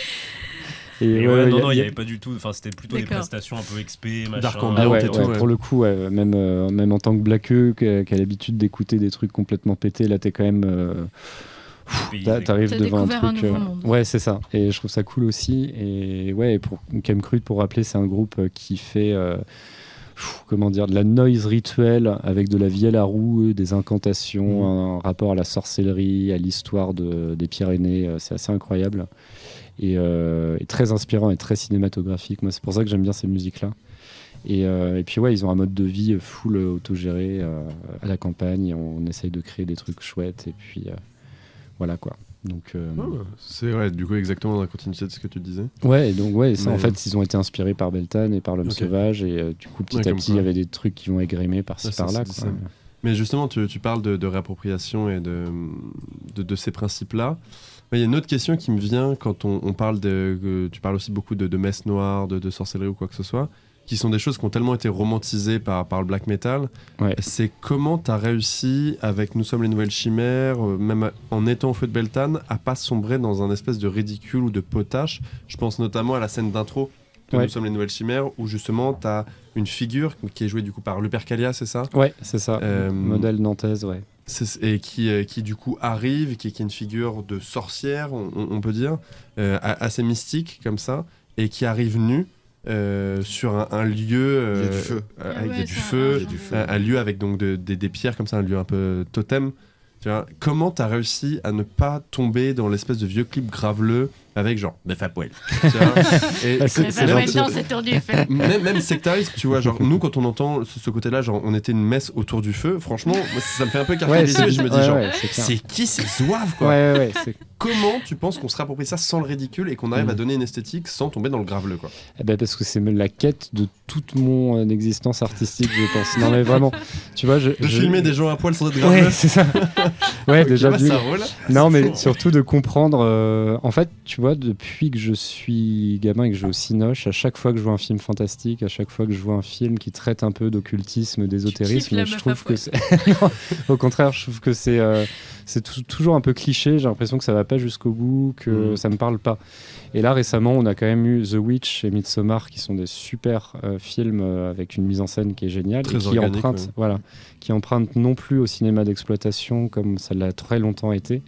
Et Et ouais, ouais, ouais, non, y a- non, il n'y y a- avait pas du tout. Enfin, c'était plutôt des D'accord. prestations un peu X P, machin. Dark Ah ambiance ouais, et tout, ouais, ouais. pour le coup, ouais, même, euh, même en tant que blaqueux qui a, qui a l'habitude d'écouter des trucs complètement pétés, là t'es quand même. euh, Dépaysé, t'a- T'arrives T'as devant un découvert un truc. nouveau euh, monde. Ouais, c'est ça. Et je trouve ça cool aussi. Et ouais, et pour Chem Crude, pour rappeler, c'est un groupe euh, qui fait. euh, pff, Comment dire, de la noise rituelle avec de la vielle à roue, des incantations, un rapport à la sorcellerie, à l'histoire de, des Pyrénées. euh, C'est assez incroyable. Et, euh, et très inspirant et très cinématographique. Moi, c'est pour ça que j'aime bien ces musiques-là. Et, euh, et puis, ouais, ils ont un mode de vie full autogéré euh, à la campagne. On essaye de créer des trucs chouettes. Et puis, euh, voilà quoi. Donc, euh, Oh, c'est ouais, du coup exactement dans la continuité de ce que tu disais. ouais, et donc, ouais, ça, en Mais- fait, ils ont été inspirés par Beltane et par l'Homme Ok. Sauvage. Et euh, du coup, petit Ouais, à comme petit, il quoi. y avait des trucs qui vont égrémer par-ci Ouais, ça, par-là. c'est quoi. ça. Mais justement, tu, tu parles de, de réappropriation et de, de, de ces principes-là. Mais il y a une autre question qui me vient quand on, on parle de. que tu parles aussi beaucoup de, de messes noires, de, de sorcellerie ou quoi que ce soit, qui sont des choses qui ont tellement été romantisées par, par le black metal. Ouais. C'est comment tu as réussi, avec Nous sommes les nouvelles chimères, euh, même en étant au Feu de Beltane, à pas sombrer dans un espèce de ridicule ou de potache. Je pense notamment à la scène d'intro de Ouais. Nous sommes les nouvelles chimères, où justement tu as une figure qui est jouée du coup par Lupercalia, c'est ça? Ouais, c'est ça. Euh, Modèle nantaise, ouais. C'est- et qui, euh, qui du coup arrive, qui, qui est une figure de sorcière, on, on- on peut dire, euh, a- assez mystique comme ça, et qui arrive nue euh, sur un, un lieu euh, Il y a du feu. euh, Ah avec ouais, il y a du c'est un feu, ange, Il y a du hein. feu. un, un lieu avec donc de- des- des pierres comme ça, un lieu un peu totem. Tu vois, comment t'as réussi à ne pas tomber dans l'espèce de vieux clip graveleux avec genre des fapouelles, tu vois. Et Bah, c'est- Mais c'est bah, genre- maintenant, c'est tour du feu. même, même sectariste, tu vois, genre nous quand on entend ce, ce côté-là, genre on était une messe autour du feu, franchement, moi, ça me fait un peu écarter les yeux, je me dis ouais, genre, ouais, c'est clair. c'est qui ces zouaves quoi? Ouais, ouais, ouais, c'est- Comment tu penses qu'on se réapproprie ça sans le ridicule et qu'on arrive Mm. à donner une esthétique sans tomber dans le graveleux quoi? Eh ben parce que c'est même la quête de toute mon euh, existence artistique, je pense. Non mais vraiment, tu vois, je, De je- filmer des gens à poil sans être graveleux. Ouais, c'est ça. Ouais, Ok, déjà ouais, d'une. ça roule. Non, mais chaud, hein. surtout de comprendre. euh, en fait, tu vois, depuis que je suis gamin et que je vais au Cinoche, à chaque fois que je vois un film fantastique, à chaque fois que je vois un film qui traite un peu d'occultisme, kiffes d'ésotérisme, la je meuf trouve à que poil. c'est. Non, au contraire, je trouve que c'est euh, c'est tou- toujours un peu cliché. J'ai l'impression que ça va pas jusqu'au bout, que Mm. ça me parle pas. Et là, récemment, on a quand même eu The Witch et Midsommar, qui sont des super euh, films euh, avec une mise en scène qui est géniale Très et qui organique, empruntent, ouais. voilà, qui empruntent non plus au cinéma d'exploitation comme ça l'a très longtemps été,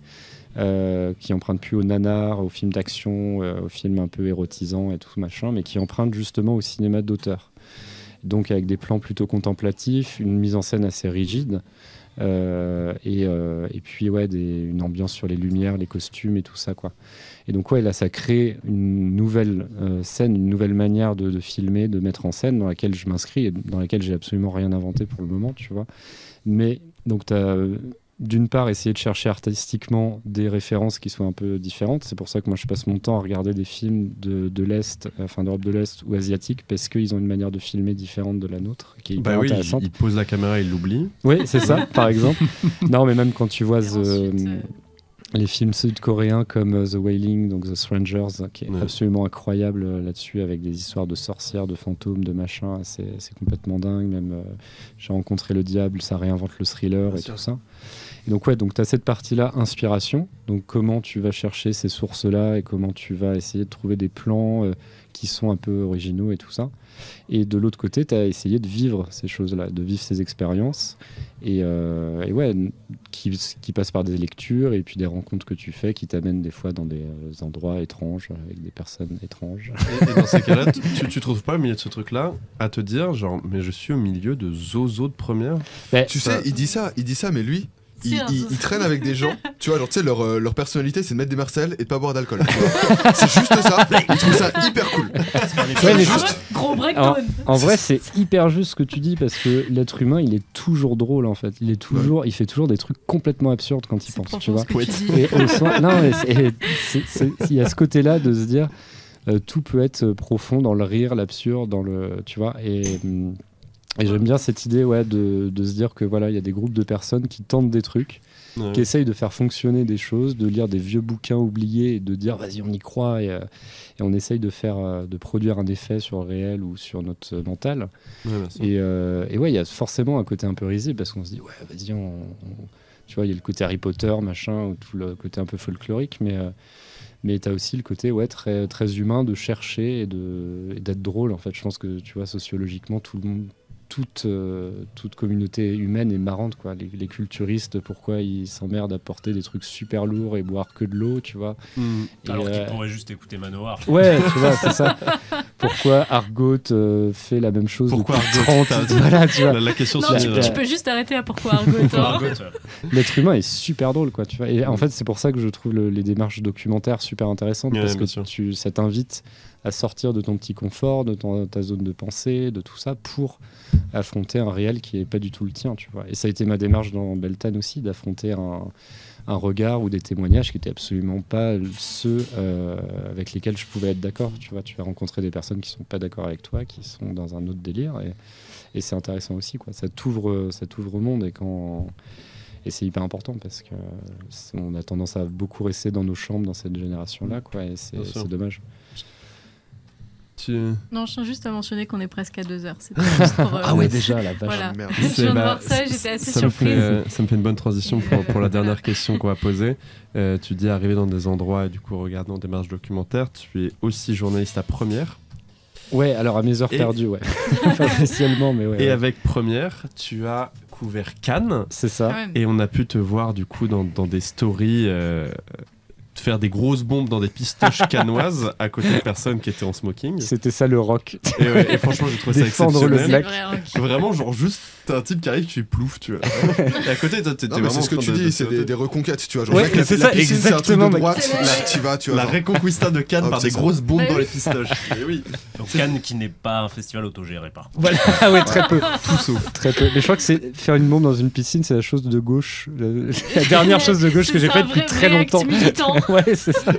euh, qui empruntent plus au nanar, aux films d'action, euh, aux films un peu érotisants et tout machin, mais qui empruntent justement au cinéma d'auteur. donc avec des plans plutôt contemplatifs, une mise en scène assez rigide. Euh, et, euh, et puis ouais, des, une ambiance sur les lumières, les costumes et tout ça, quoi. Et donc ouais, là ça crée une nouvelle euh, scène, une nouvelle manière de, de filmer, de mettre en scène, dans laquelle je m'inscris et dans laquelle j'ai absolument rien inventé pour le moment, tu vois. Mais donc tu as d'une part essayé de chercher artistiquement des références qui soient un peu différentes. C'est pour ça que moi je passe mon temps à regarder des films de, de l'Est, enfin d'Europe de l'Est ou asiatique, parce qu'ils ont une manière de filmer différente de la nôtre, qui est hyper Bah oui, intéressante. il, il pose la caméra, il l'oublie. Oui, c'est ça, par exemple. Non, mais même quand tu vois The, euh, les films sud-coréens comme uh, The Wailing, donc The Strangers, qui est ouais. absolument incroyable euh, là-dessus, avec des histoires de sorcières, de fantômes, de machins, c'est, c'est complètement dingue. Même euh, J'ai rencontré le diable, ça réinvente le thriller Bien et sûr. Tout ça. Et donc ouais, donc tu as cette partie-là, inspiration. Donc comment tu vas chercher ces sources-là et comment tu vas essayer de trouver des plans euh, qui sont un peu originaux et tout ça. Et de l'autre côté, tu as essayé de vivre ces choses-là, de vivre ces expériences. Et, euh, et ouais, qui, qui passent par des lectures et puis des rencontres que tu fais qui t'amènent des fois dans des euh, endroits étranges, avec des personnes étranges. Et, et dans ces cas-là, tu, tu te trouves pas au milieu de ce truc-là à te dire, genre, mais je suis au milieu de Zozo de première. Mais tu ça... sais, il dit ça, il dit ça, mais lui... Il, il, il traîne avec des gens, tu vois, genre, tu sais, leur, euh, leur personnalité, c'est de mettre des Marcel et de pas boire d'alcool. C'est juste ça, il trouve ça hyper cool. Ouais, mais juste... Gros breakdown. En, en vrai, c'est hyper juste ce que tu dis, parce que l'être humain, il est toujours drôle, en fait. Il est toujours, ouais. il fait toujours des trucs complètement absurdes quand il c'est pense, tu vois. Tu et au soin, non, mais c'est, c'est, c'est, il y a ce côté-là de se dire, euh, tout peut être profond dans le rire, l'absurde, dans le, tu vois, et... Hum, Et j'aime bien cette idée ouais, de, de se dire que voilà, il y a des groupes de personnes qui tentent des trucs, ouais. qui essayent de faire fonctionner des choses, de lire des vieux bouquins oubliés et de dire vas-y on y croit et, euh, et on essaye de faire, euh, de produire un effet sur le réel ou sur notre mental. Ouais, et, euh, et ouais, il y a forcément un côté un peu risible parce qu'on se dit ouais vas-y on, on... tu vois il y a le côté Harry Potter machin ou tout le côté un peu folklorique, mais euh, mais tu as aussi le côté ouais, très, très humain de chercher et, de, et d'être drôle en fait. Je pense que tu vois sociologiquement tout le monde Toute, euh, toute communauté humaine est marrante, quoi. Les, les culturistes, pourquoi ils s'emmerdent à porter des trucs super lourds et boire que de l'eau, tu vois. Mmh. Et Alors euh... qu'ils pourraient juste écouter Manowar. Ouais, tu vois, c'est ça. Pourquoi Argot euh, fait la même chose pourquoi depuis Argot trente voilà, tu vois. La, la question, non, c'est... tu, Euh... tu peux juste arrêter à pourquoi Argot. Hein. L'être humain est super drôle, quoi, tu vois. Et en fait, c'est pour ça que je trouve le, les démarches documentaires super intéressantes, ouais, parce que tu, ça t'invite à sortir de ton petit confort, de ton, ta zone de pensée, de tout ça, pour affronter un réel qui n'est pas du tout le tien, tu vois. Et ça a été ma démarche dans Beltane aussi, d'affronter un, un regard ou des témoignages qui n'étaient absolument pas ceux euh, avec lesquels je pouvais être d'accord, tu vois. Tu vas rencontrer des personnes qui ne sont pas d'accord avec toi, qui sont dans un autre délire, et, et c'est intéressant aussi, quoi. Ça t'ouvre, ça t'ouvre au monde, et quand... Et c'est hyper important parce qu'on a tendance à beaucoup rester dans nos chambres dans cette génération-là, quoi, et c'est, c'est dommage. Tu... Non, je tiens juste à mentionner qu'on est presque à deux heures. C'était juste pour, euh, ah ouais, déjà, la vache. Voilà. Merde. Je viens de voir ça, j'étais assez ça surprise. Me fait, euh, ça me fait une bonne transition pour, pour la dernière question qu'on va poser. Euh, tu dis arriver dans des endroits et du coup regardant des marches documentaires. Tu es aussi journaliste à Première. Ouais, alors à mes heures et... perdues, ouais. Pas spécialement, mais ouais. Et ouais. avec Première, tu as couvert Cannes. C'est ça. Ouais. Et on a pu te voir du coup dans, dans des stories... Euh, faire des grosses bombes dans des pistoches cannoises à côté de personnes qui étaient en smoking. C'était ça le rock. Et, ouais, et franchement, j'ai trouvé ça Défendre exceptionnel. Le Vraiment, genre juste t'as un type qui arrive, tu es plouf, tu vois. Et à côté, toi, t'étais non, vraiment. C'est ce que tu de, dis, de, c'est de, des, de... des reconquêtes, tu vois. Genre, ouais, mec, la, c'est la ça, piscine, exactement. C'est un truc de droite, là, tu vas, tu vois. La Reconquista de Cannes oh, par des ça. grosses bombes bah dans oui. les pistoches. Et oui. Donc Cannes qui n'est pas un festival autogéré, par contre. Voilà, ah ouais, très peu. Tout sauf. Très peu. Mais je crois que c'est faire une bombe dans une piscine, c'est la chose de gauche, la, la dernière chose de gauche que j'ai faite depuis très longtemps. Ouais, c'est ça.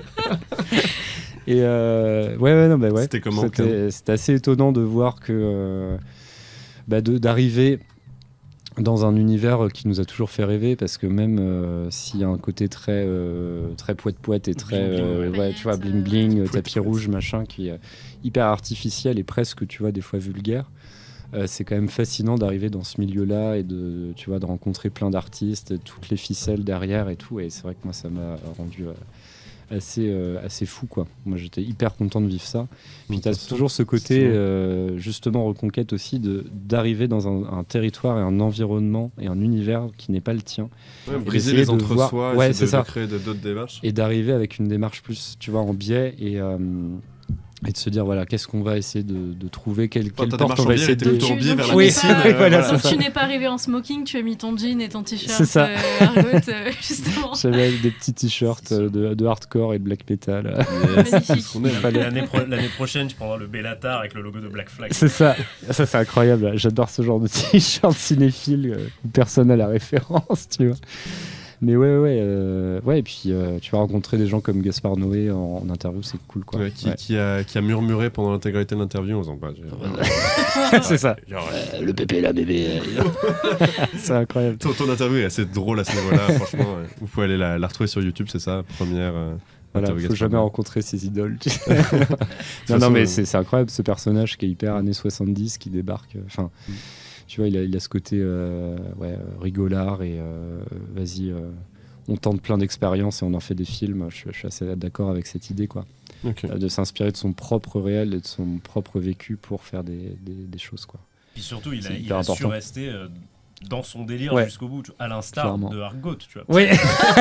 Et euh, ouais, ouais, non, bah ouais. C'était comment C'était, c'était assez étonnant de voir que euh, bah de, d'arriver dans un univers qui nous a toujours fait rêver, parce que même euh, s'il y a un côté très euh, très poète poète et très bling, euh, bling, ouais, tu vois bling bling, euh, tapis poète, rouge machin, qui est hyper artificiel et presque tu vois des fois vulgaire. Euh, c'est quand même fascinant d'arriver dans ce milieu-là et de tu vois de rencontrer plein d'artistes, toutes les ficelles derrière et tout. Et c'est vrai que moi ça m'a rendu euh, assez euh, assez fou, quoi. Moi j'étais hyper content de vivre ça. Puis t'as toujours ce côté euh, justement reconquête aussi de d'arriver dans un, un territoire et un environnement et un univers qui n'est pas le tien. Ouais, briser les entre-soi, ouais, c'est de, ça. de créer de, d'autres démarches. Et d'arriver avec une démarche plus tu vois en biais et euh, et de se dire voilà qu'est-ce qu'on va essayer de, de trouver, quelle, Enfin, quelle ta porte démarche on en va biais essayer était de plutôt en biais vers la Oui, piscine, oui, euh, voilà, voilà. c'est ça. Tu n'es pas arrivé en smoking, tu as mis ton jean et ton t-shirt C'est ça. euh, Argot, euh, justement. J'avais des petits t-shirts euh, de, de hardcore et de black metal. Magnifique. On aime. Fallait- L'année pro- l'année prochaine, tu prendras le Bellatar avec le logo de Black Flag. C'est ça, ça c'est incroyable. J'adore ce genre de t-shirt cinéphile euh, où personne n'a la référence, tu vois. Mais ouais, ouais, euh, ouais. Et puis euh, tu vas rencontrer des gens comme Gaspard Noé en, en interview, c'est cool, quoi. Ouais, qui, Ouais. qui a, qui a murmuré pendant l'intégralité de l'interview en disant bah, j'ai- C'est ça. genre, Euh, le bébé, la bébé. C'est incroyable. ton, ton interview est assez drôle à ce niveau-là, franchement. Ouais. Vous pouvez aller la, la retrouver sur YouTube, c'est ça, première. Euh, Voilà, interview faut Gaspard jamais Noé. rencontrer ses idoles. tu sais. De non, toute non, façon, mais euh, c'est c'est incroyable ce personnage qui est hyper années soixante-dix, qui débarque. Enfin, Mm. tu vois, il a, il a ce côté euh, ouais, euh, rigolard et euh, vas-y, euh, on tente plein d'expériences et on en fait des films. Je, suis- je suis assez d'accord avec cette idée, quoi. Ok. Euh, de s'inspirer de son propre réel et de son propre vécu pour faire des, des, des choses, quoi. Puis surtout, il a, C'est il hyper a su important. rester euh, dans son délire Ouais. jusqu'au bout, tu vois, à l'instar Clairement. de Argot, tu vois. Oui.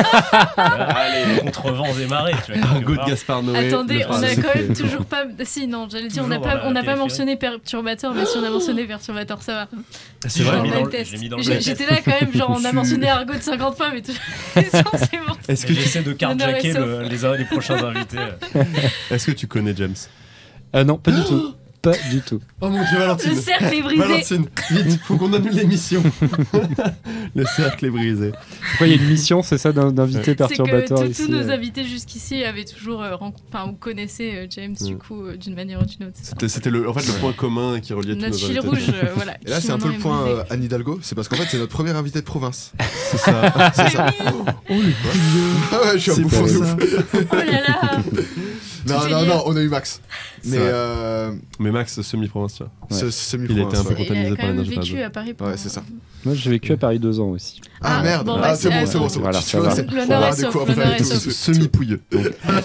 Allez, contre vents et marées, tu vois. quelque Argot de part. Gaspard Noé. Attendez, le on a principe. quand même toujours pas. Si, non, j'allais dire, on n'a Toujours pas, dans la on n'a pas périphérie. mentionné perturbateur, mais si on a mentionné perturbateur, ça va. C'est vrai. J'ai mis On a dans le le- test. j'ai mis dans le J'ai- test. J'étais là quand même, genre on Je a suis- mentionné Argot de cinquante fois, mais toujours. C'est bon. Est-ce que, Mais tu, J'essaie de carjacker L'honneur est le- les, les prochains invités. est-ce que tu connais James? Euh, non, pas du tout. Pas du tout. Oh mon dieu, Valentine! Le cercle est brisé. Valentine, vite, faut qu'on annule l'émission. Le cercle est brisé. Pourquoi il y a une mission, c'est ça, d'un- d'invité C'est que perturbateur tous- ici tous nos euh. invités jusqu'ici avaient toujours euh, rencontré, enfin, ou connaissaient euh, James du Mm. coup euh, d'une manière ou d'une autre. c'est ça. C'était, c'était le, en fait le point commun qui reliait tous Notre nos fil invités. rouge, euh, voilà. Et là, qui c'est un peu maintenant le est point brisé. euh, Anne Hidalgo, c'est parce qu'en fait, c'est notre premier invité de province. C'est ça. C'est ça. Oh le brillant. Ah ouais, je suis un C'est bouffon pas de ça. ouf. Oh là là. Non, Tout est non, lié. non, on a eu Max. C'est Mais vrai. euh, Mais Max, semi-province, tu vois. ce Ouais. semi-province. Il était un peu ouais. Il a contaminé quand par la même neige de vécu base. à Paris. Ouais, c'est ça. Moi, j'ai vécu à Paris deux ans aussi. Ah Ah, merde, bon, ah, bah, c'est c'est- bon, c'est bon, c'est bon. Voilà, Tu ça vois, va. c'est- L'honneur on va est arrêter sauf, quoi, on va l'honneur arrêter est tout sauf. de suite. Semi-pouilleux. Donc,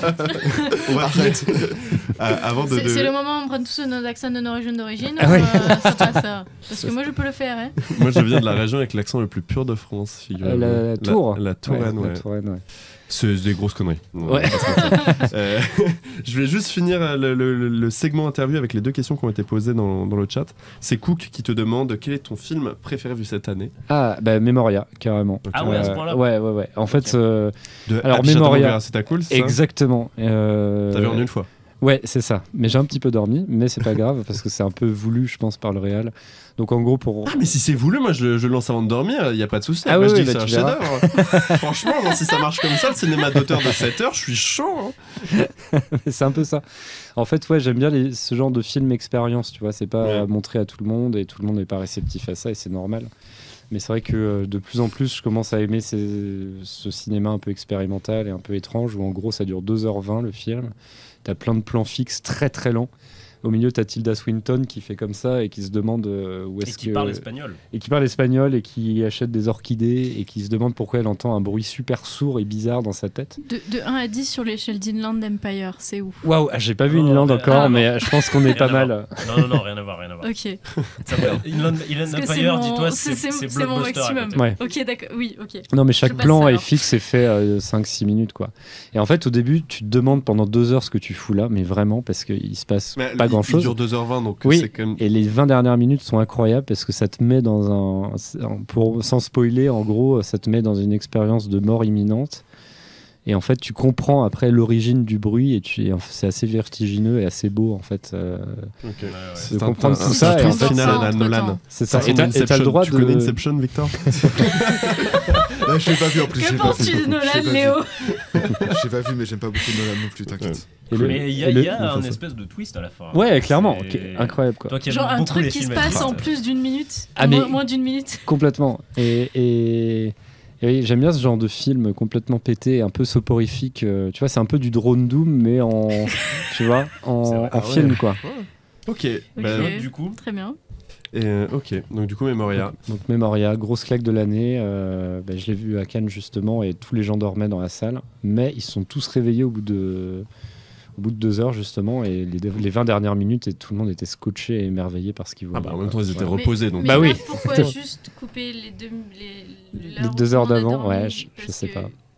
on va arrêter. Euh, avant de. C'est de- c'est le moment où on prend tous nos accents de nos régions d'origine. Ah ou, oui. euh, c'est pas ça. Parce que moi je peux le faire. Hein. Moi, je viens de la région avec l'accent le plus pur de France. figurez-vous. Euh, la, la Tour. La, la Touraine, ouais. La Touraine, ouais. C'est des grosses conneries. On va Ouais. pas se mentir. Euh, je vais juste finir le, le- le segment interview avec les deux questions qui ont été posées dans, dans le chat. C'est Cook qui te demande quel est ton film préféré vu cette année. Ah, bah Memoria, carrément. Ah ouais, à ce point-là. Ouais, ouais, ouais. En fait, euh, De Alors, Shadow Memoria. Montgera, c'était cool, c'est ça exactement. Euh, T'as vu en une fois. Ouais, c'est ça. Mais j'ai un petit peu dormi, mais c'est pas grave parce que c'est un peu voulu, je pense, par le réal. Donc en gros, pour. Ah, mais si c'est voulu, moi je, je le lance avant de dormir, il n'y a pas de souci. Ah moi oui, je dis oui, que bah, c'est tu un verras. chef-d'œuvre. Franchement, genre, si ça marche comme ça, le cinéma d'auteur de sept heures, je suis chaud. hein. C'est un peu ça. En fait, ouais, j'aime bien les- ce genre de film expérience, tu vois. C'est pas Ouais. montré à tout le monde et tout le monde n'est pas réceptif à ça et c'est normal. Mais c'est vrai que euh, de plus en plus, je commence à aimer ces- ce cinéma un peu expérimental et un peu étrange où en gros ça dure deux heures vingt le film. T'as plein de plans fixes très très lents. Au milieu, t'as Tilda Swinton qui fait comme ça et qui se demande euh, où Et est-ce qui que. parle espagnol. Et qui parle espagnol et qui achète des orchidées et qui se demande pourquoi elle entend un bruit super sourd et bizarre dans sa tête. De, de un à dix sur l'échelle d'Inland Empire, c'est où? Waouh, ah, j'ai pas vu Oh, Inland mais- encore, ah, mais non. euh, je pense qu'on est Rien pas à voir. mal. Non, non, non, rien à voir, rien à voir. Ok. Ça peut- Inland, Inland Parce que c'est Empire, mon- dis-toi, c'est- c'est c'est- c'est c'est mon blockbuster à maximum. côté. Ouais. Ok, d'accord. Oui, ok. Non, mais chaque Je passe plan est alors. fixe et fait euh, cinq six minutes, quoi. Et en fait, au début, tu te demandes pendant deux heures ce que tu fous là, mais vraiment, parce qu'il se passe Mais pas il- grand Il chose. dure deux heures vingt, donc Oui. c'est quand même. Et les vingt dernières minutes sont incroyables parce que ça te met dans un. Pour, sans spoiler, en gros, ça te met dans une expérience de mort imminente. Et en fait, tu comprends après l'origine du bruit et tu, et en fait, c'est assez vertigineux et assez beau, en fait. euh, Ok. Ouais, ouais. C'est de un- comprendre un- tout un ça, et twist en fait, final à la entre-temps. Nolan. c'est ça. Façon Et t'as et t'as Inception. le droit tu de. connais Inception, Victor? Là, je l'ai pas vu en plus. je Que l'ai pas penses-tu vu. de Je l'ai Nolan, pas vu. Léo? J'ai pas vu, mais j'aime pas beaucoup Nolan non plus, t'inquiète. et le- Mais il y a, et le- il y a enfin, un ça. espèce de twist à la fin. Ouais, clairement. C'est- ok, incroyable, quoi. Toi qui aimes Genre un beaucoup truc les qui se films passe en twists. plus d'une minute, Ah, moins, mais- moins d'une minute. Complètement. Et, et, et oui, j'aime bien ce genre de film complètement pété, un peu soporifique. euh, tu vois, c'est un peu du drone doom, mais en, tu vois, C'est en, vrai. en Ah ouais. film, quoi. Ok. Bah, Ok. Du coup, Très bien. et, euh, ok. Donc du coup, Memoria. Donc Memoria, grosse claque de l'année. euh, bah, je l'ai vu à Cannes justement, et tous les gens dormaient dans la salle, mais ils se sont tous réveillés au bout de, au bout de deux heures justement, et les, les vingt dernières minutes, et tout le monde était scotché et émerveillé par ce qu'ils Ah voyaient. bah en même temps, ils étaient Ouais. reposés, donc. Mais Bah là, oui. Pourquoi juste couper les deux, les, Les l'heure deux où heures on a d'avant, dormi, ouais, je- je parce sais que- pas.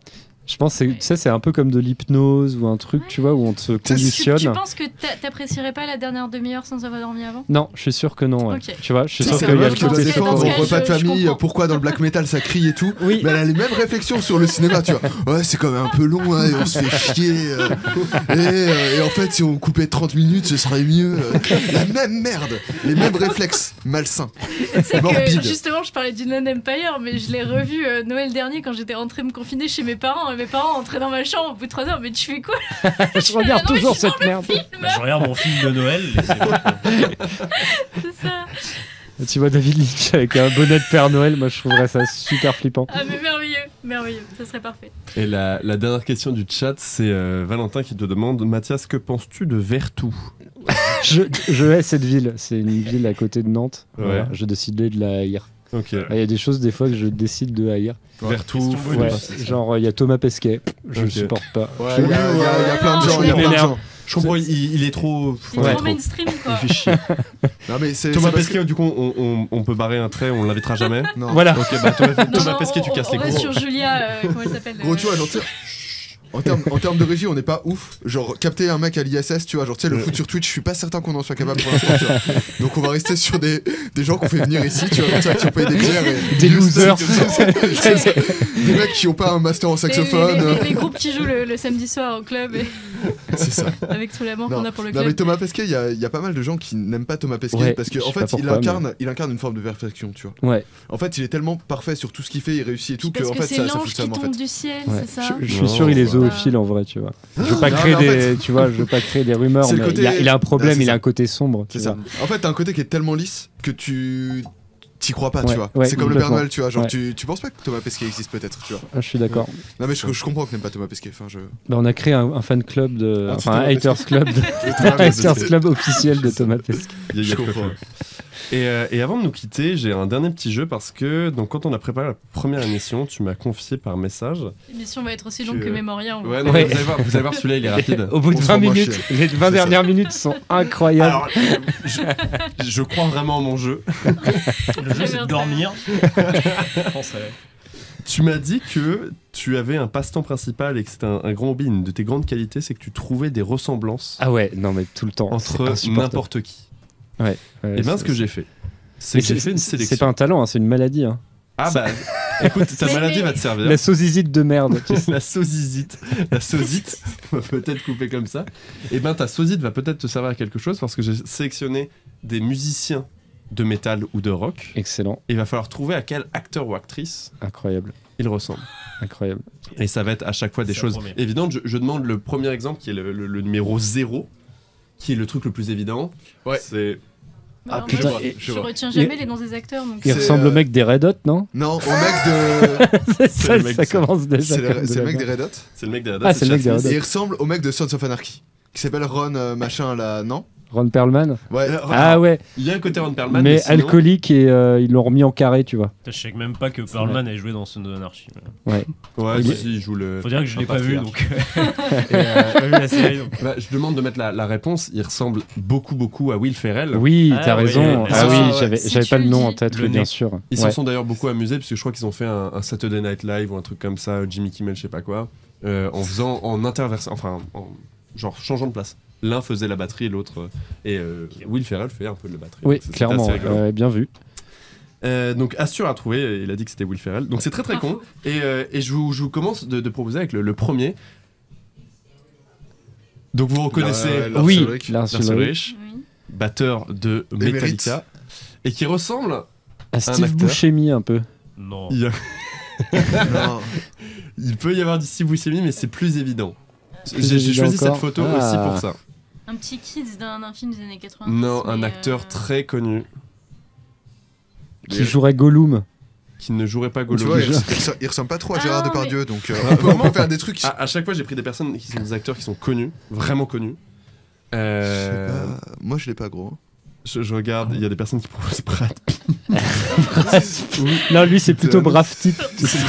Je pense que c'est- tu sais, c'est un peu comme de l'hypnose ou un truc, tu vois, où on te Tu, conditionne. tu penses que t'a- t'apprécierais pas la dernière demi-heure sans avoir dormi avant? Non, je suis sûr que non. Ouais. Ok. Tu vois, je suis Tu sûr sais, qu'il c'est y a la le meuf qui doit côté. dans ce défendre cas, au repas de je- je famille, comprends. pourquoi dans le black metal ça crie et tout. Oui. Mais elle a les mêmes réflexions sur le cinéma, tu vois. Ouais, c'est quand même un peu long, hein, et on se fait chier. euh, et, euh, et en fait, si on coupait trente minutes, ce serait mieux. euh. La même merde, les mêmes réflexes malsains. Tu sais que Morbide. justement, je parlais d'Inland Empire, mais je l'ai revu euh, Noël dernier quand j'étais rentrée me confiner chez mes parents. Et mes parents entraient dans ma chambre au bout de trois heures. Mais tu fais quoi? Je regarde Non, toujours ils cette merde. Bah, je regarde mon film de Noël. et c'est bon. C'est ça. Tu vois David Lynch avec un bonnet de Père Noël, moi je trouverais ça super flippant. Ah, mais merveilleux, merveilleux. Ça serait parfait. Et la, la dernière question du chat, c'est euh, Valentin qui te demande Mathias, que penses-tu de Vertou? Je, je hais cette ville, c'est une ville à côté de Nantes. Ouais. Voilà, je décidais de la haïr. Ok. Il y a des choses des fois que je décide de haïr. Vertou, Question bonus. Ouais, ouais. genre il y a Thomas Pesquet, je Ok. le supporte pas. Ouais, il y, a- il y a il y a plein de gens, il y a plein de gens. Je comprends, il, il est trop. C'est ouais, trop mainstream, quoi. Il fait chier. Non, mais c'est. Thomas c'est parce Pesquet, du coup, on, on, on peut barrer un trait, on l'invitera jamais. que- Non. Voilà. Ok, bah Thomas, Non, Thomas non, Pesquet, tu on- casses on les reste gros. sur Julia, euh, comment elle s'appelle Gros, euh, tu vois, genre, tu sais, en termes en termes de régie, on n'est pas ouf. Genre, capter un mec à l'I S S, tu vois, genre, tu sais, le foot sur Twitch, je suis pas certain qu'on en soit capable pour l'instant, tu vois. Donc, on va rester sur des, des gens qu'on fait venir ici, tu vois, comme ça, qui ont payé des bières et. Des losers. Des mecs qui ont pas un master en les, saxophone. les- les- les groupes qui jouent le, le samedi soir au club et C'est ça. avec tout l'amour Non. qu'on a pour le Non, mais club. Thomas Pesquet, il y a, il y a pas mal de gens qui n'aiment pas Thomas Pesquet Ouais, parce je qu'en sais fait, pas il, pourquoi, incarne, il incarne une forme de perfection, tu vois. Ouais. En fait, il est tellement parfait sur tout ce qu'il fait, il réussit et tout, que Parce en que fait, c'est ça, ça l'ange fout qui ça en tombe fait. du ciel, Ouais. c'est ça? Je, je suis Non, sûr il est c'est zoophile en vrai, tu vois. Je veux pas Non, créer mais en des, fait- tu vois, je veux pas créer des rumeurs, C'est le mais côté- il, a, il a un Ah, problème, c'est il a ça. un côté sombre. tu C'est ça. vois. En fait, t'as un côté qui est tellement lisse que tu t'y crois pas, Ouais, tu vois. ouais, c'est comme le Père complètement. Noël, tu vois. Genre, Ouais. tu, tu penses pas que Thomas Pesquet existe peut-être, tu vois. Ah, je suis d'accord. Non, mais je, je comprends que t'aimes pas Thomas Pesquet. Enfin, je. Bah, on a créé un, un fan club de, Ah, enfin un Thomas Pesquet. haters club, de, Thomas un haters Pesquet. club officiel de Thomas Pesquet. Il y a- il y a Je de quoi comprends. faire. Et, euh, et avant de nous quitter, j'ai un dernier petit jeu parce que donc, quand on a préparé la première émission, tu m'as confié par message. L'émission va être aussi Tu, longue que euh, Mémoria. on va Ouais, voir. non, Ouais. mais vous allez voir, vous allez voir celui-là, il est rapide. Au bout de On se vingt rend moins minutes, chier. les vingt C'est dernières minutes sont incroyables. Alors, je, je crois vraiment en mon jeu. Le jeu, c'est de dormir. Je penserais. Tu m'as dit que tu avais un passe-temps principal et que c'était un, un grand hobby. Une de tes grandes qualités, c'est que tu trouvais des ressemblances Ah ouais, non mais tout le temps. c'est entre insupportable. n'importe qui. Ouais, Et bien, c'est- ce que j'ai fait, c'est Mais que j'ai c'est fait une c'est- sélection. c'est pas un talent, hein, c'est une maladie. Hein. Ah bah, écoute, ta Mais- maladie mais- va te servir. La sausisite de merde. tu sais. La sosisite. La sosite, on va peut-être couper comme ça. Et ben ta sosite va peut-être te servir à quelque chose parce que j'ai sélectionné des musiciens de métal ou de rock. Excellent, Et il va falloir trouver à quel acteur ou actrice incroyable, il ressemble. incroyable. Et ça va être à chaque fois des Ça choses promet. évidentes. Je, je demande le premier exemple qui est le, le- le numéro zéro, qui est le truc le plus évident. Ouais. C'est. Bah, Ah, moi, putain, je, et- je vois. retiens jamais les noms des acteurs. Donc Il C'est, ressemble euh, au mec des Red Hot, non? Non, au mec de. C'est ça, le mec ça de- commence déjà. C'est comme le, de c'est la le mec des merde. Red Hot. C'est le mec des Red Hot, Ah, c'est le mec des Chad Red Smith. Et il ressemble au mec de Sons of Anarchy. Qui s'appelle Ron euh, machin là, non? Ron Perlman. Ouais. Euh, Ah ouais, Il y a un côté Ron Perlman, mais sinon- alcoolique et euh, ils l'ont remis en carré, tu vois. Je sais même pas que Pearlman ait joué dans Son of Anarchy. Ouais, Il si, est- si, il joue le. Faut dire que je un l'ai pas vu, patriarche. donc. Et, euh, j'ai pas vu la série, donc. Bah, je demande de mettre la, la réponse. Il ressemble beaucoup, beaucoup à Will Ferrell. Oui, Ah t'as ouais, raison. ouais, Ah ouais. oui, Ah, j'avais si j'avais tu pas le le nom dis. en tête, Le oui, nez. bien sûr. Ils Ouais. s'en sont d'ailleurs beaucoup amusés parce que je crois qu'ils ont fait un, un Saturday Night Live ou un truc comme ça, Jimmy Kimmel, je sais pas quoi, euh, en faisant en interversant, enfin, en, genre changeant de place. L'un faisait la batterie et l'autre. euh, et euh, Will Ferrell fait un peu de la batterie. Oui, Donc, c'est- c'est clairement, assez rigolo. euh, bien vu. Euh, donc Assur a trouvé, il a dit que c'était Will Ferrell. Donc c'est très très con. Et, euh, et je, vous, je vous commence de, de proposer avec le, le premier. Donc vous reconnaissez Euh, Lars Oui, Ulrich. Lars Lars Ulrich. Ulrich, Oui. batteur de Metallica, Émérite. et qui ressemble. À Steve acteur. Buscemi un peu. Non. Il, y a- Non. il peut y avoir du Steve Buscemi, mais c'est plus évident. Plus J'ai j'ai évident choisi cette encore. photo Ah. aussi pour ça. Un petit kids d'un d'un film des années quatre-vingt-dix. Non, un mais, acteur euh, très connu Qui jouerait Gollum. qui ne jouerait pas Tu Gollum. vois, il, déjà. res- il ressemble pas trop à Ah, Gérard non, Depardieu, donc euh, Ah, on, peut, on vraiment peut faire des trucs. À, à chaque fois, j'ai pris des personnes qui sont des acteurs qui sont connus, vraiment connus. Je sais Euh, pas, moi je l'ai pas gros. je, je regarde, il y a des personnes qui proposent Brad Pitt. Non, lui, c'est plutôt brave type.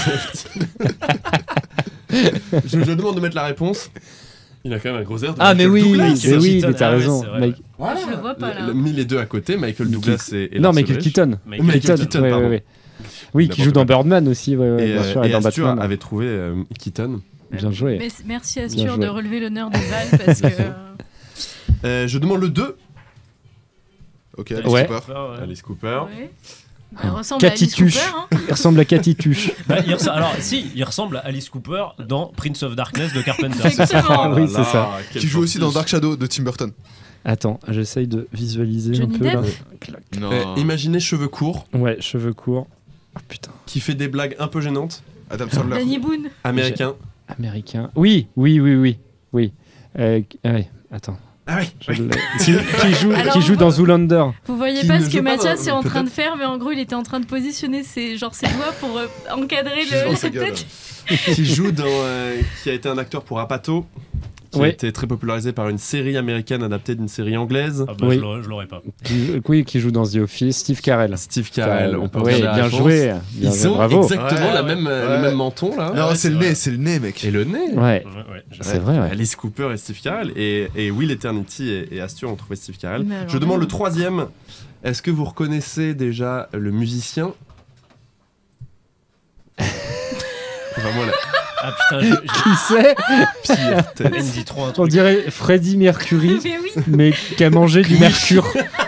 je, je demande de mettre la réponse. Il a quand même un gros air de Ah, mais Michael oui, Douglas. mais Keaton. oui, mais t'as Ah ouais, raison. c'est vrai, Mike- Voilà. Je le vois pas, là. Le- Mis les deux à côté, Michael Douglas et, et Non, Lars Michael Ulrich. Keaton. Michael Michael Keaton, Keaton, ouais, pardon. ouais, ouais. Oui, qui N'importe joue dans quoi. Birdman aussi, ouais, ouais, Et, bien euh, sûr, et et dans Astur Batman. avait trouvé euh, Keaton. Bien joué. Mais merci Bien Astur joué. de relever l'honneur de Val parce que. euh, Euh, je demande le deux. Ok, Alice Ouais. Cooper. Ah ouais. Alice Cooper. ouais. Bah, elle ressemble à Cathy Alice Tuche. Cooper. Hein. Il ressemble à Cathy Tuche. Bah, il ressemble- alors, si, il ressemble à Alice Cooper dans Prince of Darkness de Carpenter. Exactement. Oui, c'est ça. Quel Qui joue aussi dans fortiche. Dark Shadow de Tim Burton. Attends, j'essaye de visualiser Johnny un peu Depp là. Non. Euh, imaginez cheveux courts, Ouais, cheveux courts. Oh putain. qui fait des blagues un peu gênantes, Adam Sandler. Danny Boone. américain. Américain. Oui, oui, oui, oui. Oui. Euh, ah ouais, attends. Ah oui, Je l'ai. qui, qui joue, Alors, qui joue vous- dans Zoolander. Vous voyez Qui pas ne ce que joue pas Mathias dans- est en train de peut-être. faire, mais en gros, il était en train de positionner ses, genre, ses doigts pour euh, encadrer Juste dans le, sa la gueule. tête. qui joue dans, euh, qui a été un acteur pour Apato, qui a Ouais. été très popularisé par une série américaine adaptée d'une série anglaise. Ah bah, Oui. je l'aurais- je l'aurais pas. Qui, oui, qui joue dans The Office. Steve Carell. Steve Carell, on peut Oui, regarder la bien réponse. joué. Bien Ils joué, ont bravo. exactement Ouais, la ouais. même, euh, Ouais. le même menton là. Non, ouais, c'est c'est le vrai. nez, c'est le nez, mec. Et le nez. Ouais, Ouais, ouais, je- c'est vrai, ouais. Alice Cooper et Steve Carell. Et, et Will Eternity et, et Astur ont trouvé Steve Carell. Mais alors Je demande là- le troisième. Est-ce que vous reconnaissez déjà le musicien Vraiment la Ah putain, je- je- Qui c'est pire tête. il me dit trop un On truc. dirait Freddie Mercury, Mais oui. mais qui a mangé du mercure.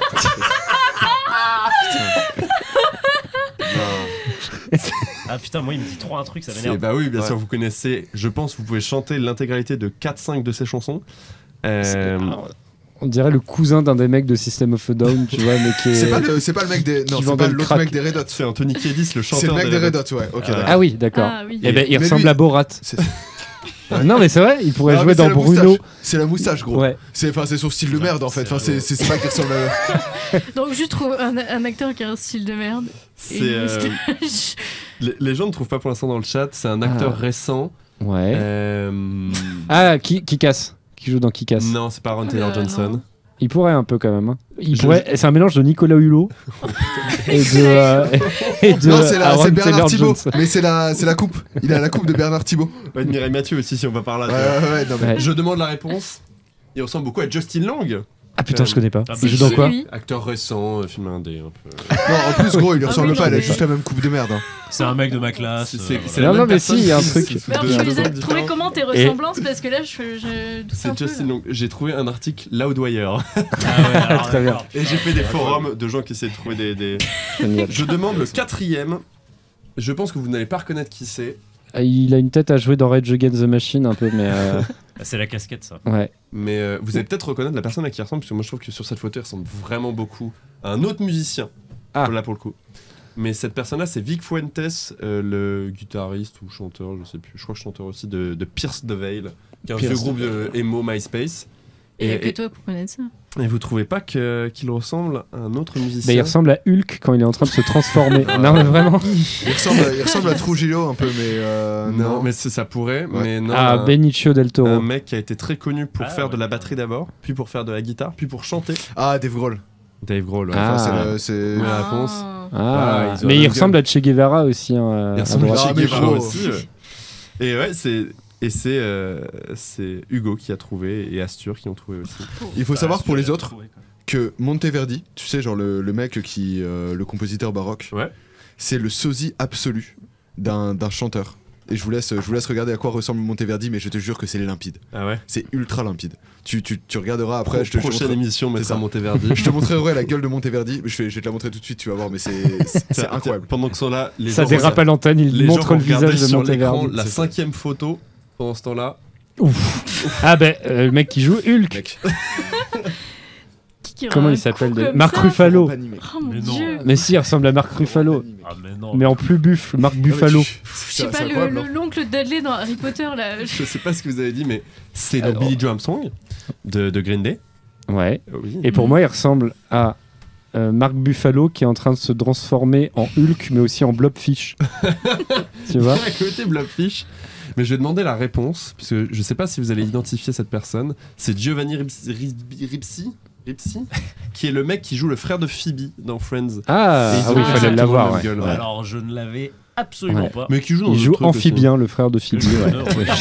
Ah putain, moi il me dit trop un truc, ça C'est- m'énerve. Bah oui, bien Ouais. sûr, vous connaissez. Je pense que vous pouvez chanter l'intégralité de quatre cinq de ses chansons. Euh, On dirait le cousin d'un des mecs de System of a Down, tu vois, mais qui est... C'est pas, le, c'est pas le mec des. Non, Qui c'est vendait pas le l'autre crack. mec des Red Hot. c'est Anthony Kiedis, le chanteur. C'est le mec des Red Red Hot. Hot, ouais. Ok, Ah. d'accord. Ah oui, d'accord. Ah oui. Eh ben, il Mais ressemble lui- à Borat. C'est- Euh, non, mais c'est vrai, il pourrait Ah, jouer mais c'est dans la Bruno. moustache. C'est la moustache, gros. Ouais. C'est enfin, c'est son style de merde en fait. Enfin, c'est c'est c'est pas qu'il ressemble à. Donc, juste trouve un, un acteur qui a un style de merde. C'est, Et une euh, moustache. les, les gens ne trouvent pas pour l'instant dans le chat. C'est un acteur Ah. récent. Ouais. Euh, Ah, qui, qui casse Qui joue dans Qui casse Non, c'est pas Aaron Taylor Euh, Johnson. non. Il pourrait un peu quand même. hein. Il Je- pourrait... C'est un mélange de Nicolas Hulot et de, euh, et de Non, c'est la- Aaron c'est Bernard Taylor Thibault. Johnson. Mais c'est la, c'est la coupe. Il a la coupe de Bernard Thibault. Ouais, de Mireille Mathieu aussi, si on va par là. Ouais, tu vois. ouais, ouais. Non, mais. Ouais. Je demande la réponse. Il ressemble beaucoup à Justin Long, Ah putain, je connais pas. Ah, Il joue dans c'est quoi lui. acteur récent, euh, film indé un peu. Non, en plus, gros, il lui Ah ressemble oui, pas. non, Il a mais- juste la même coupe de merde. hein. C'est un mec de ma classe. C'est- euh, c'est- voilà. c'est la Non, même non, mais personne si, il y a un qui- truc. qui- Alors, de- je de- les de- ai de- trouvé comment tes Et- ressemblances parce que là, je, je doute un C'est peu. Justin là. Long. J'ai trouvé un article Loudwire. Ah ouais, alors, Très bien. d'accord. Et j'ai fait des forums de gens qui essaient de trouver des. des- Génial. Je demande le quatrième. Je pense que vous n'allez pas reconnaître qui c'est. Ah, Il a une tête à jouer dans Rage Against the Machine un peu, mais euh, Ah, c'est la casquette ça. ouais. Mais euh, vous allez peut-être reconnaître la personne à qui il ressemble, parce que moi je trouve que sur cette photo il ressemble vraiment beaucoup à un autre musicien. Ah. Là pour le coup. Mais cette personne-là, c'est Vic Fuentes, euh, le guitariste ou chanteur, je sais plus, je crois que chanteur aussi de, de Pierce the Veil, qui est un Pierce vieux the groupe de emo MySpace. Et, Et, que et, toi pour connaître ça. et vous trouvez pas que- qu'il ressemble à un autre musicien Mais il ressemble à Hulk quand il est en train de se transformer. Non, mais vraiment. Il ressemble, à- il ressemble à Trujillo un peu, mais. euh, Non, non. mais c'est- ça pourrait, Ouais. mais non. Ah, un, Benicio del un Toro. mec qui a été très connu pour Ah, faire ouais. de la batterie d'abord, puis pour faire de la guitare, puis pour chanter. Ah, Dave Grohl. Dave Grohl. ouais. Ah. Enfin, c'est le- c'est. Ouais. La réponse. Ah. Ah, Voilà, ils ont mais la il même ressemble gueule. à Che Guevara aussi. hein, à- Il à ressemble à droite. Ah, Che mais Guevara gros. aussi. ouais. Et ouais, c'est et c'est euh, c'est Hugo qui a trouvé et Astur qui ont trouvé aussi. Il faut Ah, savoir pour les celui-là, autres j'ai trouvé, quoi. que Monteverdi, tu sais, genre le, le mec qui. euh, le compositeur baroque, Ouais. c'est le sosie absolu d'un d'un chanteur. Et je vous, laisse, je vous laisse regarder à quoi ressemble Monteverdi, mais je te jure que c'est limpide. Ah ouais. C'est ultra limpide. Tu, tu, tu regarderas après, je te, je te Prochaine montrerai- émission, on c'est mettra ça. Monteverdi. je te montrerai la gueule de Monteverdi. Je vais, je vais te la montrer tout de suite, tu vas voir, mais c'est c'est- c'est Tiens, incroyable. Pendant que sont là, les Ça gens dérape à l'antenne, il les montre gens le vont regarder visage de sur l'écran Monteverdi. la c'est ça. cinquième photo pendant ce temps-là. Ah ben, euh, le mec qui joue Hulk. Mec. Qui- qui Comment aura il un s'appelle cou de- comme Marc ça. Ruffalo. Pas animé. Oh mon Mais non. dieu. Mais si, il ressemble à Marc Ruffalo. Ah mais non. Mais en plus buff, Marc Non, mais Buffalo. tu- Je c'est- sais pas, c'est le- incroyable, le- hein. l'oncle Dudley dans Harry Potter là. Je sais pas ce que vous avez dit, mais c'est le Alors. Billy Joe Armstrong de, de Green Day. Ouais. Oui. Et pour moi, il ressemble à euh, Marc Buffalo qui est en train de se transformer en Hulk, mais aussi en Blobfish. Tu vois à côté Blobfish. Mais je vais demander la réponse, parce que je sais pas si vous allez identifier cette personne. C'est Giovanni Ribisi, Ribisi, Ribisi, Ribisi, qui est le mec qui joue le frère de Phoebe dans Friends. Ah, Et ils ah ont oui, il fallait exactement l'avoir. la Ouais. même gueule, ouais. Alors je ne l'avais absolument Ouais. pas. Mais qui joue dans Il d'autres joue trucs aussi. Amphibien, le frère de Phoebe. Ouais. Euh, ouais.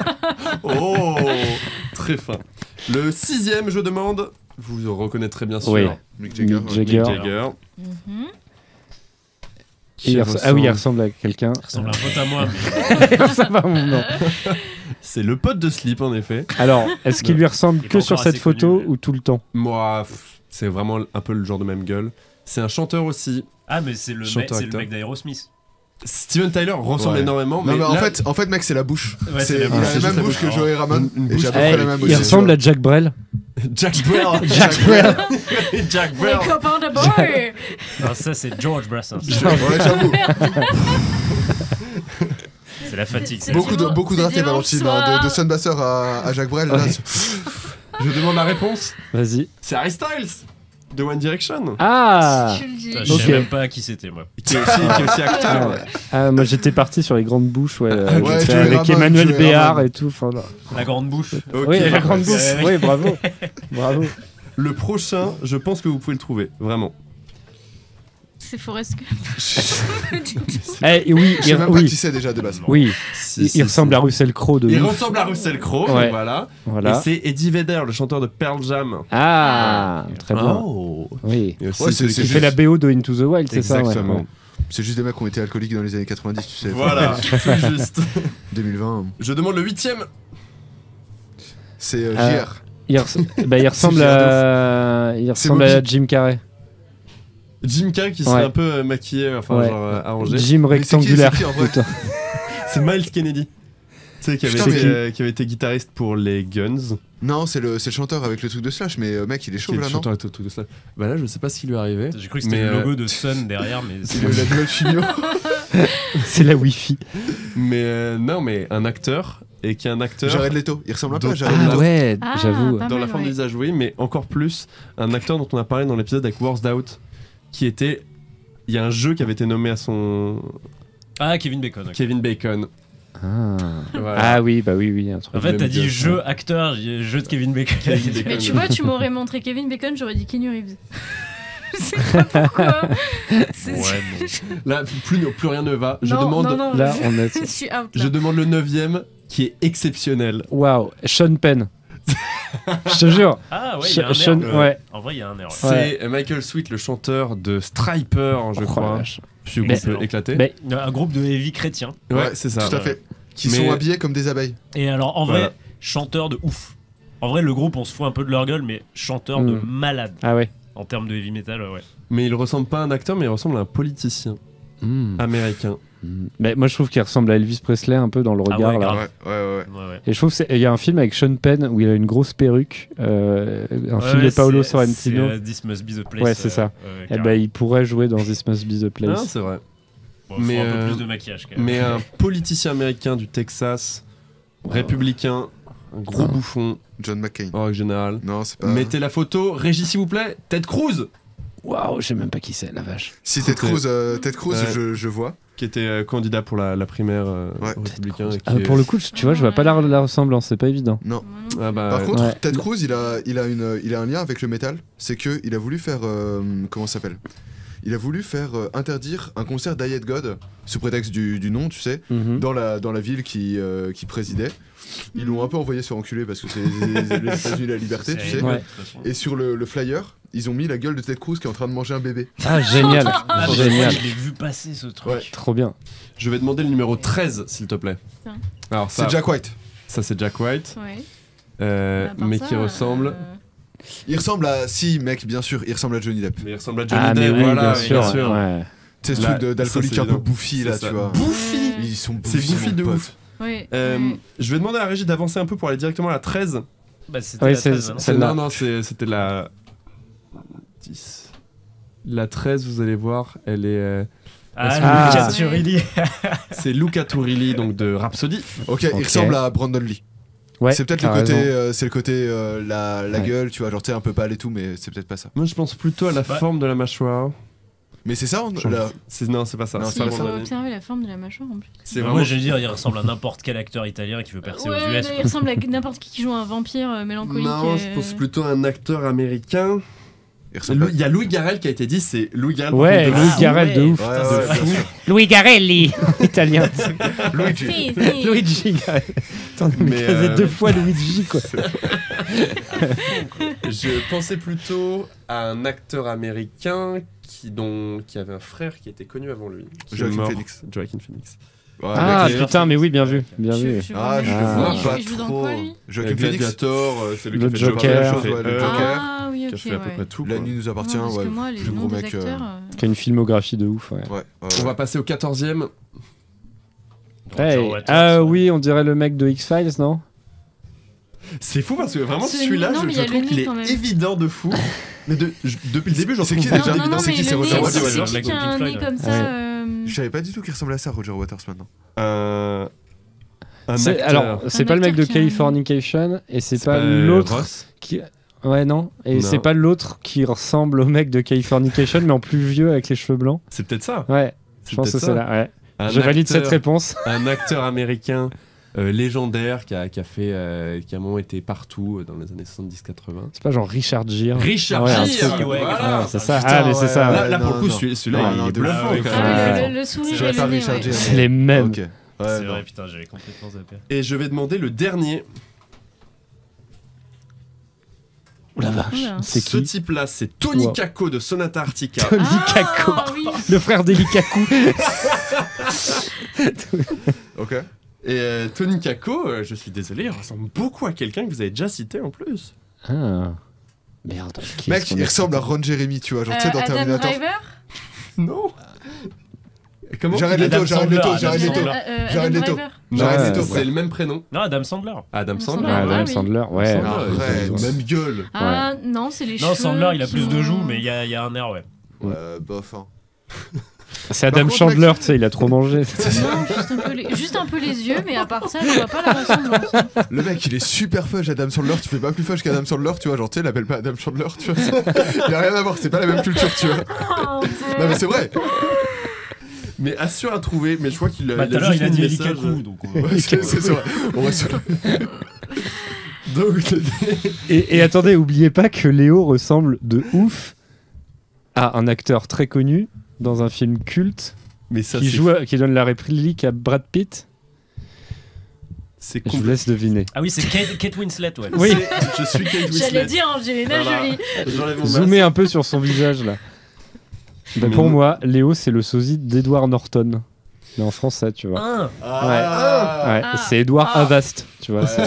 Oh, très fin. Le sixième, je demande. Vous le reconnaîtrez bien sûr. Oui. Mick Jagger. Mick ouais. Jagger. Mick Jagger. Mhm. qui il res- Ah oui, il ressemble à quelqu'un. Il ressemble à un pote à moi. Mais... Ça va, mon nom. C'est le pote de Sleep, en effet. Alors, est-ce qu'il lui ressemble Il est que pas sur encore cette assez photo connu, mais- ou tout le temps? Moi, pff, c'est vraiment un peu le genre de même gueule. C'est un chanteur aussi. Ah, mais c'est le, mec- Chanteur, c'est le acteur. mec d'Aerosmith. Steven Tyler ressemble Ouais. énormément, mais Non, mais en là- fait, en fait, mec, c'est la bouche. Ouais, C'est- c'est la il bouche. a C'est la juste même la bouche que bouche. Joey Ramone. Une- une Et bouche- j'ai à peu Eh, près la même il aussi. ressemble à Jack Brel. Jack Brel. Jack Brel. Jack Les Brel. copains de boy. Non, ça, c'est George Brassens. Ouais, j'avoue. C'est la fatigue. C'est ça. Beaucoup de, dimanche- beaucoup de c'est ratés, dimanche Valentine. soir. hein. De, de Sunbasser à, à Jacques Brel. Là, Ouais. c'est- Je demande la réponse. Vas-y. C'est Harry Styles de One Direction. Ah Je le dis. Putain, Je Ok. sais même pas qui c'était, moi. Qui est aussi, qui est aussi acteur. Ouais. Ah, moi j'étais parti sur les grandes bouches, ouais, euh, Ouais, j'étais Joey avec Ramone, Emmanuel Joey Béard Ramone. et tout. Enfin, là. La grande bouche. Ok. Oui, la grande Ouais, bouche. ouais. Oui, bravo. Bravo. Le prochain, je pense que vous pouvez le trouver, vraiment. C'est Forrest Gump. Eh, oui, Je sais il, même pas oui, qui c'est déjà de base. oui. Si, Il, si, il ressemble si. à Russell Crowe de Il ouf. ressemble à Russell Crowe, Ouais. voilà. Voilà. Et c'est Eddie Vedder, le chanteur de Pearl Jam. Ah, très bien. Oh. Oui. Et aussi Ouais, c'est- celui c'est Il qui fait la B O de Into the Wild, c'est ça, ouais. Exactement. Ouais. C'est juste des mecs qui ont été alcooliques dans les années quatre-vingt-dix, tu sais. Voilà, tout juste. deux mille vingt. Je demande le huitième. C'est euh, Euh, J R. Il, res- bah, il ressemble C'est à, il ressemble à Bobby. Jim Carrey. Jim Carrey qui serait Ouais. un peu euh, maquillé, enfin Ouais. genre euh, arrangé. Jim Mais c'est qui, rectangulaire. c'est qui, en vrai Putain. C'est Miles Kennedy. Tu sais, qui avait, Putain, été, mais- euh, qui avait été guitariste pour les Guns. Non, c'est le, c'est le chanteur avec le truc de Slash, mais euh, mec, il est Qui chaud est là, le non chanteur et tout, tout ça. Bah là, je sais pas ce qui lui est arrivé. J'ai cru que c'était Mais, le logo euh, de Sun derrière, mais C'est le la nouvelle chignon. C'est la Wi-Fi. Mais euh, non, mais un acteur, et qui est un acteur Jared Leto. Il ressemble un peu à Donc- Jared Ah Leto. ouais, Ah, j'avoue. pas dans mal, la forme ouais. du visage, oui, mais encore plus un acteur dont on a parlé dans l'épisode avec Worst Out, qui était. Il y a un jeu qui avait été nommé à son. Ah, Kevin Bacon. ok. Kevin Bacon. Ah. Voilà. Ah oui, bah oui, oui, un truc. En fait, t'as même dit que- jeu acteur, j'ai dit jeu de Kevin Bacon. Kevin Bacon. Mais tu vois, tu m'aurais montré Kevin Bacon, j'aurais dit Keanu Reeves. Je sais pas pourquoi. C'est- Ouais, bon. Là, plus, plus rien ne va. Je Non, demande, non, non, Là, je- on a. je suis out. je là. demande le neuvième, qui est exceptionnel. Waouh, Sean Penn. Je te jure. Ah ouais, il y a un Sean- air. ouais. En vrai, il y a un air. ouais. C'est Michael Sweet, le chanteur de Striper, je Oh, la crois. vache. Je Mais- suis éclaté. Mais- Un groupe de heavy chrétiens. ouais, c'est ça. Tout à ouais. fait. Qui Mais- sont habillés comme des abeilles. Et alors, en Voilà. vrai, chanteur de ouf. En vrai, le groupe, on se fout un peu de leur gueule, mais chanteur de Mm. malade. Ah ouais. En termes de heavy metal, ouais. Mais il ressemble pas à un acteur, mais il ressemble à un politicien Mm. américain. Mm. Mais moi, je trouve qu'il ressemble à Elvis Presley un peu dans le Ah regard ouais, là. grave. Ouais, ouais, ouais. Ouais, ouais. Et je trouve qu'il y a un film avec Sean Penn où il a une grosse perruque, euh, un Ouais, film de Paolo c'est- Sorrentino. c'est, euh, This Must Be the Place. Ouais, c'est ça. euh, ouais, Et carrément. ben, il pourrait jouer dans This Must Be the Non, Place. c'est vrai. Bon, faut mais, un peu euh, plus de maquillage quand même. Mais un politicien américain du Texas, républicain, un gros Ah. bouffon, John McCain. en règle générale. Non, c'est pas. Mettez la photo, Régis s'il vous plaît, Ted Cruz, Waouh, je sais même pas qui c'est, la vache. Si Ted C'était- Cruz, euh, Ted Cruz, Ouais. je, je vois. qui était euh, candidat pour la, la primaire euh, Ouais. républicain. et qui Ah, est- pour le coup, tu vois, je vois pas la, la ressemblance, c'est pas évident. Non. Ah bah, Par ouais. contre, Ouais. Ted Cruz, il a, il a une, il a un lien avec le métal. C'est que il a voulu faire, euh, comment ça s'appelle Il a voulu faire euh, interdire un concert d'Ayet God sous prétexte du, du nom, tu sais, Mhm. dans la dans la ville qui euh, qui présidait. Ils l'ont un peu envoyé sur enculé parce que c'est les, les États-Unis la liberté, tu C'est sais. Ouais. de toute façon. Et sur le, le flyer, ils ont mis la gueule de Ted Cruz qui est en train de manger un bébé. Ah, génial. Ah, mais Génial. Je l'ai vu passer ce truc. Ouais. Trop bien. Je vais demander le numéro treize, s'il te plaît. Tiens. Alors ça, C'est Jack White. ça c'est Jack White, Ouais. euh, À part mais ça, qui ressemble. euh, Il ressemble à, si mec, bien sûr, il ressemble à Johnny Depp. Mais il ressemble à Johnny Ah, mais Depp, oui, voilà, bien sûr. bien sûr. Ouais. Tu sais, ce Là, truc de- ça, d'alcoolique c'est un peu évident. bouffi C'est là, ça. tu vois. Bouffi Ils sont C'est bouffis, bouffi mon de pote. ouf. Ouais. Euh, ouais. Je vais demander à Régis d'avancer un peu pour aller directement à la treize. Bah, c'était Ouais, la c'est- treize, hein. c'est- C'est- Celle-là. Non, non, c'est- c'était la dix. La treize, vous allez voir, elle est. euh, Ah, Ah. Lucas Turilli. c'est Luca Turilli, donc de Rhapsody. Ok, Ok. il ressemble à Brandon Lee. Ouais, c'est peut-être le t'as côté, raison. euh, c'est le côté euh, la, la Ouais. gueule, tu vois, genre tu sais un peu pâle et tout, mais c'est peut-être pas ça. Moi, je pense plutôt à la Ouais. forme de la mâchoire. Mais c'est ça, on, Genre, là. c'est- Non, c'est pas ça. Non, c'est Si, pas il faut Brandon Lee. observer la forme de la mâchoire en plus. C'est Bah, vraiment. Moi, je veux dire, il ressemble à n'importe quel acteur italien qui veut percer Ouais, aux U S. non, quoi. il ressemble à n'importe qui qui joue un vampire euh, mélancolique. Non, je euh, pense plutôt à un acteur américain. Il ressemble Il y a Louis Garrel qui a été dit, c'est Louis Garrel. Ouais, par contre, Louis de- Garrel de ouais. ouf. pas. Ouais, Putain, ouais, c'est bien sûr. Louis Garelli, italien. Luigi. Si, si. Luigi Garelli. T'en as Mais, casé euh, deux fois Luigi, quoi. Je pensais plutôt à un acteur américain qui, dont, qui avait un frère qui était connu avant lui. qui est Joaquin mort. Phoenix. Joaquin Phoenix. Ouais, Ah mec, putain, mais oui, bien vu, bien Je- vu. je- Ah, je je- le Ah. vois il pas joue dans trop. quoi, lui Joaquin Le Phoenix. Gladiator, euh, c'est lui Le qui a fait Joker. Joker, Ouais, le euh, Joker. Ah oui, qui a ok, fait à peu ouais. près tout. La quoi. nuit nous appartient, Non, parce ouais. que moi, les Plus noms gros des mec. euh, acteurs, euh, Qui a une filmographie de ouf, ouais. Ouais, ouais, On ouais. va passer au quatorzième. Hey. Roger Waters, Ah ouais. oui, on dirait le mec de X-Files, non? C'est fou parce que vraiment Ce- celui-là, non, je, mais je il y a trouve le qu'il nez est quand même. évident de fou. Mais de- je- depuis le début, j'en C'est trouve qui pas déjà d'évident. Non, non, C'est mais qui, c'est le Roger nez, Waters, c'est le qui mec qui de a Pink un nez Floyd. comme ça Ouais. euh, Je savais pas du tout qu'il ressemblait à ça, Roger Waters maintenant. Euh, un C'est- acteur. Alors, c'est Un pas le mec de acteur qui a un- Californication et c'est C'est pas, euh, l'autre Ross. qui. Ouais, non. Et Non. c'est pas l'autre qui ressemble au mec de Californication, mais en plus vieux avec les cheveux blancs. C'est peut-être ça. Ouais, C'est je pense que peut-être c'est ça. là. Ouais. Un Je valide acteur- cette réponse. Un acteur américain euh, légendaire qui a, qui a fait, euh, qui a un moment été partout euh, dans les années soixante-dix quatre-vingts. C'est pas genre Richard Gere. Richard Ouais, un Gere, truc- ouais, voilà. Ouais, c'est ça. Putain, Ah, mais c'est ouais, ça. ouais. Là, là, pour non, le coup, non. celui- celui-là, Non, il non, est de bluffant fou. quand Ah même. oui, Ouais. le, le sourire Je et savais le pas nez, Richard ouais. Gere. C'est les mêmes. Ok. Ouais, C'est non. vrai, putain, j'avais complètement zappé. Et je vais demander le dernier. Oh la vache. Oula. C'est Ce qui? type-là, c'est Tony Wow. Kako de Sonata Arctica. Tony Ah, Kako. oui. Le frère d'Elikaku. Ok. Et euh, Tony Kako, euh, je suis désolé, il ressemble beaucoup à quelqu'un que vous avez déjà cité en plus. Ah. Merde. qui Mec, est-ce qu'on il a ressemble à cité Ron Jeremy, tu vois, genre, tu sais, Euh, dans Adam Terminator. Driver Non. Comment Jared il- Leto, Adam Jared Sandler, Leto, Adam Jared Sandler. Leto. Euh, euh, Jared Adam Leto. Driver. Jared Ouais, Leto, C'est frère. le même prénom. Non, Adam Sandler. Adam Sandler. Sandler. Ah, Ah, Adam oui. Sandler, ouais. Sandler, Arrête. ils ont- même gueule. Ah non, c'est les cheveux. Non, Sandler, il a qui plus de ont- joues, mais il y a, il y a un air, ouais. Ouais, bof, hein. C'est Adam contre, Chandler, mec- tu sais, il a trop mangé. Non, juste un, peu les, juste un peu les yeux, mais à part ça, je vois pas la ressemblance. Le mec, il est super fudge, Adam Sandler. Tu fais pas plus fudge qu'Adam Sandler, tu vois. Genre, tu sais, il l'appelle pas Adam Sandler, tu vois. Il a rien à voir, c'est pas la même culture, tu vois. Oh, Non, mais c'est vrai. Mais assure à trouver, mais je crois qu'il a, Bah, il tout à a l'heure, juste il a mis dit le Eli message. Kaku, donc on va- Ouais, c'est c'est- c'est vrai. On va sur Donc, Et, et attendez, oubliez pas que Léo ressemble de ouf à un acteur très connu dans un film culte mais ça, qui, c'est joue à- qui donne la réplique à Brad Pitt. c'est Je vous compl- laisse deviner. Ah oui, c'est Kate, Kate Winslet, ouais. Oui. C'est- Je suis Kate Winslet. J'allais dire Angelina Voilà. Jolie. J'enlève mon Zoomez un peu sur son visage là. Bah, Mais pour non. moi, Léo, c'est le sosie d'Edward Norton. Mais en français, tu vois. Ah, Ah. Ouais, Ah. c'est Edward Ah. Avast, tu vois. c'est-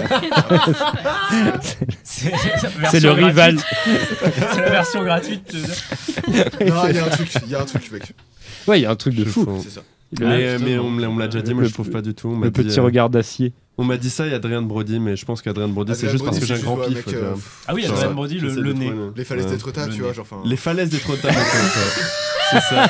c'est C'est le rival. C'est la version gratuite. tu veux dire. Non, il y a un truc, il y a un truc, mec. Ouais, il y a un truc de Je fou. fous. C'est ça. Le, Mais, putain, mais non. on me l'a on me l'a déjà dit, moi Le- je trouve pas du tout. On m'a le dit, petit euh, regard d'acier. On m'a dit ça et Adrien Brody, mais je pense qu'Adrien Brody c'est Adrien juste parce Brody, que j'ai un c'est grand juste, pif. ouais, mec, tu euh, vois. Ah oui, Ça, Adrien Brody, le, j'essaie le de nez. trouver Les falaises Ouais. d'Étretat, Le tu vois, nez. genre, enfin. Les falaises des Trotas, c'est ça.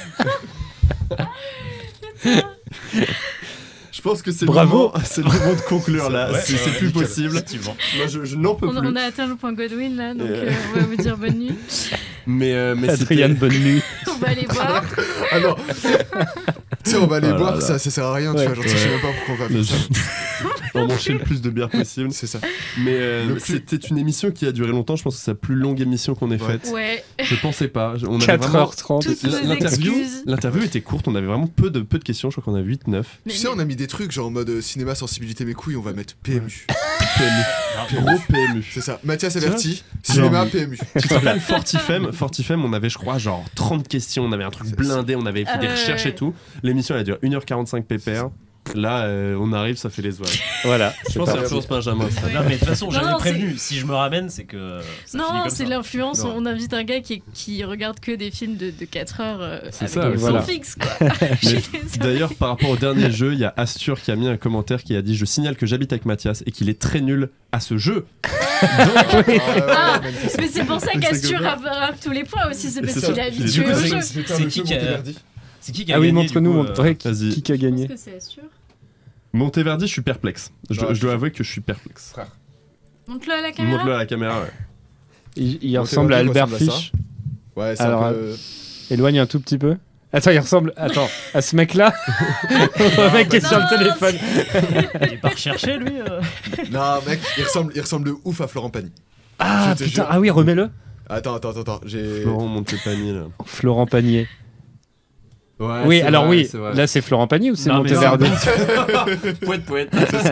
Je pense que c'est le Bravo. moment, c'est le moment de conclure là. Ouais, c'est ouais, c'est ouais, plus nickel. possible. Effectivement. Moi je, je n'en peux On, a- plus. on a atteint le point Godwin là, donc Euh. euh, on va vous dire bonne nuit. Mais, euh, mais Adrien, c'était- bonne nuit. On va aller voir. Ah non. Tu sais, on va aller Oh là boire, là. ça, ça sert à rien, tu Ouais. vois. Genre, tu sais, je sais même pas pourquoi on va Mais faire ça. je- On mangeait le plus de bière possible. C'est ça. Mais euh, Le plus- c'était une émission qui a duré longtemps. Je pense que c'est la plus longue émission qu'on ait Ouais. faite. Ouais. Je pensais pas. Je- On avait quatre vraiment- heures trente. Toutes nos L'interview, excuses. l'interview était courte. On avait vraiment peu de, peu de questions. Je crois qu'on a huit neuf. Mais- Tu sais, on a mis des trucs, genre en mode euh, cinéma, sensibilité, mes couilles, on va mettre P M U. P M U. Gros P M U. C'est ça. Mathias Tu vois Averti, cinéma, P M U. Tu te rappelles Fortifem Fortifem, on avait, je crois, genre trente questions. On avait un truc blindé. On avait fait Ah des ouais, recherches ouais. et tout. L'émission, elle a duré une heure quarante-cinq pépère. Là, euh, on arrive, ça fait les oies. Voilà. Je c'est pense que c'est parti. l'influence Benjamin. ça. Ouais. Non, mais de toute façon, Non, j'avais non, prévenu. Si je me ramène, c'est que. Ça finit Non, comme c'est ça. l'influence. Non. On invite un gars qui, qui regarde que des films de, de quatre heures euh, C'est avec ça, un voilà. son fixe, quoi. Je suis désolée. D'ailleurs, par rapport au dernier jeu, il y a Astur qui a mis un commentaire qui a dit: je signale que j'habite avec Mathias et qu'il est très nul à ce jeu. Ah, mais c'est pour ça C'est qu'Astur que- rappe, rappe tous les points aussi, c'est Et parce c'est qu'il ça. est Du habitué coup, au c'est- jeu. c'est- C'est qui qui a- C'est qui qui a Ah oui, gagné, montre-nous, du coup, montre- ouais, Vas-y. qui qui a gagné. Est-ce que c'est Astur Monteverdi, je suis perplexe. Je, Non, je je- dois avouer que je suis perplexe. Montre-le à la caméra. Montre-le à la caméra. Ouais. Il, il Bon, ressemble à c'est Albert ressemble à ça. Fish. Ouais, c'est Alors, un peu. Éloigne un tout petit peu. Attends, il ressemble attends, à ce mec-là. Le mec qui est sur le Non, téléphone. Il est pas recherché, lui euh Non, mec, il ressemble, il ressemble de ouf à Florent Pagny. Ah Je te putain, jure. ah oui, remets-le. Attends, attends, attends, attends. J'ai. Florent Montepagny là. Florent Pagnier. Ouais, oui, c'est alors vrai, oui, c'est vrai. là c'est Florent Pagny ou c'est Non, mais Monteverde? Poète, poète.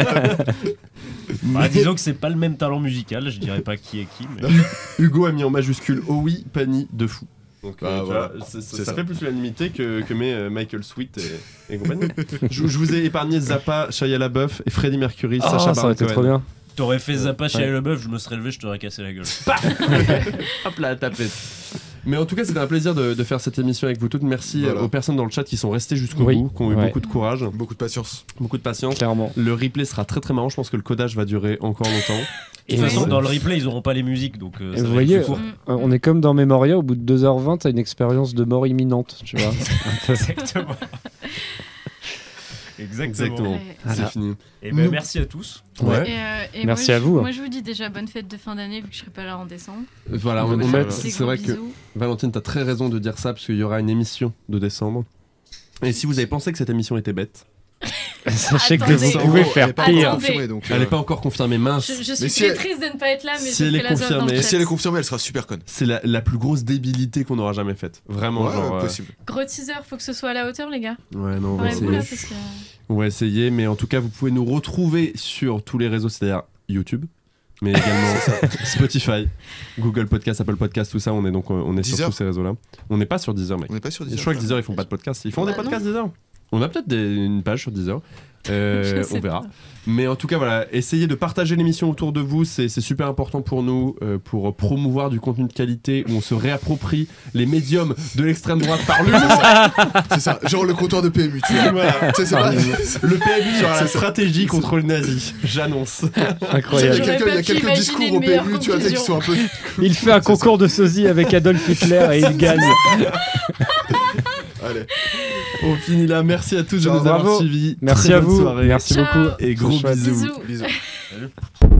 Bah, disons que c'est pas le même talent musical, je dirais pas qui est qui. Mais... Hugo a mis en majuscule oh oui, Pani de fou. Donc Ah, euh, tu voilà. vois, c'est- c'est- C'est ça, ça. fait plus l'unanimité que, que met euh, Michael Sweet et, et compagnie. je, je vous ai épargné Zappa, Shia LaBeouf et Freddie Mercury, Ah, Sacha ça aurait Baron été Cohen. trop bien. T'aurais fait Zappa chez Ouais. LeBeuf, je me serais levé, je t'aurais cassé la gueule. Hop là, tapette. Mais en tout cas, c'était un plaisir de, de faire cette émission avec vous toutes. Merci Voilà. aux personnes dans le chat qui sont restées jusqu'au Oui. bout, qui ont eu Ouais. beaucoup de courage, Beaucoup de patience. beaucoup de patience. Clairement. Le replay sera très très marrant. Je pense que le codage va durer encore longtemps. De toute Et façon, vous- dans le replay, ils auront pas les musiques, donc euh, Et ça vous va voyez, être plus court. Mm. euh, on est comme dans Memoria, au bout de deux heures vingt, t'as une expérience de mort imminente, tu vois. Exactement. Exactement. Exactement. Ouais. C'est Voilà. fini. Et ben Nous- merci à tous. Ouais. Et, euh, et Merci moi, à je- vous. Moi, je vous dis déjà bonne fête de fin d'année vu que je serai pas là en décembre. Voilà, on, Bonne on fête. met- Des c'est gros vrai que bisous. Valentine, t'as très raison de dire ça parce qu'il y aura une émission de décembre. Et si vous avez pensé que cette émission était bête, Sachez que Attendez. vous pouvez Elle faire est pas Attendez. encore pire. confirmée, donc, elle euh, n'est pas encore confirmée, mince. Je, je suis Mais si très elle- triste de ne pas être là, mais si je elle fais est la zone dans le confirmée- chat. Si elle est confirmée, elle sera super conne. C'est la, la plus grosse débilité qu'on aura jamais faite. Vraiment, Ouais, genre. euh, possible. Gros teaser, faut que ce soit à la hauteur, les gars. Ouais, non, on va Parlez-vous là essayer. parce que. On va essayer, mais en tout cas, vous pouvez nous retrouver sur tous les réseaux, c'est-à-dire YouTube, mais également Spotify, Google Podcast, Apple Podcast, tout ça. On est donc euh, on est sur Deezer. tous ces réseaux-là. On n'est pas sur Deezer, mec. On n'est pas sur Je Deezer. crois que Deezer ils font pas de podcast. Ils font Bah des podcasts Deezer. On a peut-être des- une page sur Deezer. Euh, Je sais on verra. pas. Mais en tout cas, voilà, essayez de partager l'émission autour de vous. C'est c'est super important pour nous, euh, pour promouvoir du contenu de qualité où on se réapproprie les médiums de l'extrême droite par l'humour. C'est ça, genre le comptoir de P M U, tu vois. Voilà. Tu sais, c'est pas- Le P M U sera la C'est ça. stratégie contre le nazi. J'annonce. Il y a Incroyable. J'aurais quelques, il y pas a pu quelques imaginer discours une au P M U, meilleure tu vois, tu sais, qui sont un peu. Il fait un concours de sosie avec Adolf Hitler et il gagne. Allez. On finit là. Merci à tous de Ciao, nous avoir bravo. suivis. Merci Très à bonne vous. soirée. Merci Ciao. beaucoup. Et gros Chouette. bisous. Bisous. Bisous.